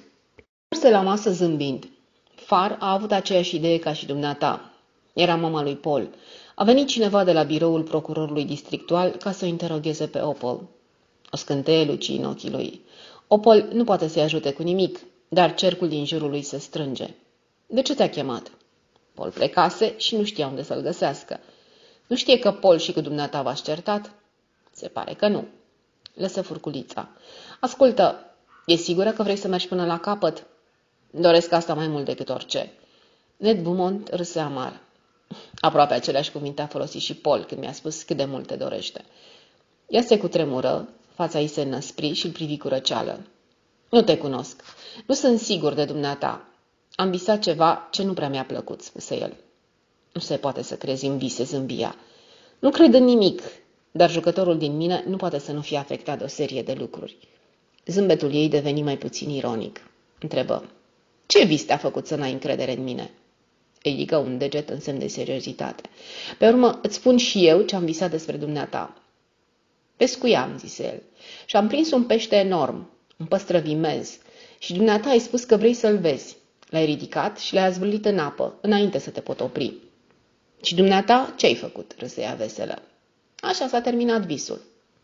Se la masă zâmbind. Far a avut aceeași idee ca și dumneata. Era mama lui Paul. A venit cineva de la biroul procurorului districtual ca să o interogheze pe Opal. O scânteie luci în ochii lui. Opal nu poate să-i ajute cu nimic, dar cercul din jurul lui se strânge. De ce te-a chemat? Paul plecase și nu știa unde să-l găsească. Nu știe că Paul și cu dumneata v-ați certat? Se pare că nu. Lăsă furculița. Ascultă, e sigură că vrei să mergi până la capăt? Doresc asta mai mult decât orice. Ned Beaumont râse amar. Aproape aceleași cuvinte a folosit și Paul când mi-a spus cât de mult te dorește. Ea se cutremură, fața ei se năspri și îl privi cu răceală. Nu te cunosc. Nu sunt sigur de dumneata. Am visat ceva ce nu prea mi-a plăcut, spuse el. Nu se poate să crezi în vise, zâmbia. Nu cred în nimic, dar jucătorul din mine nu poate să nu fie afectat de o serie de lucruri. Zâmbetul ei deveni mai puțin ironic. Întrebă. Ce vis te-a făcut să n-ai încredere în mine? Îi ridică un deget în semn de seriozitate. Pe urmă, îți spun și eu ce am visat despre dumneata. Pescuiam, zise el, și am prins un pește enorm, un păstrăvimez, și dumneata ai spus că vrei să-l vezi. L-ai ridicat și l-ai azvârlit în apă, înainte să te pot opri. Și dumneata, ce-ai făcut? Râse ea veselă. Așa s-a terminat visul.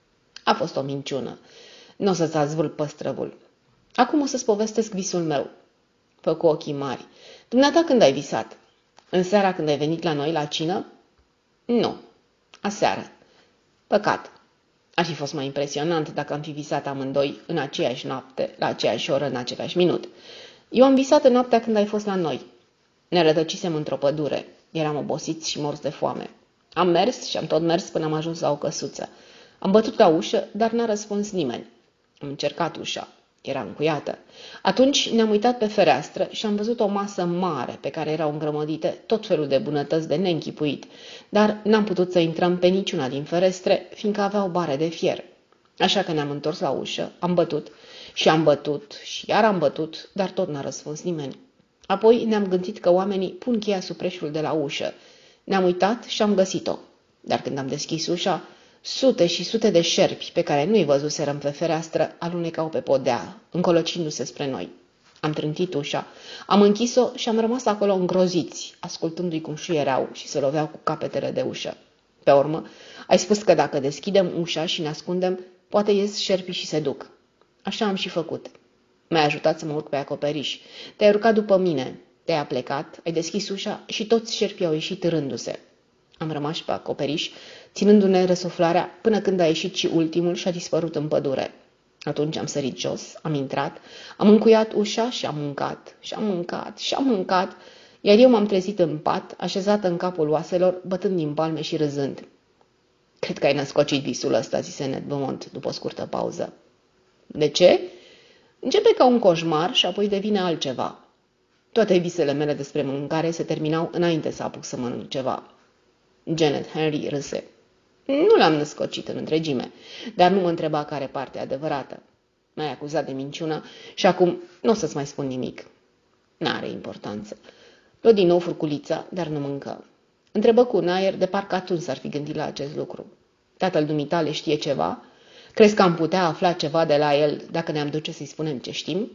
A fost o minciună. Nu o să-ți azvârl păstrăvul. Acum o să-ți povestesc visul meu. Făcu ochii mari. Dumneata când ai visat? În seara când ai venit la noi la cină? Nu. Aseară. Păcat. Ar fi fost mai impresionant dacă am fi visat amândoi în aceeași noapte, la aceeași oră, în același minut. Eu am visat în noaptea când ai fost la noi. Ne rătăcisem într-o pădure. Eram obosiți și morți de foame. Am mers și am tot mers până am ajuns la o căsuță. Am bătut la ușă, dar n-a răspuns nimeni. Am încercat ușa. Era încuiată. Atunci ne-am uitat pe fereastră și am văzut o masă mare pe care erau îngrămădite tot felul de bunătăți de neînchipuit, dar n-am putut să intrăm pe niciuna din ferestre, fiindcă aveau bare de fier. Așa că ne-am întors la ușă, am bătut și am bătut și iar am bătut, dar tot n-a răspuns nimeni. Apoi ne-am gândit că oamenii pun cheia sub preșul de la ușă. Ne-am uitat și am găsit-o. Dar când am deschis ușa, sute și sute de șerpi pe care nu-i văzuserăm pe fereastră alunecau pe podea, încolocindu-se spre noi. Am trântit ușa, am închis-o și am rămas acolo îngroziți, ascultându-i cum șuierau și se loveau cu capetele de ușă. Pe urmă, ai spus că dacă deschidem ușa și ne ascundem, poate ies șerpii și se duc. Așa am și făcut. Mi-ai ajutat să mă urc pe acoperiș. Te-ai urcat după mine, te-ai aplecat, ai deschis ușa și toți șerpii au ieșit rându-se. Am rămas pe acoperiș, ținându-ne răsuflarea, până când a ieșit și ultimul și a dispărut în pădure. Atunci am sărit jos, am intrat, am încuiat ușa și am mâncat, și am mâncat, și am mâncat, iar eu m-am trezit în pat, așezată în capul oaselor, bătând din palme și râzând. Cred că ai născocit visul ăsta, zise Ned Beaumont, după o scurtă pauză. De ce? Începe ca un coșmar și apoi devine altceva. Toate visele mele despre mâncare se terminau înainte să apuc să mănânc ceva. Janet Henry râse. Nu l-am născocit în întregime, dar nu mă întreba care parte adevărată. M-ai acuzat de minciună și acum nu o să-ți mai spun nimic. N-are importanță. Luă din nou furculița, dar nu mâncă. Întrebă cu un aer de parcă atunci s-ar fi gândit la acest lucru. Tatăl dumitale știe ceva? Crezi că am putea afla ceva de la el dacă ne-am duce să-i spunem ce știm?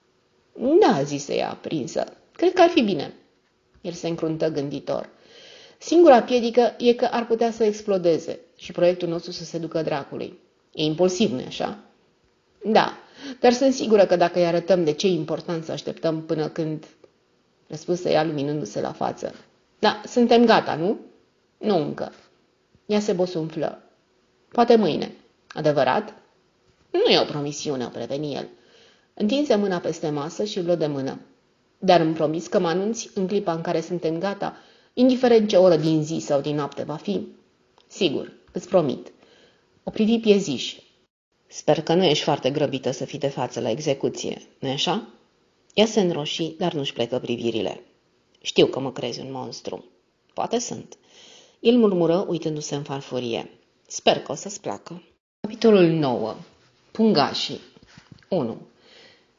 Da, zise ea, prinsă. Cred că ar fi bine. El se încruntă gânditor. Singura piedică e că ar putea să explodeze și proiectul nostru să se ducă dracului. E impulsiv, nu-i așa? Da, dar sunt sigură că dacă îi arătăm de ce e important să așteptăm până când... Răspunse ea luminându-se la față. Da, suntem gata, nu? Nu încă. Ea se bosunflă. Poate mâine. Adevărat? Nu e o promisiune, o preveni el. Întinse mâna peste masă și îl luă de mână. Dar îmi promis că mă anunți în clipa în care suntem gata, indiferent ce oră din zi sau din noapte va fi. Sigur, îți promit. O privi pieziș. Sper că nu ești foarte grăbită să fii de față la execuție, nu-i așa? Ea se înroși, dar nu-și plecă privirile. Știu că mă crezi un monstru. Poate sunt. El murmură, uitându-se în farfurie. Sper că o să-ți placă. Capitolul nouă. Pungașii. unu.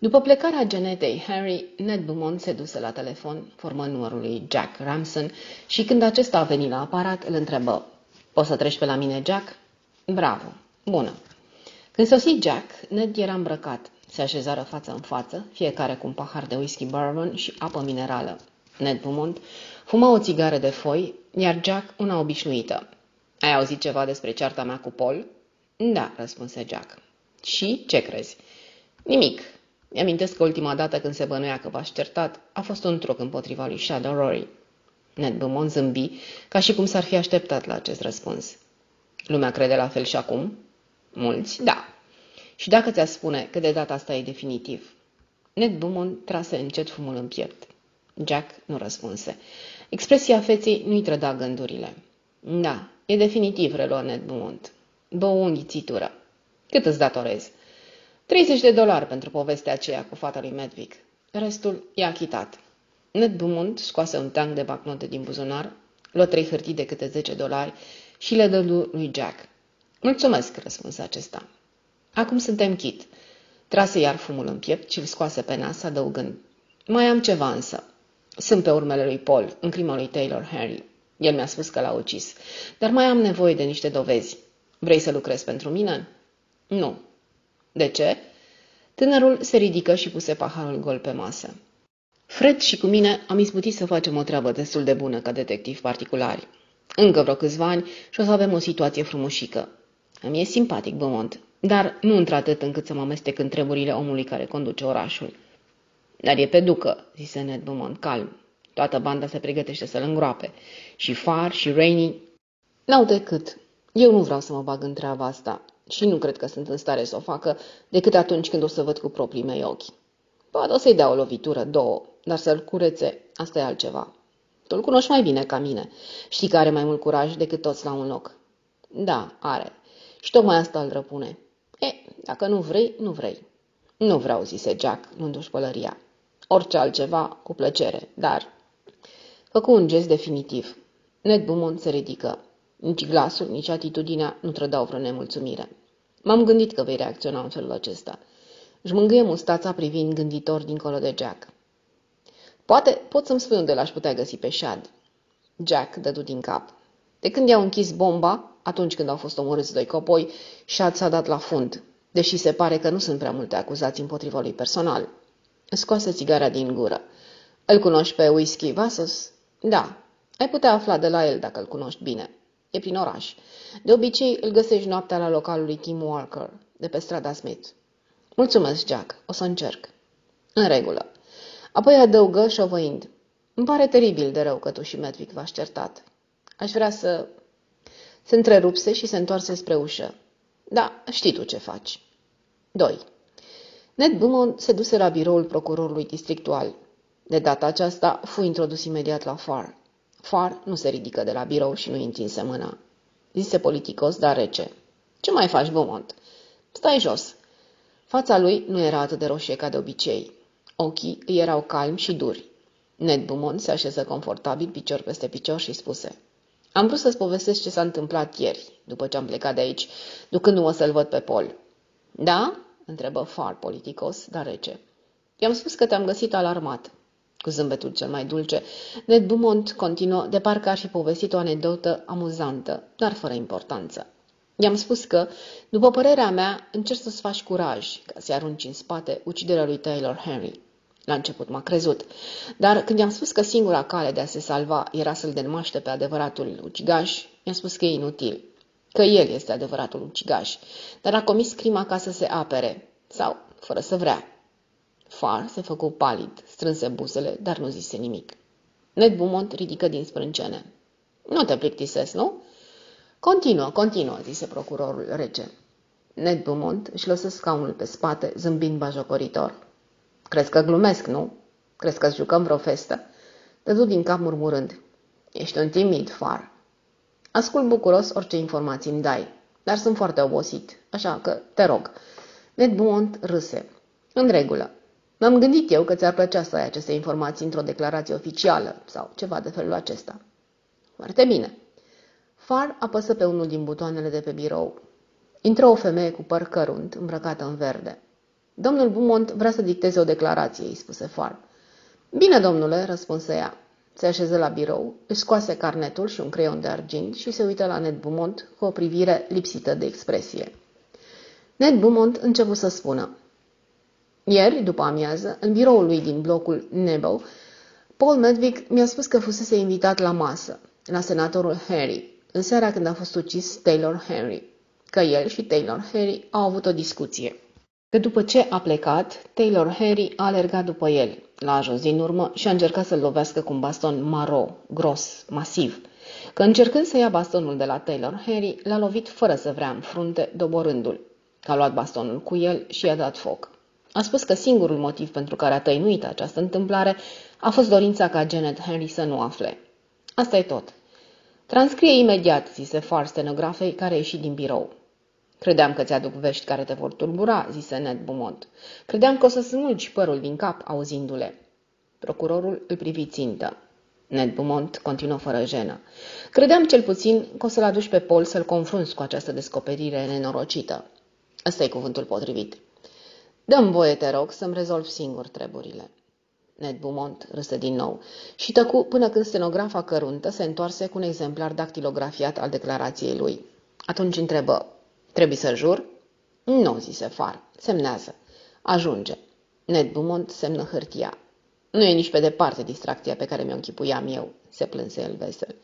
După plecarea Janetei Harry, Ned Beaumont se duse la telefon, formă numărul lui Jack Ramson și când acesta a venit la aparat, îl întrebă: "Poți să treci pe la mine, Jack?" "Bravo, bună." Când sosi Jack, Ned era îmbrăcat. Se așezară față în față, fiecare cu un pahar de whisky bourbon și apă minerală. Ned Beaumont fuma o țigară de foi, iar Jack una obișnuită. "Ai auzit ceva despre cearta mea cu Paul?" "Da," răspunse Jack. "Și ce crezi?" "Nimic. Mi-amintesc că ultima dată când se bănuia că v-ați certat, a fost un truc împotriva lui Shadow Rory." Ned Beaumont zâmbi, ca și cum s-ar fi așteptat la acest răspuns. "Lumea crede la fel și acum?" "Mulți, da. Și dacă ți-a spune că de data asta e definitiv?" Ned Beaumont trase încet fumul în piept. Jack nu răspunse. Expresia feței nu-i trăda gândurile. "Da, e definitiv," reluă Ned Beaumont. "Bă o înghițitură." "Cât îți datorez?" treizeci de dolari pentru povestea aceea cu fata lui Medvic. Restul e achitat." Ned Beaumont scoase un teanc de bancnote din buzunar, luă trei hârtii de câte zece dolari și le dă lui Jack. "Mulțumesc," răspunse acesta. "Acum suntem chit." Trase iar fumul în piept și îl scoase pe nas, adăugând: "Mai am ceva însă. Sunt pe urmele lui Paul, în crima lui Taylor Harry. El mi-a spus că l-a ucis, dar mai am nevoie de niște dovezi. Vrei să lucrezi pentru mine?" "Nu." "De ce?" Tânărul se ridică și puse paharul gol pe masă. "Fred și cu mine am izbutit să facem o treabă destul de bună ca detectivi particulari. Încă vreo câțiva ani și o să avem o situație frumușică. Îmi e simpatic Beaumont, dar nu într-atât încât să mă amestec în treburile omului care conduce orașul." "Dar e pe ducă," zise Ned Beaumont calm. "Toată banda se pregătește să-l îngroape. Și Far și Rainey." "N-au decât. Eu nu vreau să mă bag în treaba asta și nu cred că sunt în stare să o facă decât atunci când o să văd cu proprii mei ochi. Poate o să-i dea o lovitură, două, dar să-l curețe, asta e altceva. Tu-l cunoști mai bine ca mine. Știi că are mai mult curaj decât toți la un loc." "Da, are. Și tocmai asta îl răpune." "E, dacă nu vrei, nu vrei." "Nu vreau," zise Jack, luându-și pălăria. "Orice altceva, cu plăcere, dar..." Făcu un gest definitiv. Ned Beaumont se ridică. Nici glasul, nici atitudinea nu trădau vreo nemulțumire. "M-am gândit că vei reacționa în felul acesta." Își mângâie mustața privind gânditor dincolo de Jack. "Poate pot să-mi spui unde l-aș putea găsi pe Shad." Jack dădu din cap. "De când i-au închis bomba, atunci când au fost omorâți doi copoi, Shad s-a dat la fund, deși se pare că nu sunt prea multe acuzații împotriva lui personal." Scoase țigara din gură. "Îl cunoști pe Whisky Vassos?" "Da. Ai putea afla de la el dacă îl cunoști bine. E prin oraș. De obicei îl găsești noaptea la localul lui Tim Walker, de pe strada Smith." "Mulțumesc, Jack. O să încerc." "În regulă." Apoi adăugă șovăind: "Îmi pare teribil de rău că tu și Medvic v-ați certat. Aș vrea să..." Se întrerupse și se întoarse spre ușă. "Da, știi tu ce faci." doi. Ned Beaumont se duse la biroul procurorului districtual. De data aceasta fu introdus imediat la Far. Far nu se ridică de la birou și nu-i întinse mâna. Zise politicos, dar rece: "Ce mai faci, Beaumont?" "Stai jos." Fața lui nu era atât de roșie ca de obicei. Ochii îi erau calmi și duri. Ned Beaumont se așeză confortabil, picior peste picior și spuse: "Am vrut să-ți povestesc ce s-a întâmplat ieri, după ce am plecat de aici, ducându-mă să-l văd pe Paul." "Da?" întrebă Far politicos, dar rece. "I-am spus că te-am găsit alarmat." Cu zâmbetul cel mai dulce, Ned Beaumont continuă de parcă ar fi povestit o anecdotă amuzantă, dar fără importanță. "I-am spus că, după părerea mea, încerci să-ți faci curaj ca să-i arunci în spate uciderea lui Taylor Harry. La început m-a crezut, dar când i-am spus că singura cale de a se salva era să-l denmaște pe adevăratul ucigaș, mi-a spus că e inutil, că el este adevăratul ucigaș, dar a comis crima ca să se apere, sau fără să vrea." Far se făcu palid, strânse buzele, dar nu zise nimic. Ned Beaumont ridică din sprâncene. "Nu te plictisesc, nu?" "Continuă, continuă," zise procurorul rece. Ned Beaumont își lăsă scaunul pe spate, zâmbind bajocoritor. "Crezi că glumesc, nu? Crezi că-ți jucăm vreo festă?" Dădu din cap murmurând: "Ești un timid, Far." "Ascult bucuros orice informații îmi dai, dar sunt foarte obosit, așa că te rog." Ned Beaumont râse. "În regulă. M-am gândit eu că ți-ar plăcea să ai aceste informații într-o declarație oficială sau ceva de felul acesta." "Foarte bine." Far apăsă pe unul din butoanele de pe birou. Intră o femeie cu păr cărunt, îmbrăcată în verde. Domnul Beaumont vrea să dicteze o declarație, îi spuse Farr. Bine, domnule, răspunse ea. Se așeză la birou, își scoase carnetul și un creion de argint și se uită la Ned Beaumont cu o privire lipsită de expresie. Ned Beaumont început să spună. Ieri, după amiază, în biroul lui din blocul Nebo, Paul Medwick mi-a spus că fusese invitat la masă, la senatorul Henry, în seara când a fost ucis Taylor Henry, că el și Taylor Henry au avut o discuție. Că după ce a plecat, Taylor Henry a alergat după el, l-a ajuns din urmă și a încercat să-l lovească cu un baston maro, gros, masiv. Că încercând să ia bastonul de la Taylor Henry, l-a lovit fără să vrea în frunte, doborându-l. Că a luat bastonul cu el și i-a dat foc. A spus că singurul motiv pentru care a tăinuit această întâmplare a fost dorința ca Janet Henry să nu afle. Asta e tot. Transcrie imediat, zise Farr stenografei care a ieșit din birou. Credeam că ți-aduc vești care te vor tulbura, zise Ned Beaumont. Credeam că o să smulgi părul din cap auzindu-le. Procurorul îl privi țintă. Ned Beaumont continuă fără jenă. Credeam cel puțin că o să-l aduci pe Paul să-l confrunți cu această descoperire nenorocită. Ăsta e cuvântul potrivit. Dă-mi voie, te rog, să-mi rezolv singur treburile. Ned Beaumont râse din nou și tăcu până când stenografa căruntă se întoarse cu un exemplar dactilografiat al declarației lui. Atunci întrebă, trebuie să jur? Nu, zise Farr, semnează. Ajunge. Ned Beaumont semnă hârtia. Nu e nici pe departe distracția pe care mi-o închipuiam eu, se plânse el vesel.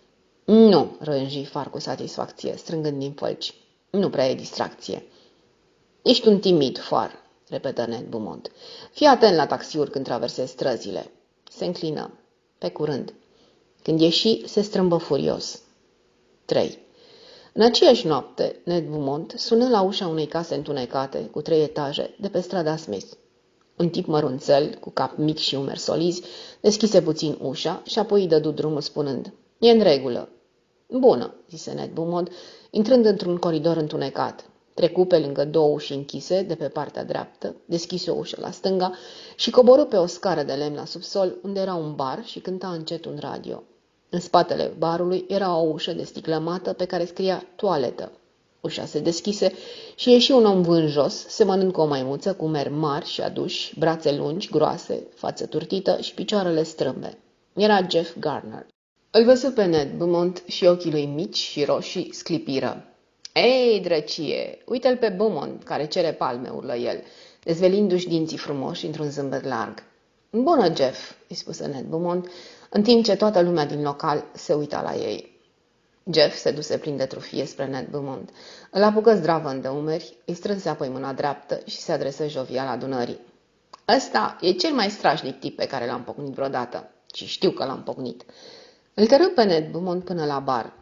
Nu, rânji Farr cu satisfacție, strângând din fălci. Nu prea e distracție. Ești un timid, Farr, repetă Ned Beaumont. Fii atent la taxiuri când traversezi străzile. Se înclină. Pe curând. Când ieși, se strâmbă furios. trei. În aceeași noapte, Ned Beaumont sună la ușa unei case întunecate, cu trei etaje, de pe strada Smith. Un tip mărunțel, cu cap mic și umeri solizi, deschise puțin ușa și apoi îi dădu drumul spunând, e în regulă. Bună, zise Ned Beaumont, intrând într-un coridor întunecat. Trecu pe lângă două uși închise, de pe partea dreaptă, deschise o ușă la stânga și coborâ pe o scară de lemn la subsol, unde era un bar și cânta încet un radio. În spatele barului era o ușă de sticlă mată pe care scria toaletă. Ușa se deschise și ieși un om vânjos, semănând cu o maimuță, cu umeri mari și aduși, brațe lungi, groase, față turtită și picioarele strâmbe. Era Jeff Garner. Îl văzu pe Ned Beaumont și ochii lui mici și roșii sclipiră. Ei, drăcie, uite-l pe Beaumont, care cere palme, urlă el, dezvelindu-și dinții frumoși într-un zâmbet larg. Bună, Jeff, îi spuse Ned Beaumont, în timp ce toată lumea din local se uita la ei. Jeff se duse plin de trufie spre Ned Beaumont. Îl apucă zdravăn de umeri, îi strânse apoi mâna dreaptă și se adresă jovial adunării. Ăsta e cel mai strașnic tip pe care l-am pocnit vreodată și știu că l-am pocnit. Îl tărâ pe Ned Beaumont până la bar.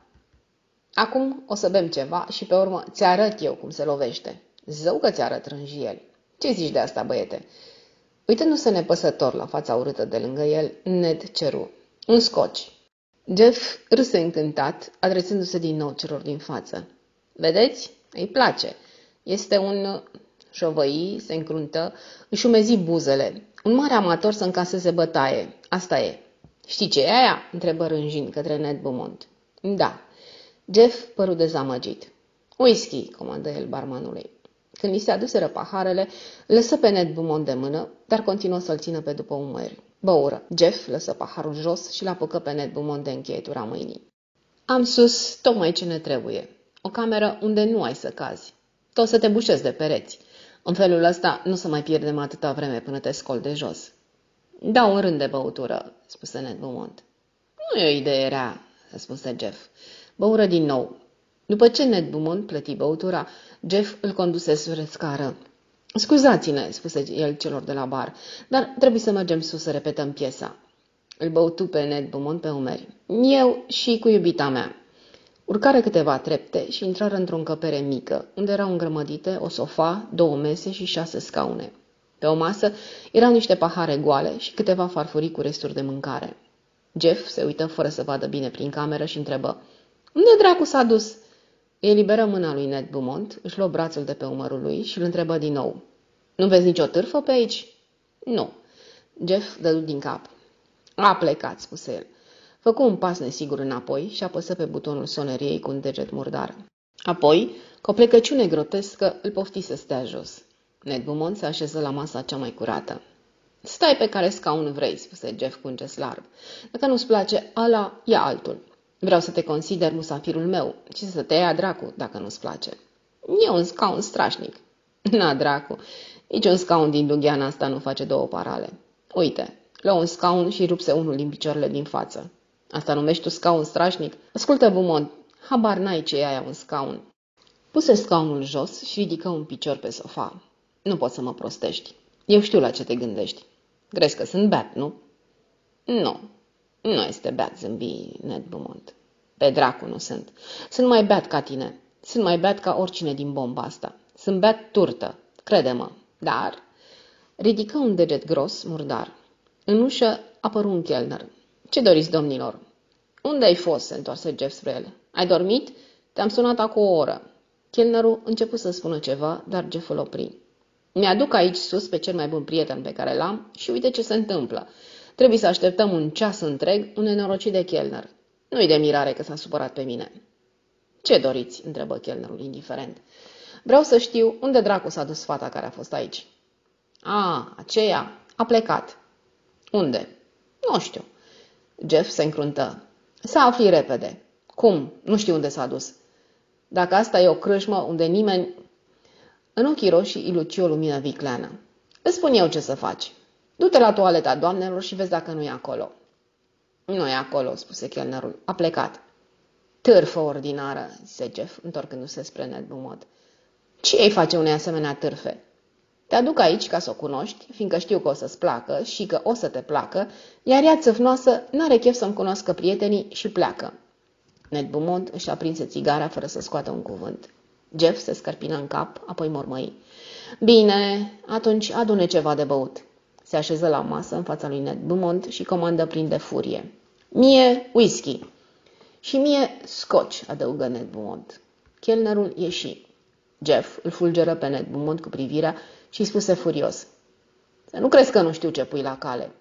Acum o să bem ceva și pe urmă ți-arăt eu cum se lovește. Zău că ți-arăt, rânji el. Ce zici de asta, băiete? Uitându-se nepăsător la fața urâtă de lângă el, Ned ceru. Un scoci. Jeff râse încântat, adresându-se din nou celor din față. Vedeți? Îi place. Este un... șovăi, se încruntă, își umezi buzele. Un mare amator să încaseze bătaie. Asta e. Știi ce e aia? Întrebă rânjind către Ned Beaumont. Da. Jeff păru dezamăgit. Whisky, comandă el barmanului. Când li se aduseră paharele, lăsă pe Ned Beaumont de mână, dar continuă să-l țină pe după umeri. Băură. Jeff lăsă paharul jos și l-apucă pe Ned Beaumont de încheietura mâinii. Am sus tocmai ce ne trebuie. O cameră unde nu ai să cazi. Tu o să te bușezi de pereți. În felul ăsta nu să mai pierdem atâta vreme până te scol de jos. Dau un rând de băutură, spuse Ned Beaumont. Nu e o idee rea, spuse Jeff. Băură din nou. După ce Ned Beaumont plăti băutura, Jeff îl conduse spre scară. Scuzați-ne, spuse el celor de la bar, dar trebuie să mergem sus să repetăm piesa. Îl băutu pe Ned Beaumont pe umeri. Eu și cu iubita mea. Urcară câteva trepte și intrară într-o încăpere mică, unde erau îngrămădite o sofa, două mese și șase scaune. Pe o masă erau niște pahare goale și câteva farfurii cu resturi de mâncare. Jeff se uită fără să vadă bine prin cameră și întrebă. Unde dracu s-a dus? Îi eliberă mâna lui Ned Beaumont, își luă brațul de pe umărul lui și îl întrebă din nou. Nu vezi nicio târfă pe aici? Nu. Jeff dădu din cap. A plecat, spuse el. Făcu un pas nesigur înapoi și apăsă pe butonul soneriei cu un deget murdar. Apoi, cu o plecăciune grotescă, îl pofti să stea jos. Ned Beaumont se așeză la masa cea mai curată. Stai pe care scaun vrei, spuse Jeff cu un gest larg. Dacă nu-ți place ăla, ia altul. Vreau să te consider musafirul meu și să te ia dracu dacă nu-ți place. E un scaun strașnic. Na, dracu, nici un scaun din dungheana asta nu face două parale. Uite, lua un scaun și rupse unul din picioarele din față. Asta numești tu scaun strașnic? Ascultă, Beaumont, habar n-ai ce e aia un scaun. Puse scaunul jos și ridică un picior pe sofa. Nu poți să mă prostești. Eu știu la ce te gândești. Crezi că sunt beat, nu? Nu, nu este beat, zâmbi Ned Beaumont. Pe dracu nu sunt. Sunt mai beat ca tine. Sunt mai beat ca oricine din bomba asta. Sunt beat turtă, crede-mă. Dar ridică un deget gros, murdar. În ușă apăru un chelner. Ce doriți, domnilor? Unde ai fost? Se întoarse Jeff spre el. Ai dormit? Te-am sunat acum o oră. Chelnerul început să spună ceva, dar Jeff îl opri. Mi-aduc aici sus pe cel mai bun prieten pe care l-am și uite ce se întâmplă. Trebuie să așteptăm un ceas întreg un nenorocit de chelner. Nu-i de mirare că s-a supărat pe mine. Ce doriți? Întrebă chelnerul indiferent. Vreau să știu unde dracu s-a dus fata care a fost aici. A, aceea a plecat. Unde? Nu știu. Jeff se încruntă. Să afli repede. Cum? Nu știu unde s-a dus. Dacă asta e o crâșmă unde nimeni... În ochii roșii îi luci o lumină vicleană. Îți spun eu ce să faci. Du-te la toaleta doamnelor și vezi dacă nu e acolo. Nu e acolo, spuse chelnerul. A plecat. Târfă ordinară, zise Jeff, întorcându-se spre Ned Beaumont. Ce îi face unei asemenea târfe? Te aduc aici ca să o cunoști, fiindcă știu că o să-ți placă și că o să te placă, iar ea țâfnoasă n-are chef să-mi cunoască prietenii și pleacă. Ned Beaumont își aprinse țigara fără să scoată un cuvânt. Jeff se scărpină în cap, apoi mormăi. Bine, atunci adune ceva de băut. Se așeză la masă în fața lui Ned Beaumont și comandă plin de furie. Mie whisky. Și mie scotch, adăugă Ned Beaumont. Chelnerul ieși. Jeff îl fulgeră pe Ned Beaumont cu privirea și spuse furios. Să nu crezi că nu știu ce pui la cale.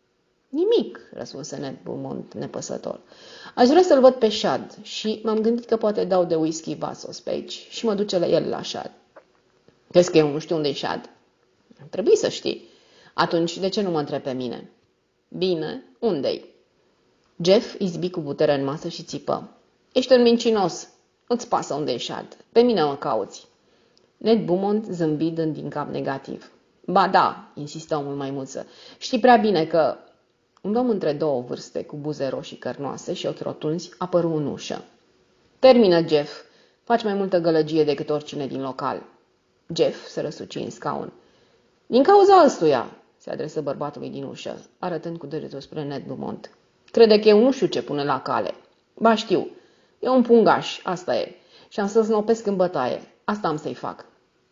Nimic, răspunse Ned Beaumont nepăsător. Aș vrea să-l văd pe Shad și m-am gândit că poate dau de whisky vasos pe aici și mă duce la el la Shad. Crezi că eu nu știu unde-i Shad? Trebuie să știi. Atunci, de ce nu mă întreb pe mine? Bine, unde-i? Jeff izbi cu putere în masă și țipă. Ești un mincinos. Nu-ți pasă unde-i Shad. Pe mine mă cauți. Ned Beaumont zâmbi dând din cap negativ. Ba da, insistă omul maimuță. Știi prea bine că... Un om între două vârste, cu buze roșii cărnoase și ochi rotunzi, apăru în ușă. Termină, Jeff. Faci mai multă gălăgie decât oricine din local. Jeff se răsuci în scaun. Din cauza ăstuia, se adresă bărbatului din ușă, arătând cu degetul spre Ned Beaumont. Crede că eu nu știu ce pune la cale. Ba știu. E un pungaș, asta e. Și am să snopesc în bătaie. Asta am să-i fac.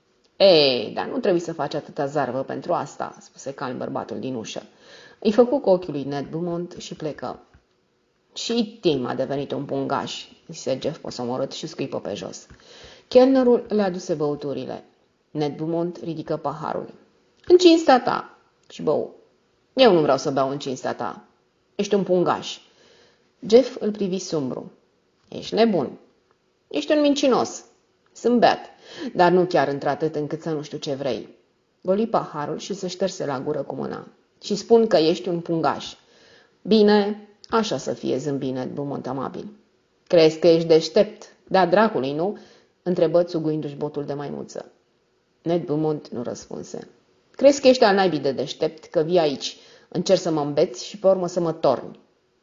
Ei, dar nu trebuie să faci atâta zarvă pentru asta, spuse calm bărbatul din ușă. Îi făcu cu ochiul lui Ned Beaumont și plecă. Și Tim a devenit un pungaș, zise Jeff posomorât și scuipă pe jos. Chelnerul le aduse băuturile. Ned Beaumont ridică paharul. În cinstea ta. Și bău. Eu nu vreau să beau în cinstea ta. Ești un pungaș. Jeff îl privi sumbru. Ești nebun. Ești un mincinos. Sunt beat, dar nu chiar într-atât încât să nu știu ce vrei. Goli paharul și se șterse la gură cu mâna. Și spun că ești un pungaș. Bine, așa să fie, zâmbi Ned Beaumont amabil. Crezi că ești deștept? Da, dracului, nu? Întrebă țuguindu-și botul de maimuță. Ned Beaumont nu răspunse. Crezi că ești al naibii de deștept, că vii aici, încerci să mă îmbeți și pe urmă să mă torni?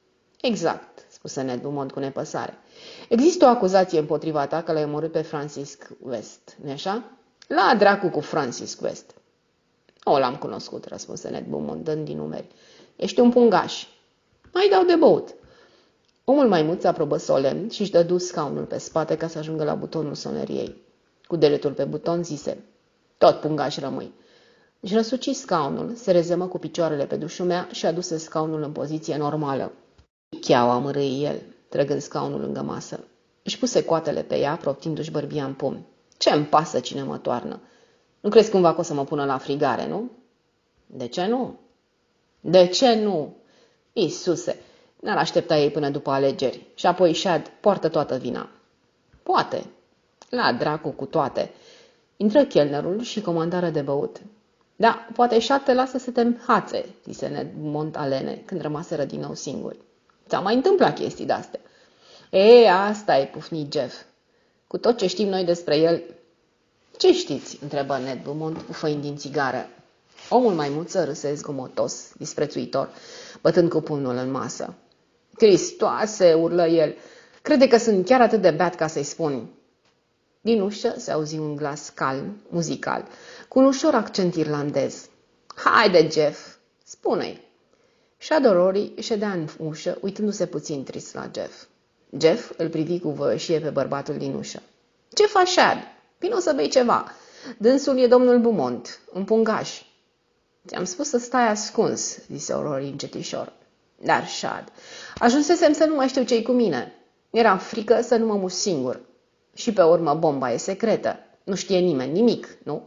Exact, spuse Ned Beaumont cu nepăsare. Există o acuzație împotriva ta că l-ai omorât pe Francis West, nu-i așa? La dracu cu Francis West. O, l-am cunoscut, răspunse Ned Beaumont, dând din numeri. Ești un pungaș. Mai dau de băut. Omul maimuț aprobă solemn și își dădu scaunul pe spate ca să ajungă la butonul soneriei. Cu degetul pe buton zise, tot pungaș rămâi. Își răsuci scaunul, se rezemă cu picioarele pe dușumea și aduse scaunul în poziție normală. Cheaua, mărâi el, trăgând scaunul lângă masă. Își puse coatele pe ea, proptindu-și bărbia în pumn. Ce-mi pasă cine mă toarnă? Nu crezi cumva că o să mă pună la frigare, nu? De ce nu? De ce nu? Iisuse, n-ar aștepta ei până după alegeri. Și apoi Shad poartă toată vina. Poate. La dracu cu toate. Intră chelnerul și comandară de băut. Da, poate Shad te lasă să te hațe, zise Ned Beaumont alene, când rămaseră din nou singuri. Ți-a mai întâmplat chestii de-astea. E, asta e, pufni Jeff. Cu tot ce știm noi despre el... Ce știți? Întrebă Ned Beaumont, pufăind din țigară. Omul maimuță râse zgomotos, disprețuitor, bătând cu pumnul în masă. Cristoase, urlă el, crede că sunt chiar atât de beat ca să-i spun. Din ușă se auzi un glas calm, muzical, cu un ușor accent irlandez. Haide, Jeff, spune-i. Shadow Rory ședea în ușă, uitându-se puțin trist la Jeff. Jeff îl privi cu voioșie pe bărbatul din ușă. Ce faci, Shad? Vino să bei ceva. Dânsul e domnul Beaumont, un pungaș. Ți-am spus să stai ascuns, zise Rory încetișor. Dar, Shad, ajunsesem să nu mai știu ce-i cu mine. Era frică să nu mă mușc singur. Și pe urmă bomba e secretă. Nu știe nimeni nimic, nu?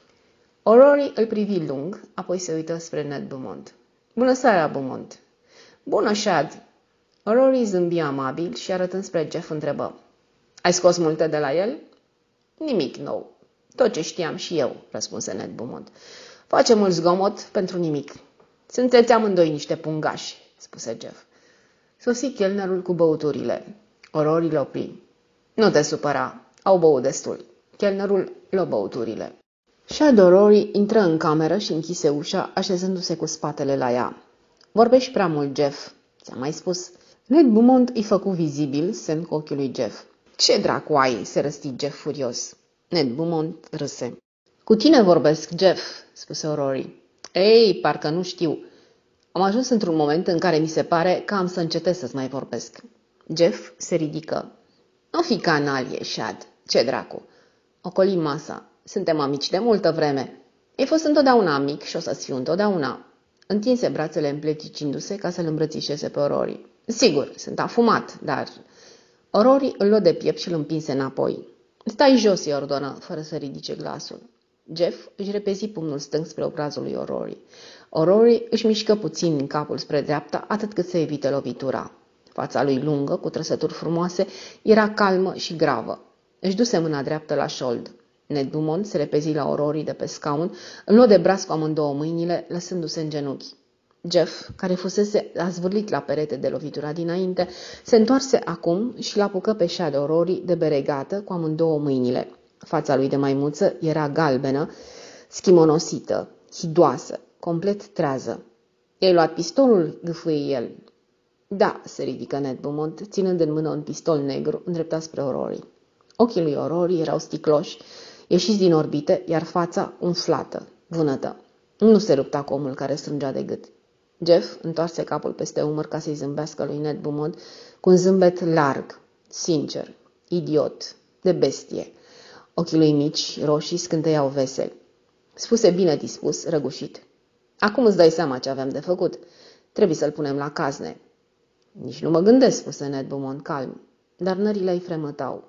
Rory îl privi lung, apoi se uită spre Ned Beaumont. Bună seara, Beaumont. Bună, Shad. Rory zâmbi amabil și arătând spre Jeff întrebă. Ai scos multe de la el? Nimic nou. Tot ce știam și eu, răspunse Ned Beaumont. Face mult zgomot pentru nimic. Sunteți amândoi niște pungași, spuse Jeff. Sosi chelnerul cu băuturile. Rory l opri. Nu te supăra, au băut destul. Chelnerul l-o băuturile. Shadow Rory intră în cameră și închise ușa, așezându-se cu spatele la ea. Vorbești prea mult, Jeff, ți-am mai spus. Ned Beaumont îi făcu vizibil semn cu ochiul lui Jeff. Ce dracu ai? Se răsti Jeff furios. Ned Beaumont râse. Cu tine vorbesc, Jeff, spuse Rory. Ei, parcă nu știu. Am ajuns într-un moment în care mi se pare că am să încetez să-ți mai vorbesc. Jeff se ridică. Nu fi canalie, Shad. Ce dracu? Ocoli masa. Suntem amici de multă vreme. Ai fost întotdeauna amic și o să-ți fiu întotdeauna. Întinse brațele împleticindu-se ca să-l îmbrățișeze pe Rory. Sigur, sunt afumat, dar... Rory îl luă de piept și îl împinse înapoi. Stai jos, îi ordonă, fără să ridice glasul. Jeff își repezi pumnul stâng spre obrazul lui Rory. Rory își mișcă puțin capul spre dreapta, atât cât să evite lovitura. Fața lui lungă, cu trăsături frumoase, era calmă și gravă. Își duse mâna dreaptă la șold. Ned Beaumont se repezi la Rory de pe scaun, îl luă de braț cu amândouă mâinile, lăsându-se în genunchi. Jeff, care fusese azvârlit la perete de lovitura dinainte, se întoarse acum și l-apucă pe Shadow Rory de beregată cu amândouă mâinile. Fața lui de maimuță era galbenă, schimonosită, hidoasă, complet trează. I-ai luat pistolul? Gâfâie el. Da, se ridică Ned Beaumont, ținând în mână un pistol negru îndreptat spre Rory. Ochii lui Rory erau sticloși, ieșiți din orbite, iar fața umflată, vânătă. Nu se lupta cu omul care strângea de gât. Jeff întoarse capul peste umăr ca să-i zâmbească lui Ned Beaumont cu un zâmbet larg, sincer, idiot, de bestie. Ochii lui mici, roșii, scânteiau veseli. Spuse bine dispus, răgușit. Acum îți dai seama ce avem de făcut. Trebuie să-l punem la cazne. Nici nu mă gândesc, spuse Ned Beaumont calm, dar nările îi fremătau.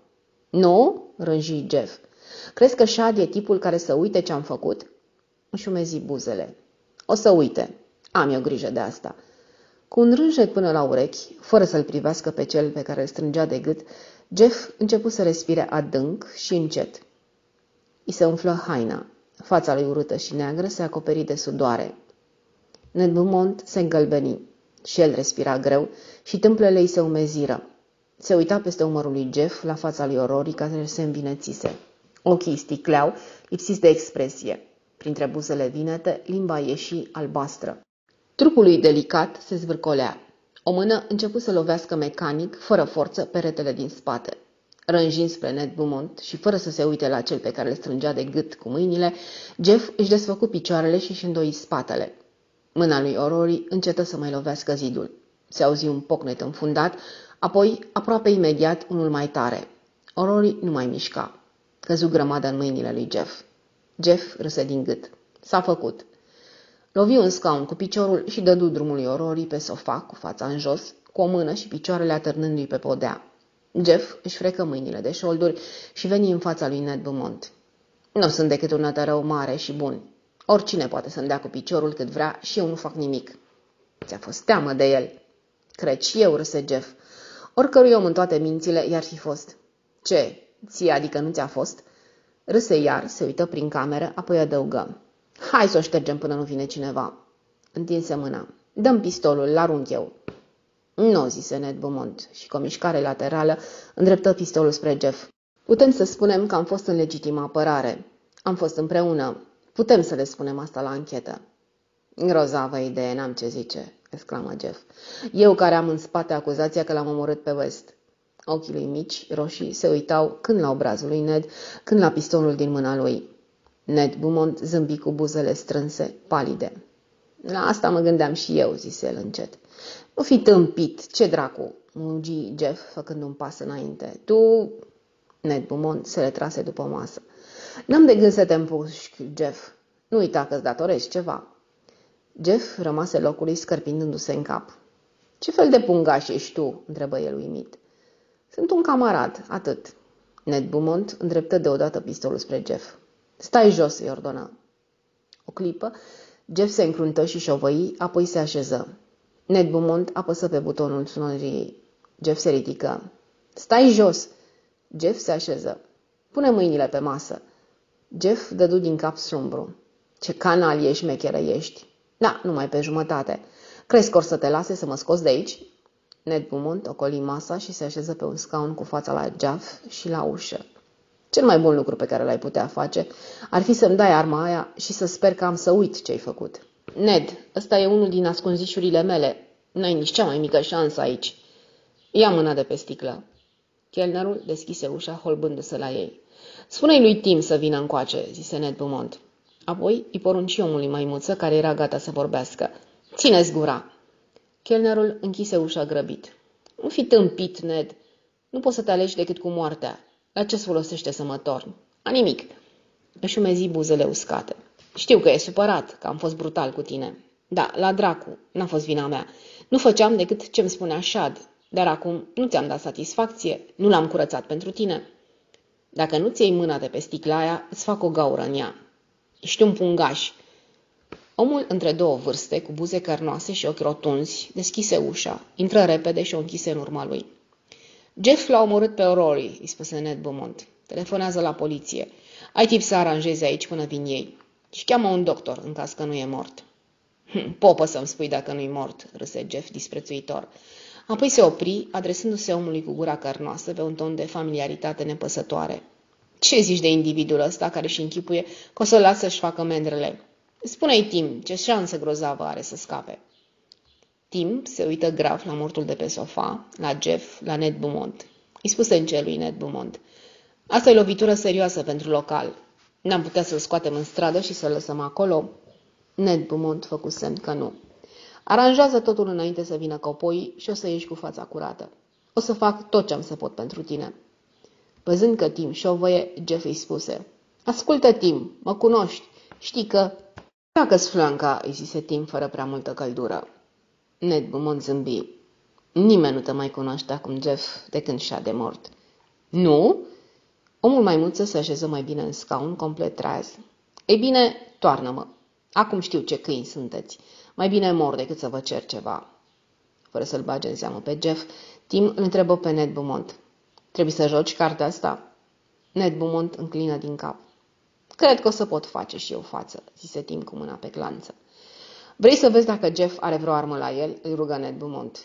Nu? Rânji Jeff. Crezi că Shad e tipul care să uite ce am făcut? Își umezi buzele. O să uite. Am eu grijă de asta. Cu un rânjet până la urechi, fără să-l privească pe cel pe care îl strângea de gât, Jeff începu să respire adânc și încet. I se umflă haina. Fața lui urâtă și neagră se acoperi de sudoare. Ned Beaumont se îngălbeni. Și el respira greu și tâmplele îi se umeziră. Se uita peste umărul lui Jeff la fața lui Rory care se învinețise. Ochii sticleau, lipsiți de expresie. Printre buzele vinete, limba ieși albastră. Trupul lui delicat se zvârcolea. O mână începu să lovească mecanic, fără forță, peretele din spate. Rânjind spre Ned Beaumont și fără să se uite la cel pe care îl strângea de gât cu mâinile, Jeff își desfăcu picioarele și își îndoi spatele. Mâna lui Rory încetă să mai lovească zidul. Se auzi un pocnet înfundat, apoi, aproape imediat, unul mai tare. Rory nu mai mișca. Căzu grămadă în mâinile lui Jeff. Jeff râse din gât. S-a făcut. Lovi un scaun cu piciorul și dădu drumul lui Rory pe sofa, cu fața în jos, cu o mână și picioarele atârnându-i pe podea. Jeff își frecă mâinile de șolduri și veni în fața lui Ned Beaumont. Nu sunt decât un nătărău mare și bun. Oricine poate să-mi dea cu piciorul cât vrea și eu nu fac nimic. Ți-a fost teamă de el. Cred și eu, râse Jeff. Oricărui om în toate mințile i-ar fi fost. Ce? Ție adică nu ți-a fost? Râse iar, se uită prin cameră, apoi adăugă. Hai să o ștergem până nu vine cineva. Întinse mâna. Dăm pistolul, l-arunc eu. Nu, zise Ned Beaumont și cu o mișcare laterală îndreptă pistolul spre Jeff. Putem să spunem că am fost în legitimă apărare. Am fost împreună. Putem să le spunem asta la anchetă. Grozavă idee, n-am ce zice, exclamă Jeff. Eu care am în spate acuzația că l-am omorât pe West. Ochii lui mici, roșii, se uitau când la obrazul lui Ned, când la pistolul din mâna lui. Ned Beaumont zâmbi cu buzele strânse, palide. La asta mă gândeam și eu, zise el încet. Nu fi tâmpit, ce dracu, mugi Jeff, făcând un pas înainte. Tu... Ned Beaumont se retrase după masă. N-am de gând să te împușc, Jeff. Nu uita că-ți datorești ceva. Jeff rămase locului scărpinându-se în cap. Ce fel de pungaș ești tu? Întrebă el uimit. Sunt un camarad, atât. Ned Beaumont îndreptă deodată pistolul spre Jeff. Stai jos, îi ordonă. O clipă, Jeff se încruntă și șovăi, apoi se așeză. Ned Beaumont apăsă pe butonul sonoriei. Jeff se ridică. Stai jos! Jeff se așeză. Pune mâinile pe masă. Jeff dădu din cap sumbru. Ce canalie șmecheră ești! Da, numai pe jumătate. Crezi că or să te lase să mă scoți de aici? Ned Beaumont ocoli masa și se așeză pe un scaun cu fața la geaf și la ușă. Cel mai bun lucru pe care l-ai putea face ar fi să-mi dai arma aia și să sper că am să uit ce-ai făcut. Ned, ăsta e unul din ascunzișurile mele. N-ai nici cea mai mică șansă aici. Ia mâna de pe sticlă. Chelnerul deschise ușa, holbându-se la ei. Spune-i lui Tim să vină încoace, zise Ned Beaumont. Apoi îi porunci omului maimuță, care era gata să vorbească. Ține-ți gura! Chelnerul închise ușa grăbit. Nu fi tâmpit, Ned. Nu poți să te alegi decât cu moartea. La ce-ți folosește să mă torni? A nimic. Își umezi buzele uscate. Știu că e supărat, că am fost brutal cu tine. Da, la dracu, n-a fost vina mea. Nu făceam decât ce-mi spunea Shad. Dar acum nu ți-am dat satisfacție, nu l-am curățat pentru tine. Dacă nu ți iei mâna de pe sticla aia, îți fac o gaură în ea. Ești un pungaș. Omul între două vârste, cu buze cărnoase și ochi rotunzi, deschise ușa, intră repede și o închise în urma lui. Jeff l-a omorât pe Rory, îi spuse Ned Beaumont. Telefonează la poliție. Ai tip să aranjezi aici până vin ei. Și cheamă un doctor, în caz că nu e mort. Hm, popă să-mi spui dacă nu-i mort, râse Jeff disprețuitor. Apoi se opri, adresându-se omului cu gura cărnoasă pe un ton de familiaritate nepăsătoare. Ce zici de individul ăsta care își închipuie că o să-l lasă să-și facă mendrele? Spune-i Tim, ce șansă grozavă are să scape. Tim se uită grav la mortul de pe sofa, la Jeff, la Ned Beaumont. Îi spuse în cer lui Ned Beaumont. Asta e lovitură serioasă pentru local. N-am putea să-l scoatem în stradă și să-l lăsăm acolo? Ned Beaumont făcu semn că nu. Aranjează totul înainte să vină copoii și o să ieși cu fața curată. O să fac tot ce am să pot pentru tine. Văzând că Tim șovăie, Jeff îi spuse. Ascultă, Tim, mă cunoști. Știi că... Pleacă-ți flanca, îi zise Tim fără prea multă căldură. Ned Beaumont zâmbi. Nimeni nu te mai cunoaște acum, Jeff, de când și-a de mort. Nu? Omul maimuță se așeză mai bine în scaun, complet treaz. Ei bine, toarnă-mă. Acum știu ce câini sunteți. Mai bine mor decât să vă cer ceva. Fără să-l bage în seamă pe Jeff, Tim îl întrebă pe Ned Beaumont. Trebuie să joci cartea asta? Ned Beaumont înclină din cap. Cred că o să pot face și eu față, zise Tim cu mâna pe clanță. Vrei să vezi dacă Jeff are vreo armă la el? Îl rugă Ned Beaumont.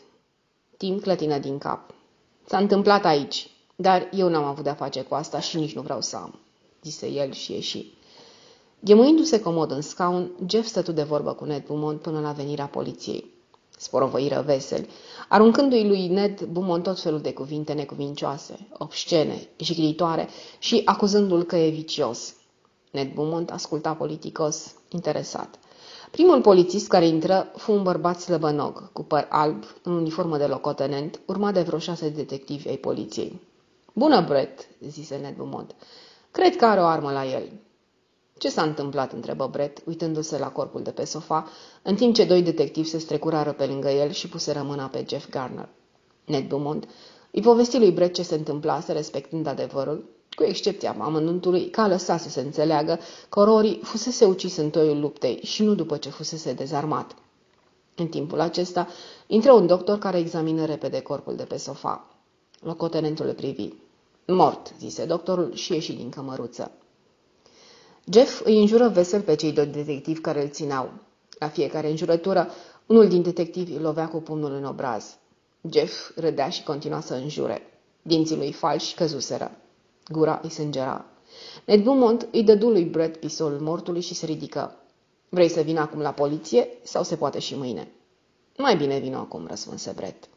Tim clătină din cap. S-a întâmplat aici, dar eu n-am avut de-a face cu asta și nici nu vreau să am, zise el și ieși. Ghemuindu-se comod în scaun, Jeff stătu de vorbă cu Ned Beaumont până la venirea poliției. Sporovăiră veseli, aruncându-i lui Ned Beaumont tot felul de cuvinte necuvincioase, obscene, jignitoare și acuzându-l că e vicios. Ned Beaumont asculta politicos, interesat. Primul polițist care intră fu un bărbat slăbănog, cu păr alb, în uniformă de locotenent, urmat de vreo șase detectivi ai poliției. Bună, Brett, zise Ned Beaumont. Cred că are o armă la el. Ce s-a întâmplat? Întrebă Brett, uitându-se la corpul de pe sofa, în timp ce doi detectivi se strecurară pe lângă el și puseră mâna pe Jeff Garner. Ned Beaumont îi povesti lui Brett ce se întâmplase, respectând adevărul, cu excepția amănuntului că a lăsat să se înțeleagă că Rory fusese ucis în toiul luptei și nu după ce fusese dezarmat. În timpul acesta intră un doctor care examină repede corpul de pe sofa. Locotenentul îl privi. Mort, zise doctorul și ieși din cămăruță. Jeff îi înjură vesel pe cei doi detectivi care îl țineau. La fiecare înjurătură, unul din detectivi îl lovea cu pumnul în obraz. Jeff râdea și continua să înjure. Dinții lui falși căzuseră. Gura îi sângera. Ned Beaumont îi dădu lui Brett pistolul mortului și se ridică. Vrei să vin acum la poliție sau se poate și mâine? Mai bine vin acum, răspunse Brett.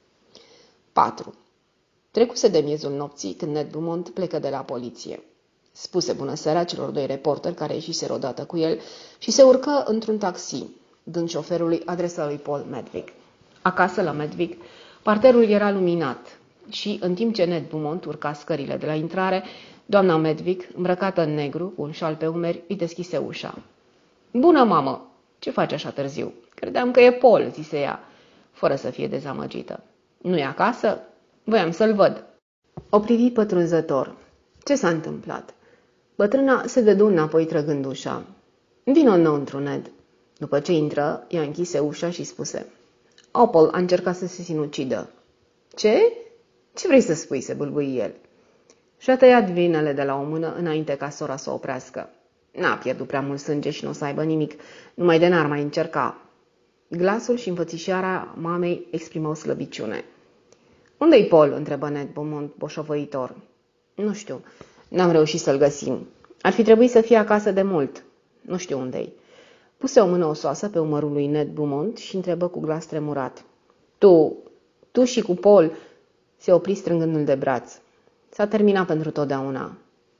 patru. Trecuse de miezul nopții când Ned Beaumont plecă de la poliție. Spuse bună seara celor doi reporteri care ieșiseră odată cu el și se urcă într-un taxi, dând șoferului adresa lui Paul Medwick. Acasă la Medwick, parterul era luminat și, în timp ce Ned Beaumont urca scările de la intrare, doamna Medwick, îmbrăcată în negru, cu un șal pe umeri, îi deschise ușa. Bună, mamă! Ce faci așa târziu? Credeam că e Paul, zise ea, fără să fie dezamăgită. Nu e acasă? Voiam să-l văd. O privi pătrunzător. Ce s-a întâmplat? Bătrâna se dădu înapoi trăgând ușa. Vino înăuntru, Ned. După ce intră, ea închise ușa și spuse. Opal a încercat să se sinucidă. Ce? Ce vrei să spui? Se bâlbâi el. Și-a tăiat vinele de la o mână înainte ca sora să o oprească. N-a pierdut prea mult sânge și nu o să aibă nimic, numai de n-ar mai încerca. Glasul și înfățișarea mamei exprimau slăbiciune. Unde-i Paul? Întrebă Ned Beaumont boșovăitor. Nu știu. N-am reușit să-l găsim. Ar fi trebuit să fie acasă de mult. Nu știu unde-i. Puse o mână osoasă pe umărul lui Ned Beaumont și întrebă cu glas tremurat. Tu, tu și cu Paul, se opri strângându-l de braț. S-a terminat pentru totdeauna.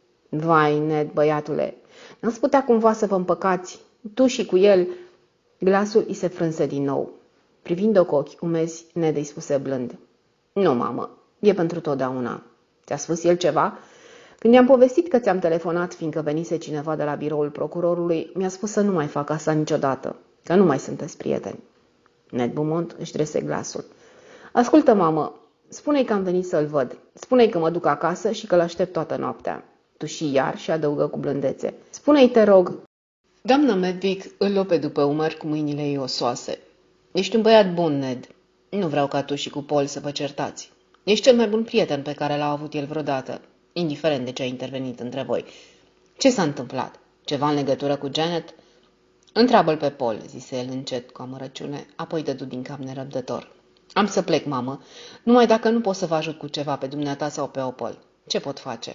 Vai, Ned, băiatule, n-ați putea cumva să vă împăcați, tu și cu el? Glasul îi se frânse din nou. Privind-o cu ochi umezi, Ned îi spuse blând. Nu, mamă, e pentru totdeauna. Ți-a spus el ceva? Când i-am povestit că ți-am telefonat, fiindcă venise cineva de la biroul procurorului, mi-a spus să nu mai fac asta niciodată, că nu mai sunteți prieteni. Ned Beaumont își drese glasul. Ascultă, mamă, spune-i că am venit să-l văd. Spune-i că mă duc acasă și că l-aștept toată noaptea. Tu și iar și adăugă cu blândețe. Spune-i, te rog. Doamna Medwick îl luă pe după umăr cu mâinile ei osoase. Ești un băiat bun, Ned. Nu vreau ca tu și cu Paul să vă certați. Ești cel mai bun prieten pe care l-a avut el vreodată, indiferent de ce a intervenit între voi. Ce s-a întâmplat? Ceva în legătură cu Janet? Întreabă-l pe Paul, zise el încet, cu amărăciune, apoi dădu din cap nerăbdător. Am să plec, mamă, numai dacă nu pot să vă ajut cu ceva pe dumneata sau pe Opal. Ce pot face?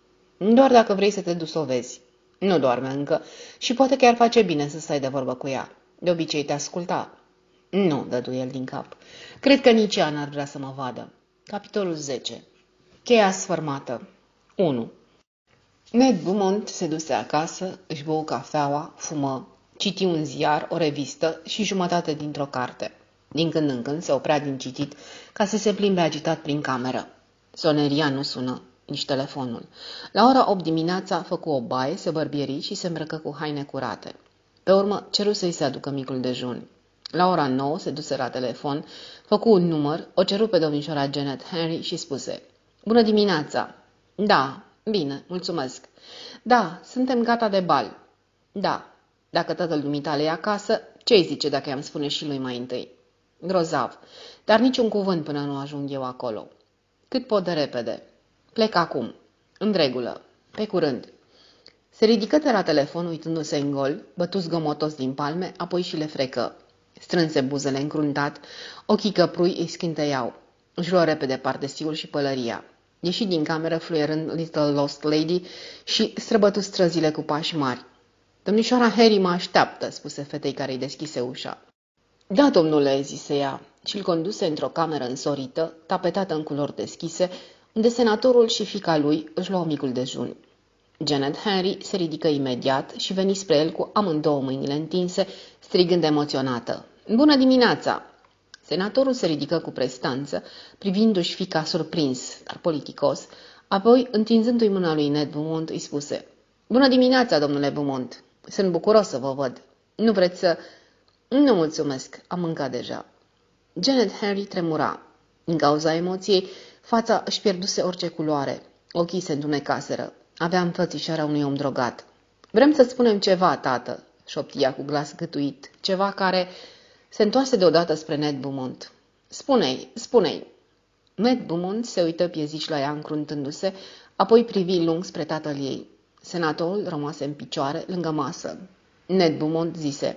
Doar dacă vrei să te duci să o vezi. Nu doarme încă și poate că ar face bine să stai de vorbă cu ea. De obicei te asculta. Nu, dădu el din cap. Cred că nici ea n-ar vrea să mă vadă. Capitolul zece. Cheia sfărmată. unu. Ned Beaumont se duse acasă, își bău cafeaua, fumă, citi un ziar, o revistă și jumătate dintr-o carte. Din când în când se oprea din citit ca să se plimbe agitat prin cameră. Soneria nu sună, nici telefonul. La ora opt dimineața făcu o baie, se bărbieri și se îmbrăcă cu haine curate. Pe urmă ceru să-i se aducă micul dejun. La ora nouă se duse la telefon, făcu un număr, o ceru pe domnișoara Janet Henry și spuse: Bună dimineața! Da, bine, mulțumesc. Da, suntem gata de bal. Da, dacă tatăl dumitale e acasă, ce-i zice dacă i-am spune și lui mai întâi? Grozav, dar niciun cuvânt până nu ajung eu acolo. Cât pot de repede. Plec acum. În regulă. Pe curând. Se ridică de la telefon uitându-se în gol, bătu zgomotos din palme, apoi și le frecă. Strânse buzele încruntat, ochii căprui îi scânteiau. Își luă repede pardesiul și pălăria. Ieși din cameră fluierând Little Lost Lady și străbătu străzile cu pași mari. Domnișoara Harry mă așteaptă, spuse fetei care îi deschise ușa. Da, domnule, zise ea, și îl conduse într-o cameră însorită, tapetată în culori deschise, unde senatorul și fiica lui își luau micul dejun. Janet Henry se ridică imediat și veni spre el cu amândouă mâinile întinse, strigând emoționată. Bună dimineața! Senatorul se ridică cu prestanță, privindu-și fiica surprins, dar politicos, apoi, întinzându-i mâna lui Ned Beaumont, îi spuse: Bună dimineața, domnule Beaumont! Sunt bucuros să vă văd. Nu vreți să... Nu mulțumesc, am mâncat deja. Janet Henry tremura. Din cauza emoției, fața își pierduse orice culoare. Ochii se întunecaseră. Avea înfățișarea unui om drogat. Vrem să spunem ceva, tată, șoptia cu glas gâtuit, ceva care se întoarse deodată spre Ned Beaumont. Spune-i, spune-i. Ned Beaumont se uită piezici la ea încruntându-se, apoi privi lung spre tatăl ei. Senatorul rămase în picioare lângă masă. Ned Beaumont zise: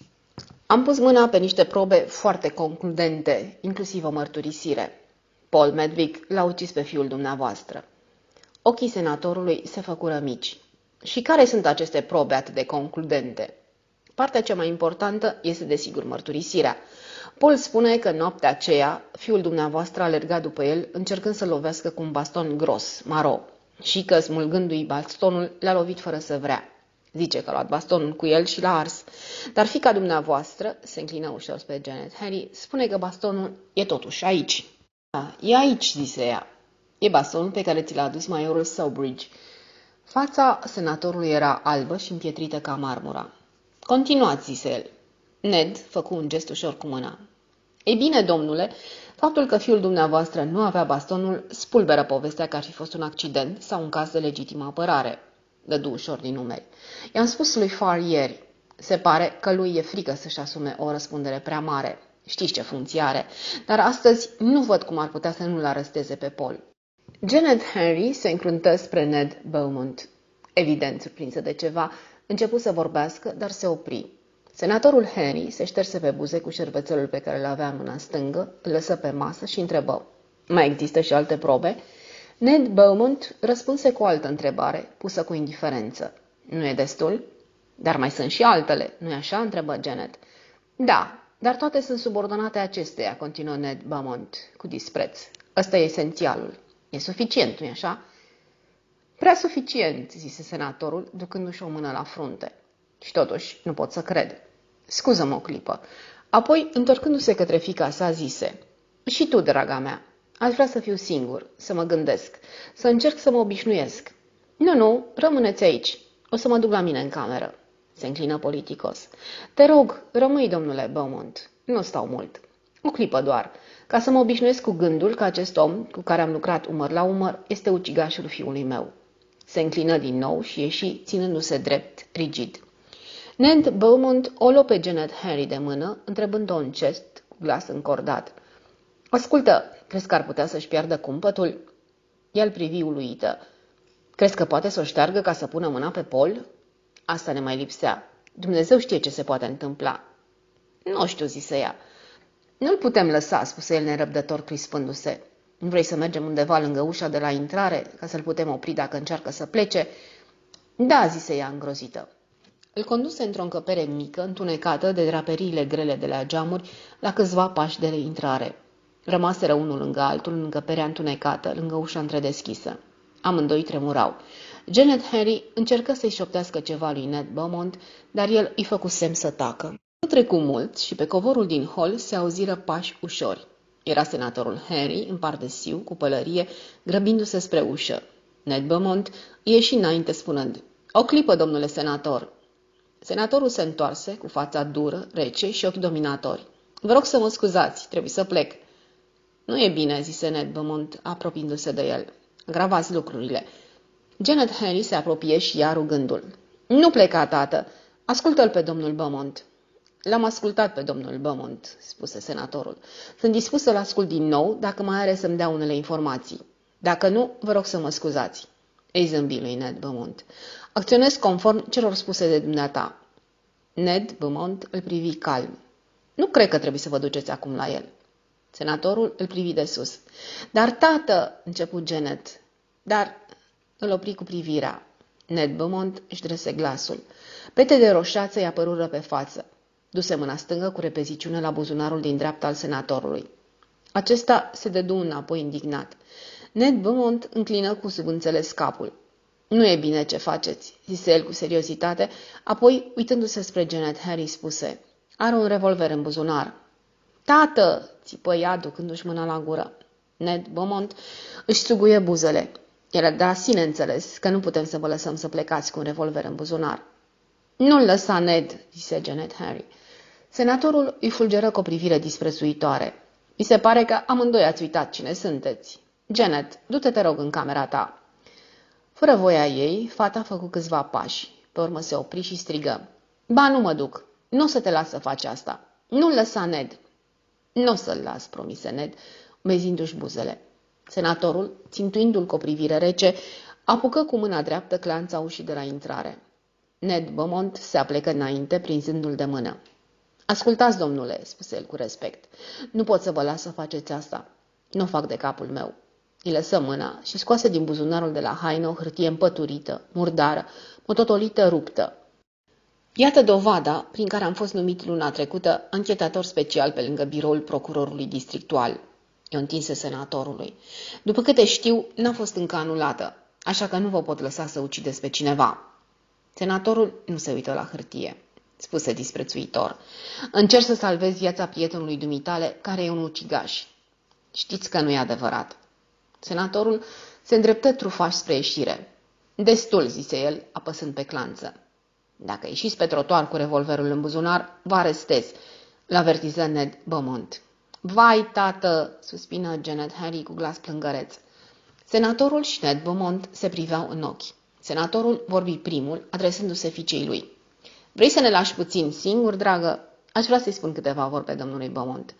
Am pus mâna pe niște probe foarte concludente, inclusiv o mărturisire. Paul Medwick l-a ucis pe fiul dumneavoastră. Ochii senatorului se făcură mici. Și care sunt aceste probe atât de concludente? Partea cea mai importantă este desigur mărturisirea. Paul spune că noaptea aceea fiul dumneavoastră a alergat după el încercând să lovească cu un baston gros, maro, și că, smulgându-i bastonul, l-a lovit fără să vrea. Zice că a luat bastonul cu el și l-a ars. Dar fiica dumneavoastră, se înclină ușor spre Janet Harry, spune că bastonul e totuși aici. Da, e aici, zise ea. E bastonul pe care ți l-a adus majorul Sawbridge. Fața senatorului era albă și împietrită ca marmura. Continuați, zise el. Ned făcu un gest ușor cu mâna. Ei bine, domnule, faptul că fiul dumneavoastră nu avea bastonul spulberă povestea că ar fi fost un accident sau un caz de legitimă apărare. Dădu ușor din numeri. I-am spus lui Farr ieri. Se pare că lui e frică să-și asume o răspundere prea mare. Știți ce funcție are, dar astăzi nu văd cum ar putea să nu-l aresteze pe Paul. Janet Harry se încruntă spre Ned Beaumont. Evident, surprinsă de ceva, începu să vorbească, dar se opri. Senatorul Henry se șterse pe buze cu șervețelul pe care îl avea în mâna stângă, îl lăsă pe masă și întrebă: Mai există și alte probe? Ned Beaumont răspunse cu o altă întrebare, pusă cu indiferență. Nu e destul? Dar mai sunt și altele, nu-i așa? Întrebă Janet. Da, dar toate sunt subordonate acesteia, continuă Ned Beaumont cu dispreț. Ăsta e esențialul. E suficient, nu-i așa? Prea suficient, zise senatorul, ducându-și o mână la frunte. Și totuși, nu pot să cred. Scuză-mă o clipă. Apoi, întorcându-se către fiica sa, zise: Și tu, draga mea, aș vrea să fiu singur, să mă gândesc, să încerc să mă obișnuiesc. Nu, nu, rămâneți aici. O să mă duc la mine în cameră. Se înclină politicos. Te rog, rămâi, domnule Beaumont. Nu stau mult. O clipă doar, ca să mă obișnuiesc cu gândul că acest om, cu care am lucrat umăr la umăr, este ucigașul fiului meu. Se înclină din nou și ieși, ținându-se drept, rigid. Ned Beaumont o luă pe Janet Harry de mână, întrebând-o încet, cu glas încordat: Ascultă, crezi că ar putea să-și piardă cumpătul? Ea îl privi uluită. Crezi că poate să o șteargă ca să pună mâna pe Paul? Asta ne mai lipsea. Dumnezeu știe ce se poate întâmpla. Nu știu, zise ea. Nu-l putem lăsa, spuse el nerăbdător, crispându-se. Nu vrei să mergem undeva lângă ușa de la intrare, ca să-l putem opri dacă încearcă să plece? Da, zise ea îngrozită. Îl conduse într-o încăpere mică, întunecată de draperiile grele de la geamuri, la câțiva pași de intrare. Rămaseră unul lângă altul în încăperea întunecată, lângă ușa întredeschisă. Amândoi tremurau. Janet Harry încercă să-i șoptească ceva lui Ned Beaumont, dar el îi făcu semn să tacă. Nu trecu mult și pe covorul din hol se auziră pași ușori. Era senatorul Henry, în pardesiu, cu pălărie, grăbindu-se spre ușă. Ned Beaumont ieși înainte spunând: O clipă, domnule senator. Senatorul se întoarse, cu fața dură, rece și ochi dominatori. Vă rog să mă scuzați, trebuie să plec. Nu e bine, zise Ned Beaumont, apropiindu-se de el. Gravați lucrurile. Janet Harry se apropie și ea rugându-l. Nu pleca, tată. Ascultă-l pe domnul Beaumont. L-am ascultat pe domnul Beaumont, spuse senatorul. Sunt dispus să-l ascult din nou dacă mai are să-mi dea unele informații. Dacă nu, vă rog să mă scuzați. Ei zâmbi lui Ned Beaumont. Acționez conform celor spuse de dumneata. Ned Beaumont îl privi calm. Nu cred că trebuie să vă duceți acum la el. Senatorul îl privi de sus. Dar, tată, începu Janet. Dar îl opri cu privirea. Ned Beaumont își drese glasul. Pete de roșață i-a apărură pe față. Duse mâna stângă cu repeziciune la buzunarul din dreapta al senatorului. Acesta se dădu înapoi indignat. Ned Beaumont înclină cu subînțeles capul. Nu e bine ce faceți, zise el cu seriozitate, apoi, uitându-se spre Janet Harry, spuse: Are un revolver în buzunar. Tată, țipă ea, ducându-și mâna la gură. Ned Beaumont își suguie buzele. Era de la sine înțeles că nu putem să vă lăsăm să plecați cu un revolver în buzunar. Nu-l lăsa, Ned, zise Janet Harry. Senatorul îi fulgeră cu o privire disprețuitoare. Mi se pare că amândoi ați uitat cine sunteți. Janet, du-te, te rog, în camera ta. Fără voia ei, fata făcu câțiva pași. Pe urmă se opri și strigă: Ba, nu mă duc. Nu o să te las să faci asta. Nu-l lăsa, Ned. Nu o să-l las, promise Ned, umezindu-și buzele. Senatorul, țintuindu-l cu o privire rece, Apucă cu mâna dreaptă clanța ușii de la intrare. Ned Beaumont se aplecă înainte, prinzându-l de mână. Ascultați, domnule, spuse el cu respect. Nu pot să vă las să faceți asta. Nu o fac de capul meu. Îi lăsă mâna și scoase din buzunarul de la haină o hârtie împăturită, murdară, mototolită ruptă. Iată dovada prin care am fost numit luna trecută anchetator special pe lângă biroul procurorului districtual. I-o întinse senatorului. După câte știu, n-a fost încă anulată, așa că nu vă pot lăsa să ucideți pe cineva. Senatorul nu se uită la hârtie. Spuse disprețuitor. Încerc să salvezi viața prietenului dumitale, care e un ucigaș. Știți că nu e adevărat. Senatorul se îndreptă trufaș spre ieșire. Destul, zise el, apăsând pe clanță. Dacă ieșiți pe trotuar cu revolverul în buzunar, vă arestez, l-avertiză Ned Beaumont. Vai, tată, suspină Janet Harry cu glas plângăreț. Senatorul și Ned Beaumont se priveau în ochi. Senatorul vorbi primul, adresându-se fiicei lui. Vrei să ne lași puțin singur, dragă? Aș vrea să-i spun câteva vorbe domnului Beaumont.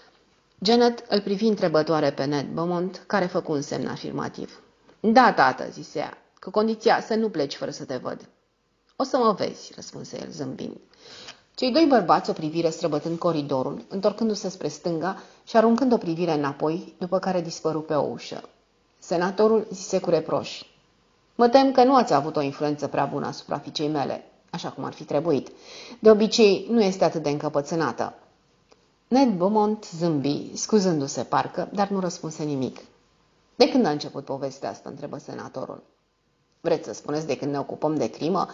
Janet îl privi întrebătoare pe Ned Beaumont, care făcu un semn afirmativ. Da, tată, zise ea, cu condiția să nu pleci fără să te văd. O să mă vezi, răspunse el zâmbind. Cei doi bărbați o priviră străbătând coridorul, întorcându-se spre stânga și aruncând o privire înapoi, după care dispăru pe o ușă. Senatorul zise cu reproș. Mă tem că nu ați avut o influență prea bună asupra fiicei mele, așa cum ar fi trebuit. De obicei, nu este atât de încăpățânată. Ned Beaumont zâmbi, scuzându-se parcă, dar nu răspunse nimic. De când a început povestea asta, întrebă senatorul. Vreți să spuneți de când ne ocupăm de crimă?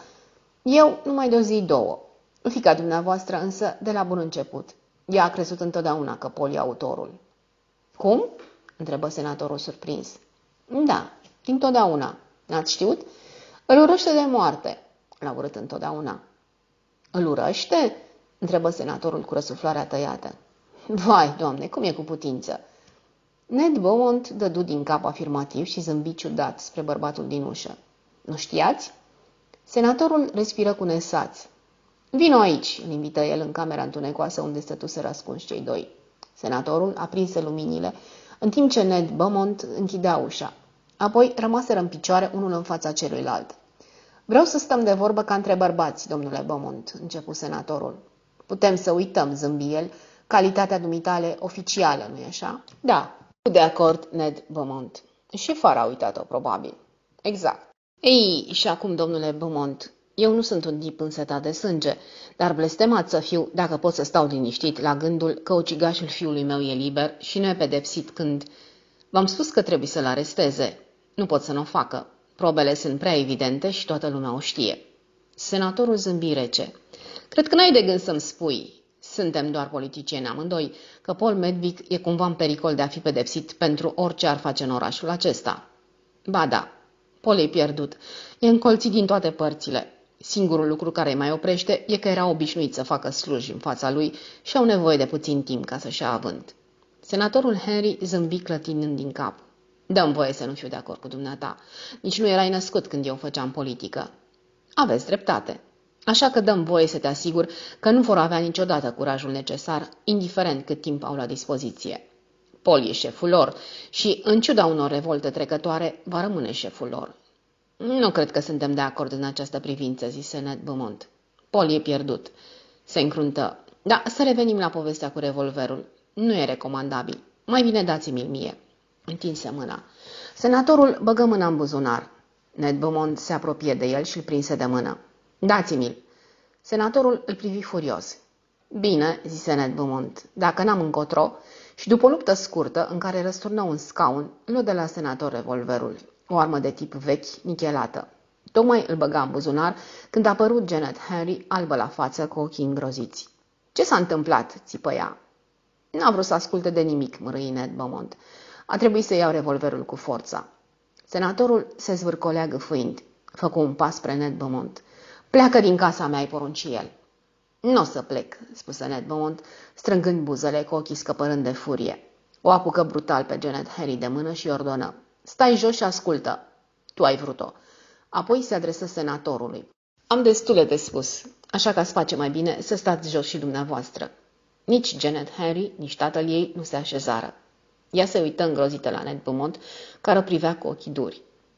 Eu numai de o zi două. Fiica dumneavoastră însă de la bun început. Ea a crezut întotdeauna că Paul e autorul. Cum? Întrebă senatorul surprins. Da, întotdeauna. N-ați știut? Îl urăște de moarte. L-a urât întotdeauna. Îl urăște? Întrebă senatorul cu răsuflarea tăiată. Vai, Doamne, cum e cu putință? Ned Beaumont dădu din cap afirmativ și zâmbi ciudat spre bărbatul din ușă. Nu știați? Senatorul respiră cu nesați. Vino aici, îl invită el în camera întunecoasă unde stătuseră ascunși cei doi. Senatorul aprinse luminile, în timp ce Ned Beaumont închidea ușa. Apoi rămaseră în picioare unul în fața celuilalt. Vreau să stăm de vorbă ca între bărbați, domnule Beaumont, începu senatorul. Putem să uităm, zâmbi el, calitatea dumitale oficială, nu-i așa? Da, de acord, Ned Beaumont. Și fara a uitat-o, probabil. Exact. Ei, și acum, domnule Beaumont, eu nu sunt un tip însetat de sânge, dar blestemat să fiu dacă pot să stau liniștit la gândul că ucigașul fiului meu e liber și nu e pedepsit când... V-am spus că trebuie să-l aresteze. Nu pot să nu o facă. Probele sunt prea evidente și toată lumea o știe. Senatorul zâmbi rece. Cred că n-ai de gând să-mi spui, suntem doar politicieni amândoi, că Paul Medwick e cumva în pericol de a fi pedepsit pentru orice ar face în orașul acesta. Ba da, Paul e pierdut. E încolțit din toate părțile. Singurul lucru care îi mai oprește e că era obișnuit să facă sluji în fața lui și au nevoie de puțin timp ca să-și ia avânt. Senatorul Henry zâmbi clătinând din cap. Dă-mi voie să nu fiu de acord cu dumneata. Nici nu erai născut când eu făceam politică. Aveți dreptate. Așa că dăm voie să te asigur că nu vor avea niciodată curajul necesar, indiferent cât timp au la dispoziție. Paul e șeful lor și, în ciuda unor revolte trecătoare, va rămâne șeful lor. Nu cred că suntem de acord în această privință, zise Ned Beaumont. Paul e pierdut. Se încruntă. Da, să revenim la povestea cu revolverul. Nu e recomandabil. Mai bine dați-mi-l mie. Întinse mâna. Senatorul băgă mâna în buzunar. Ned Beaumont se apropie de el și îl prinse de mână. Dați-mi-l. Senatorul îl privi furios. Bine, zise Ned Beaumont, dacă n-am încotro, și după o luptă scurtă în care răsturnă un scaun, luă de la senator revolverul, o armă de tip vechi, nichelată. Tocmai îl băga în buzunar când a apărut Janet Harry, albă la față, cu ochii îngroziți. Ce s-a întâmplat?" țipă ea. N-a vrut să asculte de nimic, mărâi Ned Beaumont. A trebuit să iau revolverul cu forța. Senatorul se zvârcolea gâfâind. Făcu un pas spre Ned Beaumont. Pleacă din casa mea, ai porunci el. Nu o să plec, spuse Ned Beaumont, strângând buzele cu ochii scăpărând de furie. O apucă brutal pe Janet Harry de mână și ordonă. Stai jos și ascultă. Tu ai vrut-o. Apoi se adresă senatorului. Am destule de spus, așa că ați face mai bine să stați jos și dumneavoastră. Nici Janet Harry, nici tatăl ei nu se așezară. Ea se uită îngrozită la Ned Beaumont, care o privea cu ochii duri.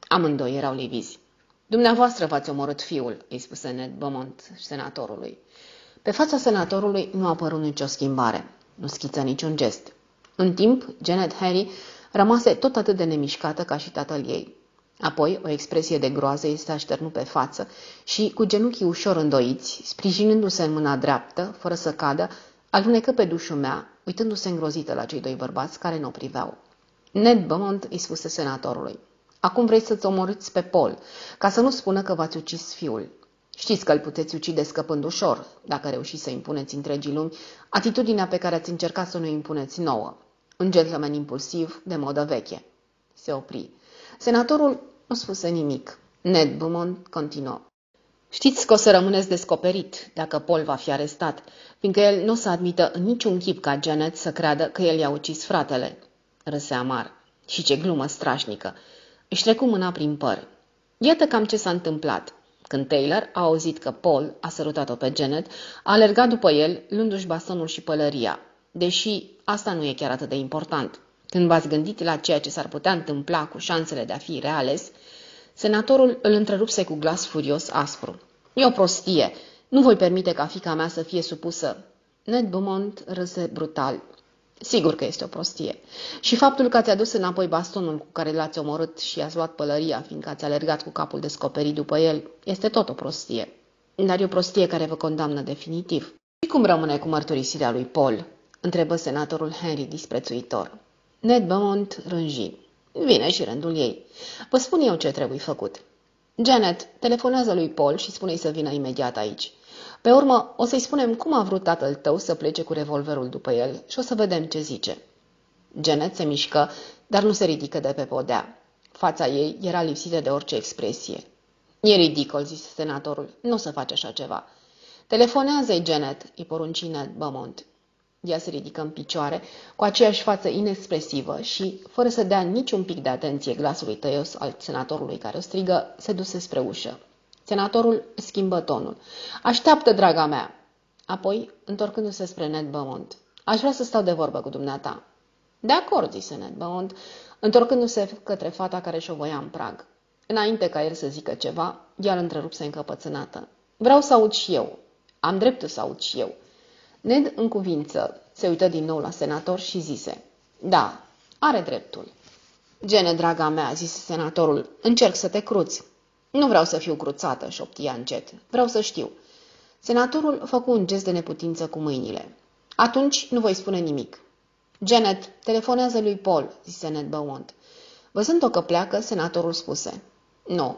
Amândoi erau livizi. Dumneavoastră v-ați omorât fiul, îi spuse Ned Beaumont senatorului. Pe fața senatorului nu a apărut nicio schimbare, nu schiță niciun gest. În timp, Janet Harry rămase tot atât de nemișcată ca și tatăl ei. Apoi, o expresie de groază îi se așternu pe față și, cu genunchii ușor îndoiți, sprijinându-se în mâna dreaptă, fără să cadă, alunecă pe dușumea, uitându-se îngrozită la cei doi bărbați care nu o priveau. Ned Beaumont îi spuse senatorului: acum vrei să-ți omorâți pe Paul, ca să nu spună că v-ați ucis fiul. Știți că îl puteți ucide scăpând ușor, dacă reușiți să impuneți întregii lumi atitudinea pe care ați încercat să nu impuneți nouă. Un gentleman impulsiv de modă veche. Se opri. Senatorul nu spuse nimic. Ned Beaumont continuă: știți că o să rămâneți descoperit dacă Paul va fi arestat, fiindcă el nu o să admită în niciun chip ca Janet să creadă că el i-a ucis fratele. Râse amar. Și ce glumă strașnică. Își trecu mâna prin păr. Iată cam ce s-a întâmplat. Când Taylor a auzit că Paul a sărutat-o pe Janet, a alergat după el, luându-și bastonul și pălăria. Deși asta nu e chiar atât de important. Când v-ați gândit la ceea ce s-ar putea întâmpla cu șansele de a fi reales, senatorul îl întrerupse cu glas furios aspru. E o prostie. Nu voi permite ca fiica mea să fie supusă. Ned Beaumont râse brutal. Sigur că este o prostie. Și faptul că ați adus înapoi bastonul cu care l-ați omorât și ați luat pălăria, fiindcă ați alergat cu capul descoperit după el, este tot o prostie. Dar e o prostie care vă condamnă definitiv. Și cum rămâne cu mărturisirea lui Paul? Întrebă senatorul Henry disprețuitor. Ned Beaumont rânji. Vine și rândul ei. Vă spun eu ce trebuie făcut. Janet, telefonează lui Paul și spune-i să vină imediat aici. Pe urmă, o să-i spunem cum a vrut tatăl tău să plece cu revolverul după el și o să vedem ce zice. Janet se mișcă, dar nu se ridică de pe podea. Fața ei era lipsită de orice expresie. E ridicol, zise senatorul, nu o să faci așa ceva. Telefonează-i, Janet, îi porunci Ned Beaumont. Ea se ridică în picioare, cu aceeași față inexpresivă și, fără să dea niciun pic de atenție glasului tăios al senatorului care o strigă, se duse spre ușă. Senatorul schimbă tonul. Așteaptă, draga mea! Apoi, întorcându-se spre Ned Beaumont. Aș vrea să stau de vorbă cu dumneata. De acord, zise Ned Beaumont, întorcându-se către fata care șovăia în prag. Înainte ca el să zică ceva, ea îl întrerupse încăpățânată. Vreau să aud și eu. Am dreptul să aud și eu. Ned, în cuvință, se uită din nou la senator și zise: da, are dreptul. Gene, draga mea, zise senatorul, încerc să te cruți. Nu vreau să fiu cruțată, șoptia încet. Vreau să știu. Senatorul făcu un gest de neputință cu mâinile. Atunci nu voi spune nimic. Janet, telefonează lui Paul, zise Ned Beaumont. Văzând-o că pleacă, senatorul spuse: nu,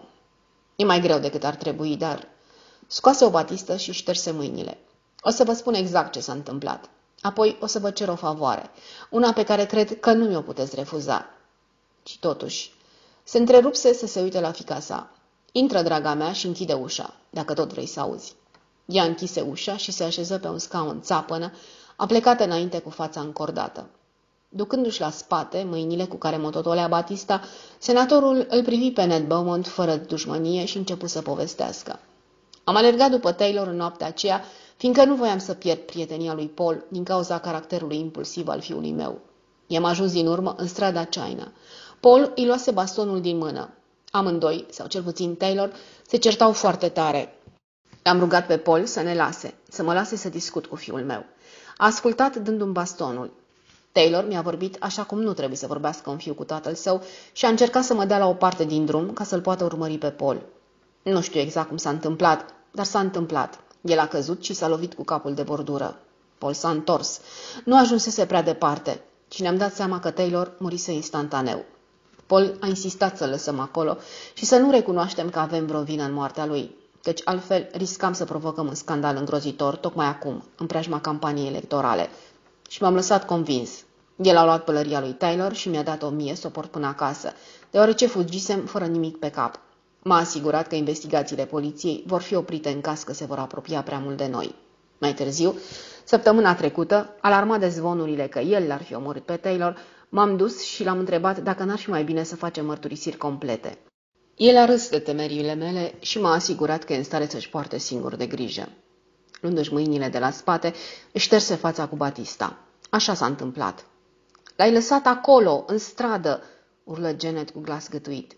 e mai greu decât ar trebui, dar... Scoase o batistă și șterse mâinile. O să vă spun exact ce s-a întâmplat. Apoi o să vă cer o favoare, una pe care cred că nu mi-o puteți refuza. Și totuși, se întrerupse să se uite la fiica sa. Intră, draga mea, și închide ușa, dacă tot vrei să auzi. Ea închise ușa și se așeză pe un scaun țapănă, aplecată înainte cu fața încordată. Ducându-și la spate mâinile cu care mototolea Batista, senatorul îl privi pe Ned Beaumont fără dușmănie și începu să povestească. Am alergat după Taylor în noaptea aceea, fiindcă nu voiam să pierd prietenia lui Paul din cauza caracterului impulsiv al fiului meu. I-am ajuns din urmă în strada China. Paul îi luase bastonul din mână. Amândoi, sau cel puțin Taylor, se certau foarte tare. L-am rugat pe Paul să ne lase, să mă lase să discut cu fiul meu. A ascultat dându-mi bastonul. Taylor mi-a vorbit așa cum nu trebuie să vorbească un fiu cu tatăl său și a încercat să mă dea la o parte din drum ca să-l poată urmări pe Paul. Nu știu exact cum s-a întâmplat, dar s-a întâmplat. El a căzut și s-a lovit cu capul de bordură. Paul s-a întors. Nu ajunsese prea departe și ne-am dat seama că Taylor murise instantaneu. Paul a insistat să lăsăm acolo și să nu recunoaștem că avem vreo vină în moartea lui, căci altfel riscam să provocăm un scandal îngrozitor tocmai acum, în preajma campaniei electorale. Și m-am lăsat convins. El a luat pălăria lui Taylor și mi-a dat o mie să o port până acasă, deoarece fugisem fără nimic pe cap. M-a asigurat că investigațiile poliției vor fi oprite în caz că se vor apropia prea mult de noi. Mai târziu, săptămâna trecută, alarmat de zvonurile că el l-ar fi omorât pe Taylor, m-am dus și l-am întrebat dacă n-ar fi mai bine să facem mărturisiri complete. El a râs de temeriile mele și m-a asigurat că e în stare să-și poarte singur de grijă. Luându-și mâinile de la spate, își șterse fața cu Batista. Așa s-a întâmplat. L-ai lăsat acolo, în stradă, urlă Janet cu glas gătuit.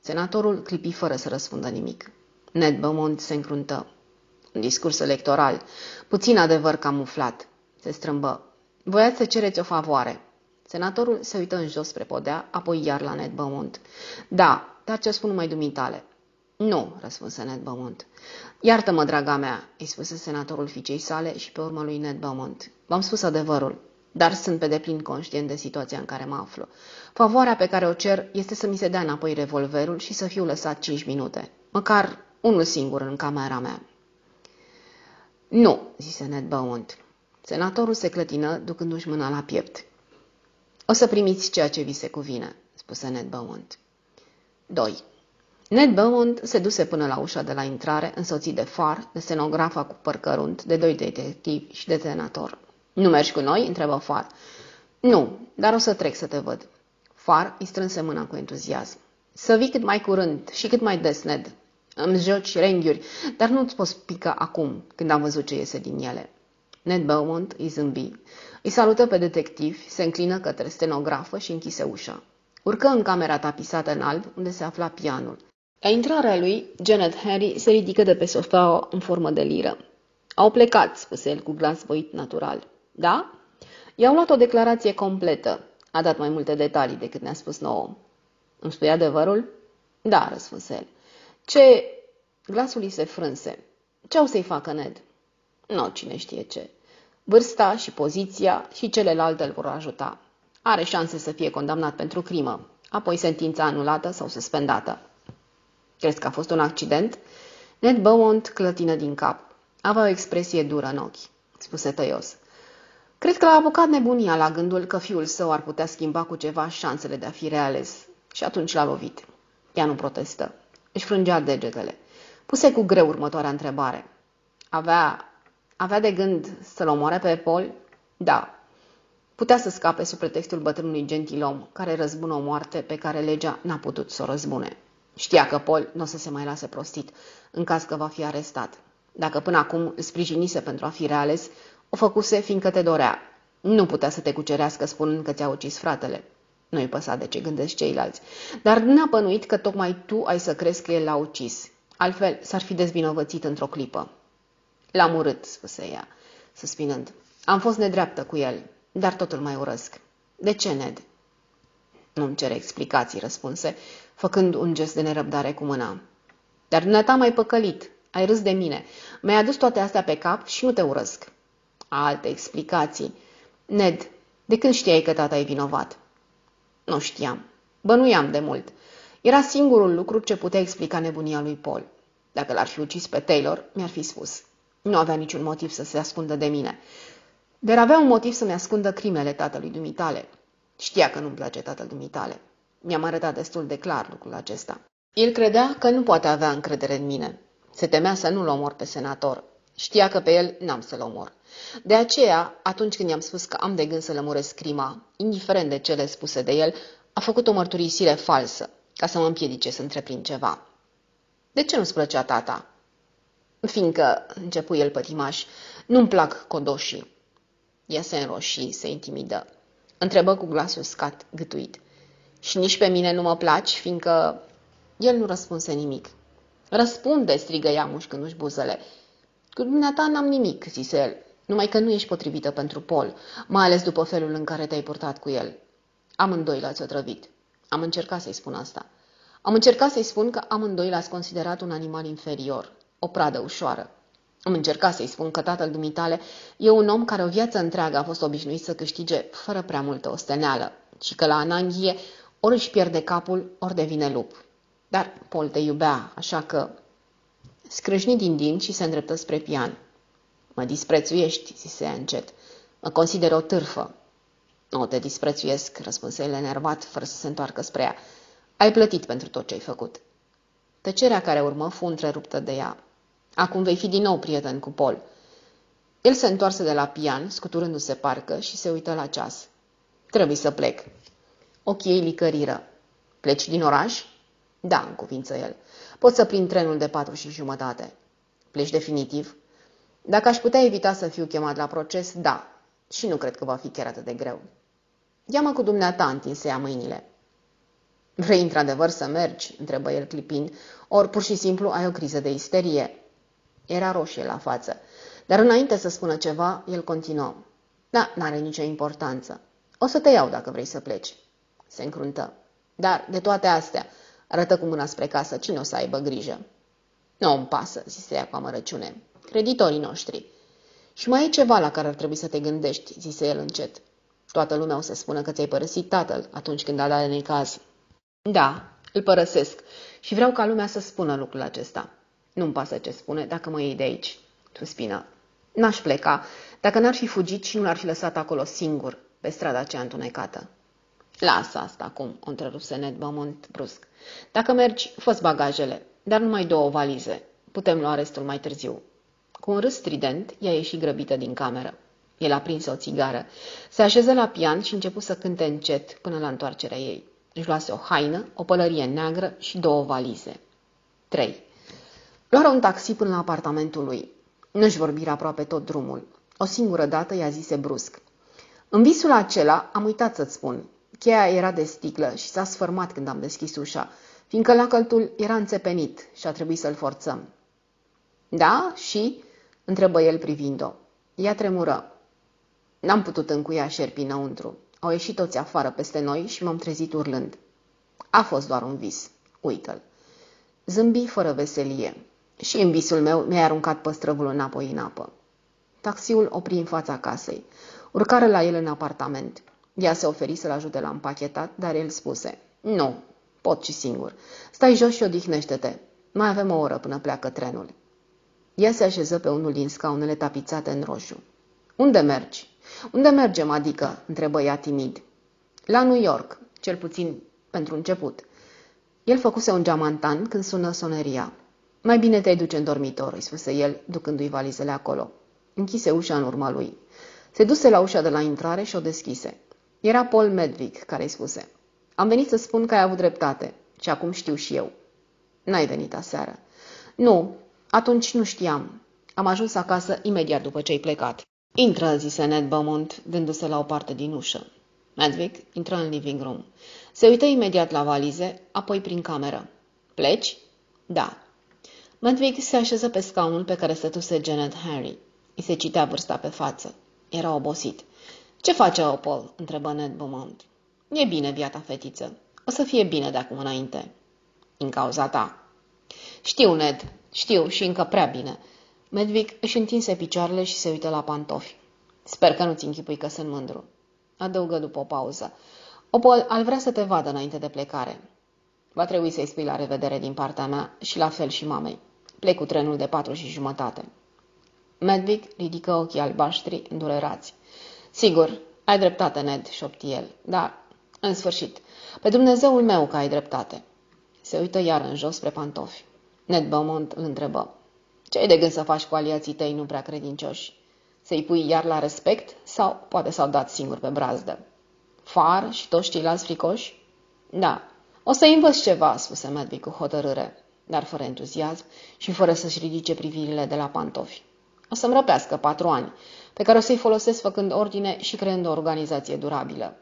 Senatorul clipi fără să răspundă nimic. Ned Beaumont se încruntă. Un discurs electoral, puțin adevăr camuflat. Se strâmbă. Voiați să cereți o favoare. Senatorul se uită în jos spre podea, apoi iar la Ned Beaumont. Da, dar ce spun numai dumitale. Nu, răspunse Ned Beaumont. Iartă-mă, draga mea, îi spuse senatorul fiicei sale și pe urmă lui Ned Beaumont. V-am spus adevărul, dar sunt pe deplin conștient de situația în care mă aflu. Favoarea pe care o cer este să mi se dea înapoi revolverul și să fiu lăsat cinci minute, măcar unul singur în camera mea. Nu, zise Ned Beaumont. Senatorul se clătină, ducându-și mâna la piept. O să primiți ceea ce vi se cuvine, spuse Ned Beaumont. doi. Ned Beaumont se duse până la ușa de la intrare, însoțit de Far, de stenografa cu păr cărunt, de doi detectivi și de senator. Nu mergi cu noi?" întrebă Far. Nu, dar o să trec să te văd." Far îi strânse mâna cu entuziasm. Să vii cât mai curând și cât mai des, Ned. Îmi joci renghiuri, dar nu-ți poți pica acum, când am văzut ce iese din ele." Ned Beaumont îi zâmbi. Îi salută pe detectivi, se înclină către stenografă și închise ușa. Urcă în camera tapisată în alb, unde se afla pianul. La intrarea lui, Janet Harry se ridică de pe sofea în formă de liră. Au plecat, spuse el cu glas voit natural. Da? I-au luat o declarație completă. A dat mai multe detalii decât ne-a spus nouă. Îmi spui adevărul? Da, răspunse el. Ce... Glasul îi se frânse. Ce au să-i facă, Ned? Nu, cine știe ce. Vârsta și poziția și celelalte îl vor ajuta. Are șanse să fie condamnat pentru crimă, apoi sentința anulată sau suspendată. Crezi că a fost un accident? Ned Beaumont clătină din cap. Avea o expresie dură în ochi. Spuse tăios. Cred că l-a apucat nebunia la gândul că fiul său ar putea schimba cu ceva șansele de a fi reales. Și atunci l-a lovit. Ea nu protestă. Își frângea degetele. Puse cu greu următoarea întrebare. Avea... Avea de gând să-l omoare pe Paul? Da. Putea să scape sub pretextul bătrânului gentilom, care răzbună o moarte pe care legea n-a putut să o răzbune. Știa că Paul nu o să se mai lase prostit, în caz că va fi arestat. Dacă până acum îl sprijinise pentru a fi reales, o făcuse fiindcă te dorea. Nu putea să te cucerească spunând că ți-a ucis fratele. Nu-i păsa de ce gândesc ceilalți, dar n-a bănuit că tocmai tu ai să crezi că el l-a ucis. Altfel s-ar fi dezvinovățit într-o clipă. L-am urât, spuse ea, suspinând. Am fost nedreaptă cu el, dar tot îl mai urăsc. De ce, Ned? Nu-mi cere explicații, răspunse, făcând un gest de nerăbdare cu mâna. Dar dumneata m-ai păcălit, ai râs de mine, mi-ai adus toate astea pe cap și nu te urăsc. Alte explicații. Ned, de când știai că tata e vinovat? Nu știam. Bănuiam de mult. Era singurul lucru ce putea explica nebunia lui Paul. Dacă l-ar fi ucis pe Taylor, mi-ar fi spus. Nu avea niciun motiv să se ascundă de mine. Dar avea un motiv să-mi ascundă crimele tatălui dumitale. Știa că nu-mi place tatăl dumitale. Mi-am arătat destul de clar lucrul acesta. El credea că nu poate avea încredere în mine. Se temea să nu-l omor pe senator. Știa că pe el n-am să-l omor. De aceea, atunci când i-am spus că am de gând să lămuresc crima, indiferent de cele spuse de el, a făcut o mărturisire falsă, ca să mă împiedice să întreprind ceva. De ce nu-ți plăcea tata? Fiindcă, începu el pătimaș, nu-mi plac codoșii. Ea se înroșii, se intimidă. Întrebă cu glasul scat, gâtuit. Și nici pe mine nu mă placi, fiindcă... El nu răspunse nimic. Răspunde, strigă ea mușcându-și buzele. Cu dumneata n-am nimic, zise el, numai că nu ești potrivită pentru Paul, mai ales după felul în care te-ai purtat cu el. Amândoi l-ați otrăvit. Am încercat să-i spun asta. Am încercat să-i spun că amândoi l-ați considerat un animal inferior, o pradă ușoară. Am încercat să-i spun că tatăl dumitale e un om care o viață întreagă a fost obișnuit să câștige fără prea multă osteneală și că la ananghie ori își pierde capul, ori devine lup. Dar Paul te iubea, așa că... Scrâșni din dinți și se îndreptă spre pian. Mă disprețuiești, zise ea încet. Mă consider o târfă. Nu te disprețuiesc, răspunse el enervat, fără să se întoarcă spre ea. Ai plătit pentru tot ce ai făcut. Tăcerea care urmă fu întreruptă de ea. Acum vei fi din nou prieten cu Paul. El se întoarse de la pian, scuturându-se parcă, și se uită la ceas. Trebuie să plec. Ochii ei licăriră. Pleci din oraș? Da, încuvință el. Pot să prind trenul de patru și jumătate. Pleci definitiv? Dacă aș putea evita să fiu chemat la proces, da. Și nu cred că va fi chiar atât de greu. Ia-mă cu dumneata, întinse ea mâinile. Vrei într-adevăr să mergi?" întrebă el clipind, ori pur și simplu ai o criză de isterie?" Era roșie la față, dar înainte să spună ceva, el continuă. Da, n-are nicio importanță. O să te iau dacă vrei să pleci." Se încruntă. Dar, de toate astea, arătă cu mâna spre casă, cine o să aibă grijă? Nu îmi pasă, zise ea cu amărăciune. Creditorii noștri. Și mai e ceva la care ar trebui să te gândești, zise el încet. Toată lumea o să spună că ți-ai părăsit tatăl atunci când a dat în caz. Da, îl părăsesc și vreau ca lumea să spună lucrul acesta. Nu-mi pasă ce spune dacă mă iei de aici, suspină. N-aș pleca dacă n-ar fi fugit și nu l-ar fi lăsat acolo singur, pe strada aceea întunecată. Lasă asta acum, o întrerupse Ned Beaumont brusc. Dacă mergi, fă-ți bagajele, dar numai două valize. Putem lua restul mai târziu. Cu un râs strident, ea ieși grăbită din cameră. El a prins o țigară, se așeză la pian și începu să cânte încet până la întoarcerea ei. Își luase o haină, o pălărie neagră și două valize. trei. Luară un taxi până la apartamentul lui. Nu-și vorbiră aproape tot drumul. O singură dată i-a zise brusc. În visul acela am uitat să-ți spun. Cheia era de sticlă și s-a sfârmat când am deschis ușa, fiindcă lacătul era înțepenit și a trebuit să-l forțăm. Da? Și? Întrebă el privind-o. Ea tremură. N-am putut încuia șerpii înăuntru. Au ieșit toți afară peste noi și m-am trezit urlând. A fost doar un vis. Uită-l. Zâmbi fără veselie. Și în visul meu mi-a aruncat păstrăvul înapoi în apă. Taxiul opri în fața casei. Urcară la el în apartament. Ea se oferi să-l ajute la împachetat, dar el spuse. Nu, pot și singur. Stai jos și odihnește-te. Mai avem o oră până pleacă trenul. Ea se așeză pe unul din scaunele tapițate în roșu. Unde mergi? Unde mergem, adică? Întrebă ea timid. La New York, cel puțin pentru început. El făcuse un geamantan când sună soneria. Mai bine te-ai duce în dormitor, îi spuse el, ducându-i valizele acolo. Închise ușa în urma lui. Se duse la ușa de la intrare și o deschise. Era Paul Medwick care îi spuse. Am venit să spun că ai avut dreptate și acum știu și eu. N-ai venit aseară. Nu, atunci nu știam. Am ajuns acasă imediat după ce ai plecat. Intră, zise Ned Beaumont, dându-se la o parte din ușă. Medwick intră în living room. Se uită imediat la valize, apoi prin cameră. Pleci? Da. Medwick se așeză pe scaunul pe care stătuse Janet Harry. Îi se citea vârsta pe față. Era obosit. Ce face Paul? Întrebă Ned Beaumont. E bine, biata fetiță. O să fie bine de acum înainte. În cauza ta. Știu, Ned, știu și încă prea bine. Medwick își întinse picioarele și se uită la pantofi. Sper că nu-ți închipui că sunt mândru. Adăugă după o pauză. Paul ar vrea să te vadă înainte de plecare. Va trebui să-i spui la revedere din partea mea și la fel și mamei. Plec cu trenul de patru și jumătate. Medwick ridică ochii albaștri îndurerați. Sigur, ai dreptate, Ned, șopti el, dar, în sfârșit, pe Dumnezeul meu că ai dreptate. Se uită iar în jos spre pantofi. Ned Beaumont îl întrebă. Ce ai de gând să faci cu aliații tăi nu prea credincioși? Să-i pui iar la respect sau poate s-au dat singur pe brazdă? Far și toți ceilalți fricoși? Da, o să-i învăț ceva, spuse Medwick cu hotărâre, dar fără entuziasm și fără să-și ridice privirile de la pantofi. O să-mi răpească patru ani, pe care o să-i folosesc făcând ordine și creând o organizație durabilă.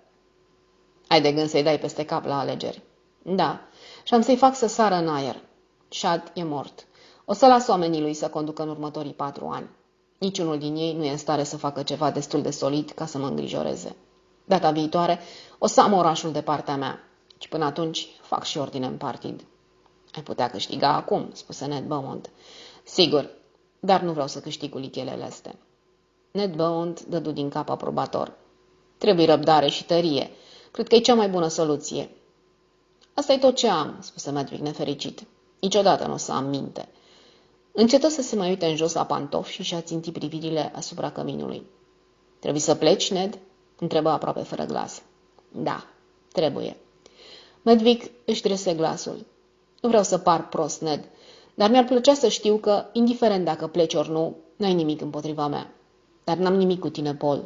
Ai de gând să-i dai peste cap la alegeri? Da, și am să-i fac să sară în aer. Shad e mort. O să las oamenii lui să conducă în următorii patru ani. Niciunul din ei nu e în stare să facă ceva destul de solid ca să mă îngrijoreze. Data viitoare o să am orașul de partea mea și până atunci fac și ordine în partid. Ai putea câștiga acum, spuse Ned Beaumont. Sigur, dar nu vreau să câștig cu lichelele astea. Ned Beaumont dădu din cap aprobator. Trebuie răbdare și tărie. Cred că e cea mai bună soluție. Asta e tot ce am, spuse Medwick nefericit. Niciodată nu o să am minte. Încetă să se mai uite în jos la pantofi și și-a țintit privirile asupra căminului. Trebuie să pleci, Ned? Întrebă aproape fără glas. Da, trebuie. Medwick își trese glasul. Nu vreau să par prost, Ned, dar mi-ar plăcea să știu că, indiferent dacă pleci ori nu, n-ai nimic împotriva mea. Dar n-am nimic cu tine, Paul.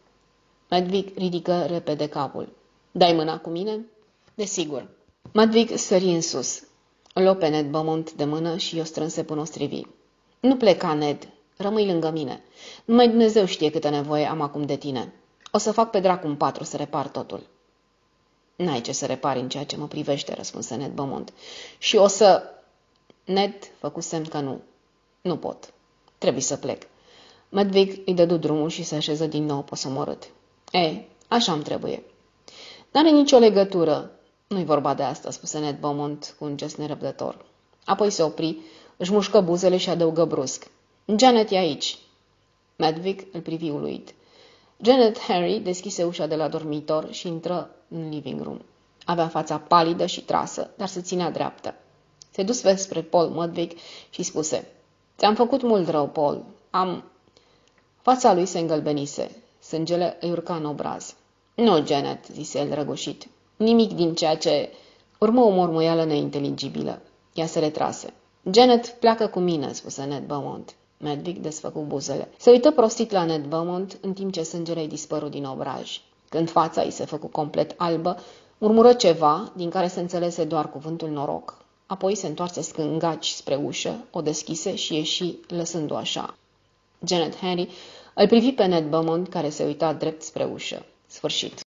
Medwick ridică repede capul. Dai mâna cu mine? Desigur. Medwick sări în sus. Îl luă pe Ned Beaumont de mână și o strânse până o strivi. Nu pleca, Ned. Rămâi lângă mine. Numai Dumnezeu știe câtă nevoie am acum de tine. O să fac pe dracu în patru să repar totul. N-ai ce să repari în ceea ce mă privește, răspunse Ned Beaumont. Și o să... Ned făcu semn că nu. Nu pot. Trebuie să plec. Medvig îi dădu drumul și se așeză din nou posomorât. Ei, așa-mi trebuie. N-are nicio legătură. Nu-i vorba de asta, spuse Ned Beaumont cu un gest nerăbdător. Apoi se opri, își mușcă buzele și adăugă brusc. Janet e aici. Medvig îl privi uluit. Janet Harry deschise ușa de la dormitor și intră în living room. Avea fața palidă și trasă, dar se ținea dreaptă. Se dus spre Paul Medvig și spuse: Ți-am făcut mult rău, Paul. Am... Fața lui se îngălbenise. Sângele îi urca în obraz. Nu, Janet, zise el răgușit. Nimic din ceea ce... Urmă o mormăială neinteligibilă. Ea se retrase. Janet, pleacă cu mine, spuse Ned Beaumont. Medvig desfăcu buzele. Se uită prostit la Ned Beaumont în timp ce sângele îi dispăru din obraj. Când fața îi se făcu complet albă, murmură ceva, din care se înțelese doar cuvântul noroc. Apoi se întoarse scângaci spre ușă, o deschise și ieși, lăsându-o așa. Janet Harry îl privi pe Ned Beaumont, care se uita drept spre ușă. Sfârșit.